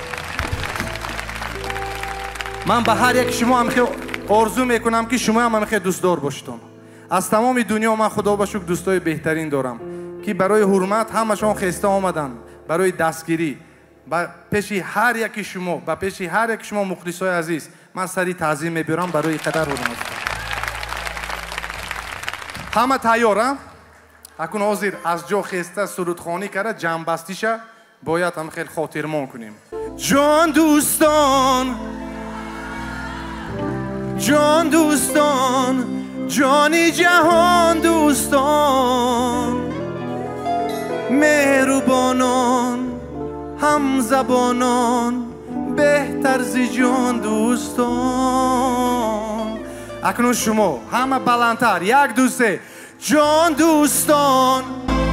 من به هر یک شما هم که آرزو میکنم که شما هم هم دوست دار باشتون از تمام دنیا من خدا با شکر دوستای بهترین دارم که برای حرمت همشون خسته آمدن برای دستگیری با پیش هر یک شما با پیش هر یک شما مخلصای عزیز من سری تعظیم میبرم برای قدر حرمت همه تیاره اکنون حاضر از جا خسته سرودخوانی کرده جنبستیشه باید هم خیلی خاطرمان کنیم جان دوستان جان دوستان جانی جهان دوستان مهربانان هم زبانان بهتر زی جان دوستان اکنون شما همه بلندتر یک دو سه جان دوستان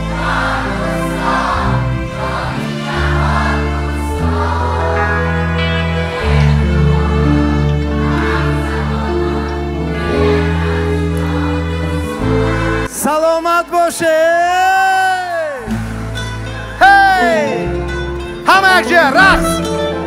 سلامت باشه هی همه یک جه رقص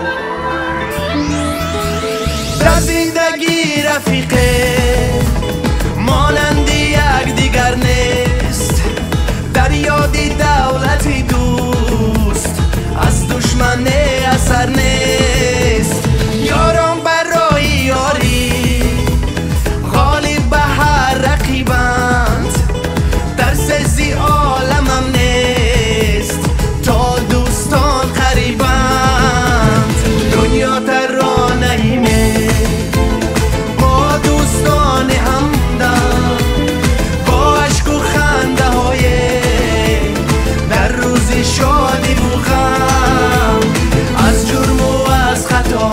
در زندگی رفیقه مانندی یک دیگر نیست در یادی دولتی دوست از دشمن اثر نیست یاران برای یاری غالب به هر رقیبند در سزی عالمم نیست تا دوستان قریبند دنیا ترانه‌ایمه با دوستان همدم با عشق و خنده های در روزی شادی و غم از جرم و از خطا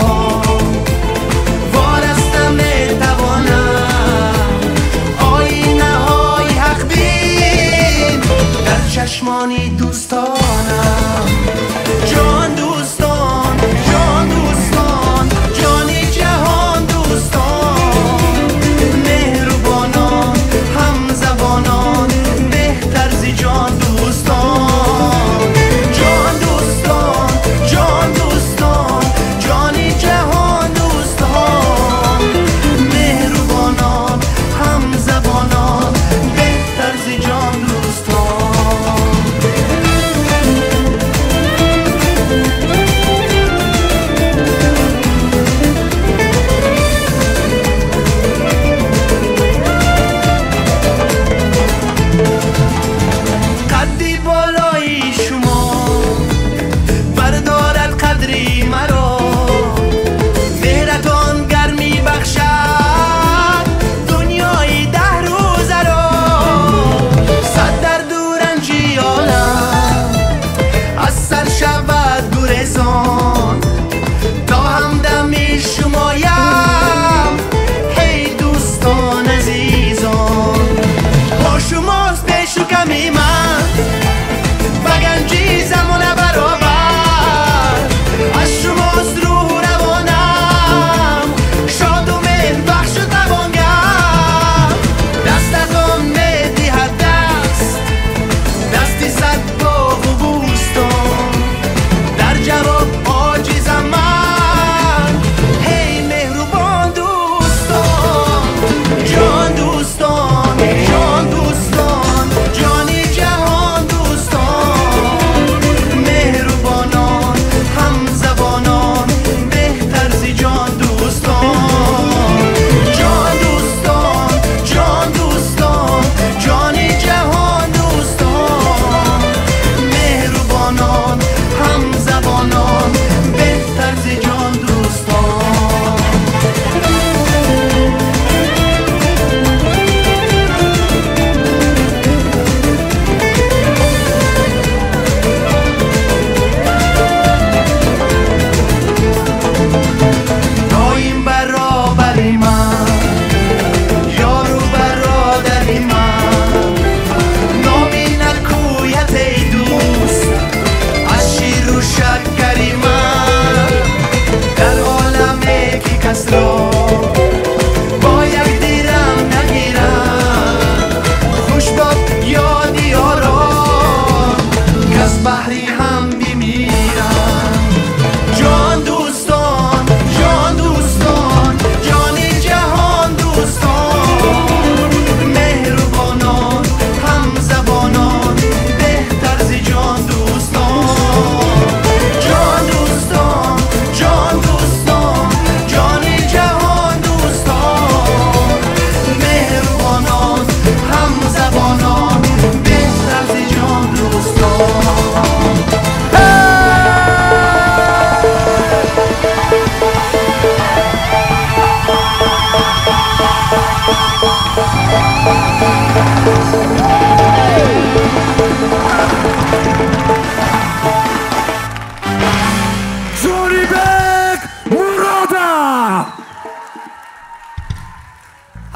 وارستم نتوانم آینه های حق بین در چشمانی دوستانم جان دوستان جان دوستان جانی جهان دوستان مهربانان هم زبانان بهتر زی جان دوستان جان دوستان جان دوستان جانی جهان دوستان مهربانان هم زبانان بهتر زی جان دوستان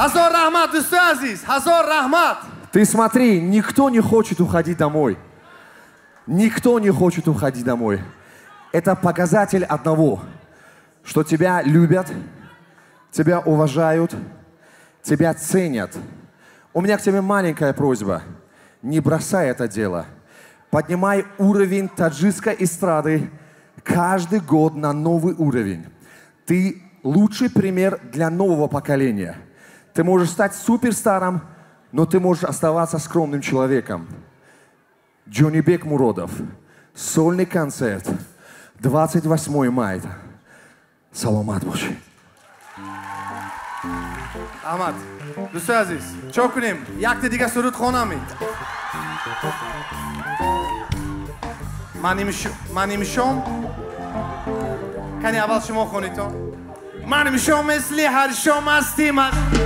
Хазор рахмат, дӯстои азиз, хазор рахмат. Ты смотри, никто не хочет уходить домой. Никто не хочет уходить домой. Это показатель одного, что тебя любят, тебя уважают, тебя ценят. У меня к тебе маленькая просьба. Не бросай это дело. Поднимай уровень таджикской эстрады каждый год на новый уровень. Ты лучший пример для нового поколения. Ты можешь стать суперстаром, но ты можешь оставаться скромным человеком. Джонибек Муродов. Сольный концерт. двадцать восьмого мая. Саломат боши. Ахмад, дӯстои азиз, чо кунем? Якта дига суруд хонамид. Мани мишом. Кани аввал шумо хонитон. Мани мишом мисли ҳар шом ҳастим.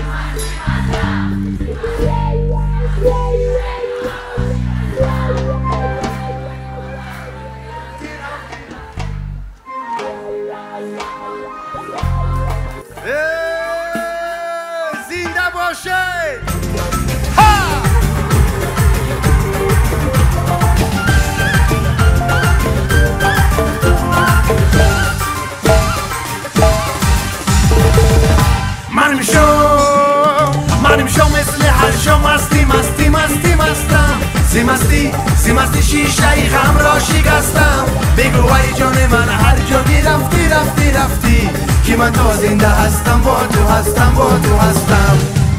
من میشم من میشم مثل هر شام مستی مستی مستی مستم سی مستی سی مستی شیشه ای غم را شکستم بگو ای جان من هر جا که رفتی رفتی رفتی که من تا زنده هستم با تو هستم با تو هستم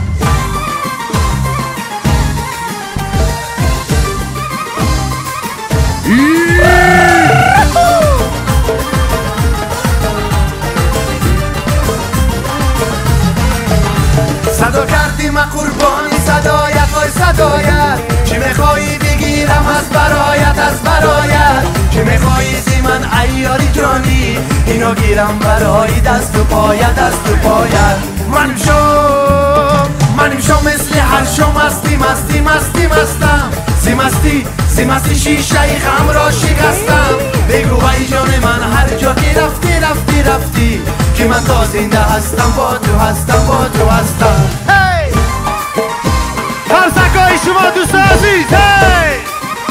صدا کردی من قربانی صدایت وای صدایت چی میخوایی بگیرم از برایت از برایت چی میخوایی زی من عیاری جانی اینو گیرم برای دست و پایت دست و پایت منم شو منم شو مثل هر شو مستی مستی مستی مستم سی مستی سی مستی شیشه ای غم را شکستم بگو ای جان من هر جا که رفتی رفتی رفتی که من تا زنده هستم با تو هستم با تو هستم هی فرسکای شما دوست عزیز هی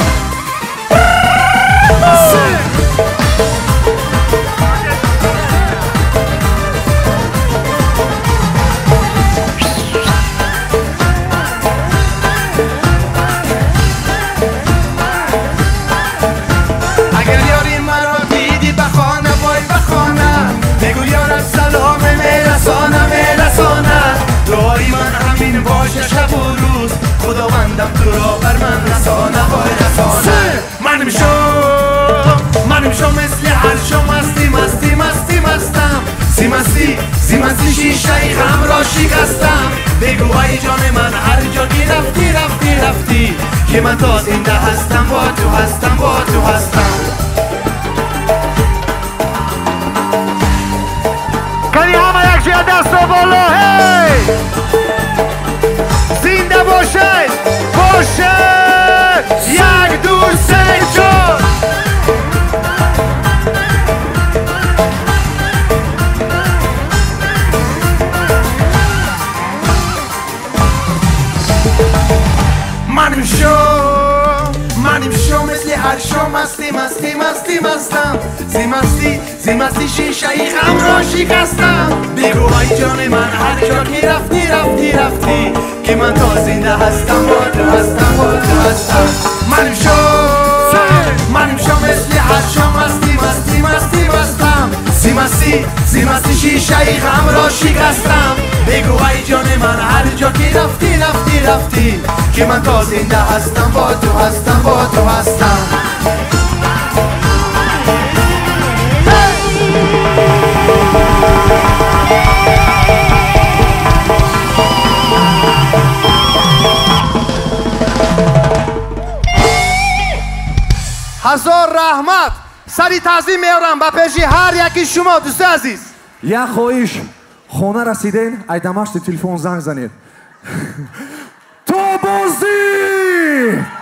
اگر یاری مرا دیدی بخانه وای بخانه بگو یارم سلام میرسانه میرسانه دعای من همین باشه شب و روز خداوندم تو را بر من رسانه وای رسانه من میشم من میشم مثل هر شو مستی مستی مستی مستم سی مستی سی مستی شیشه ای غم را شکستم بگو ای جان من هر جا که رفتی رفتی رفتی که من تا زنده هستم با تو هستم با تو هستم کنی همه یک جای دست و بالا هی زنده باشه باشه یک دو سه چهار منم شو منم شو مثل هر شو مستی مستی مستی مستم سی مستی سی مستی شیشه ای غم را شکستم بگو ای جان من هر جا که رفتی رفتی رفتی که من تا زنده هستم با تو هستم با تو هستم منم شو منم شو مثل هر شو مستی مستی مستی مستم سی مستی سی مستی شیشه ای غم را شکستم بگو ای جان من هر جا که رفتی رفتی رفتی که من تا زنده هستم با تو هستم با تو هستم هزار رحمت سری تعظیم میارم با پیشی هر یکی شما دوست عزیز Я хоиш хона расиден ай дамашти телефон занг занед. Тобози!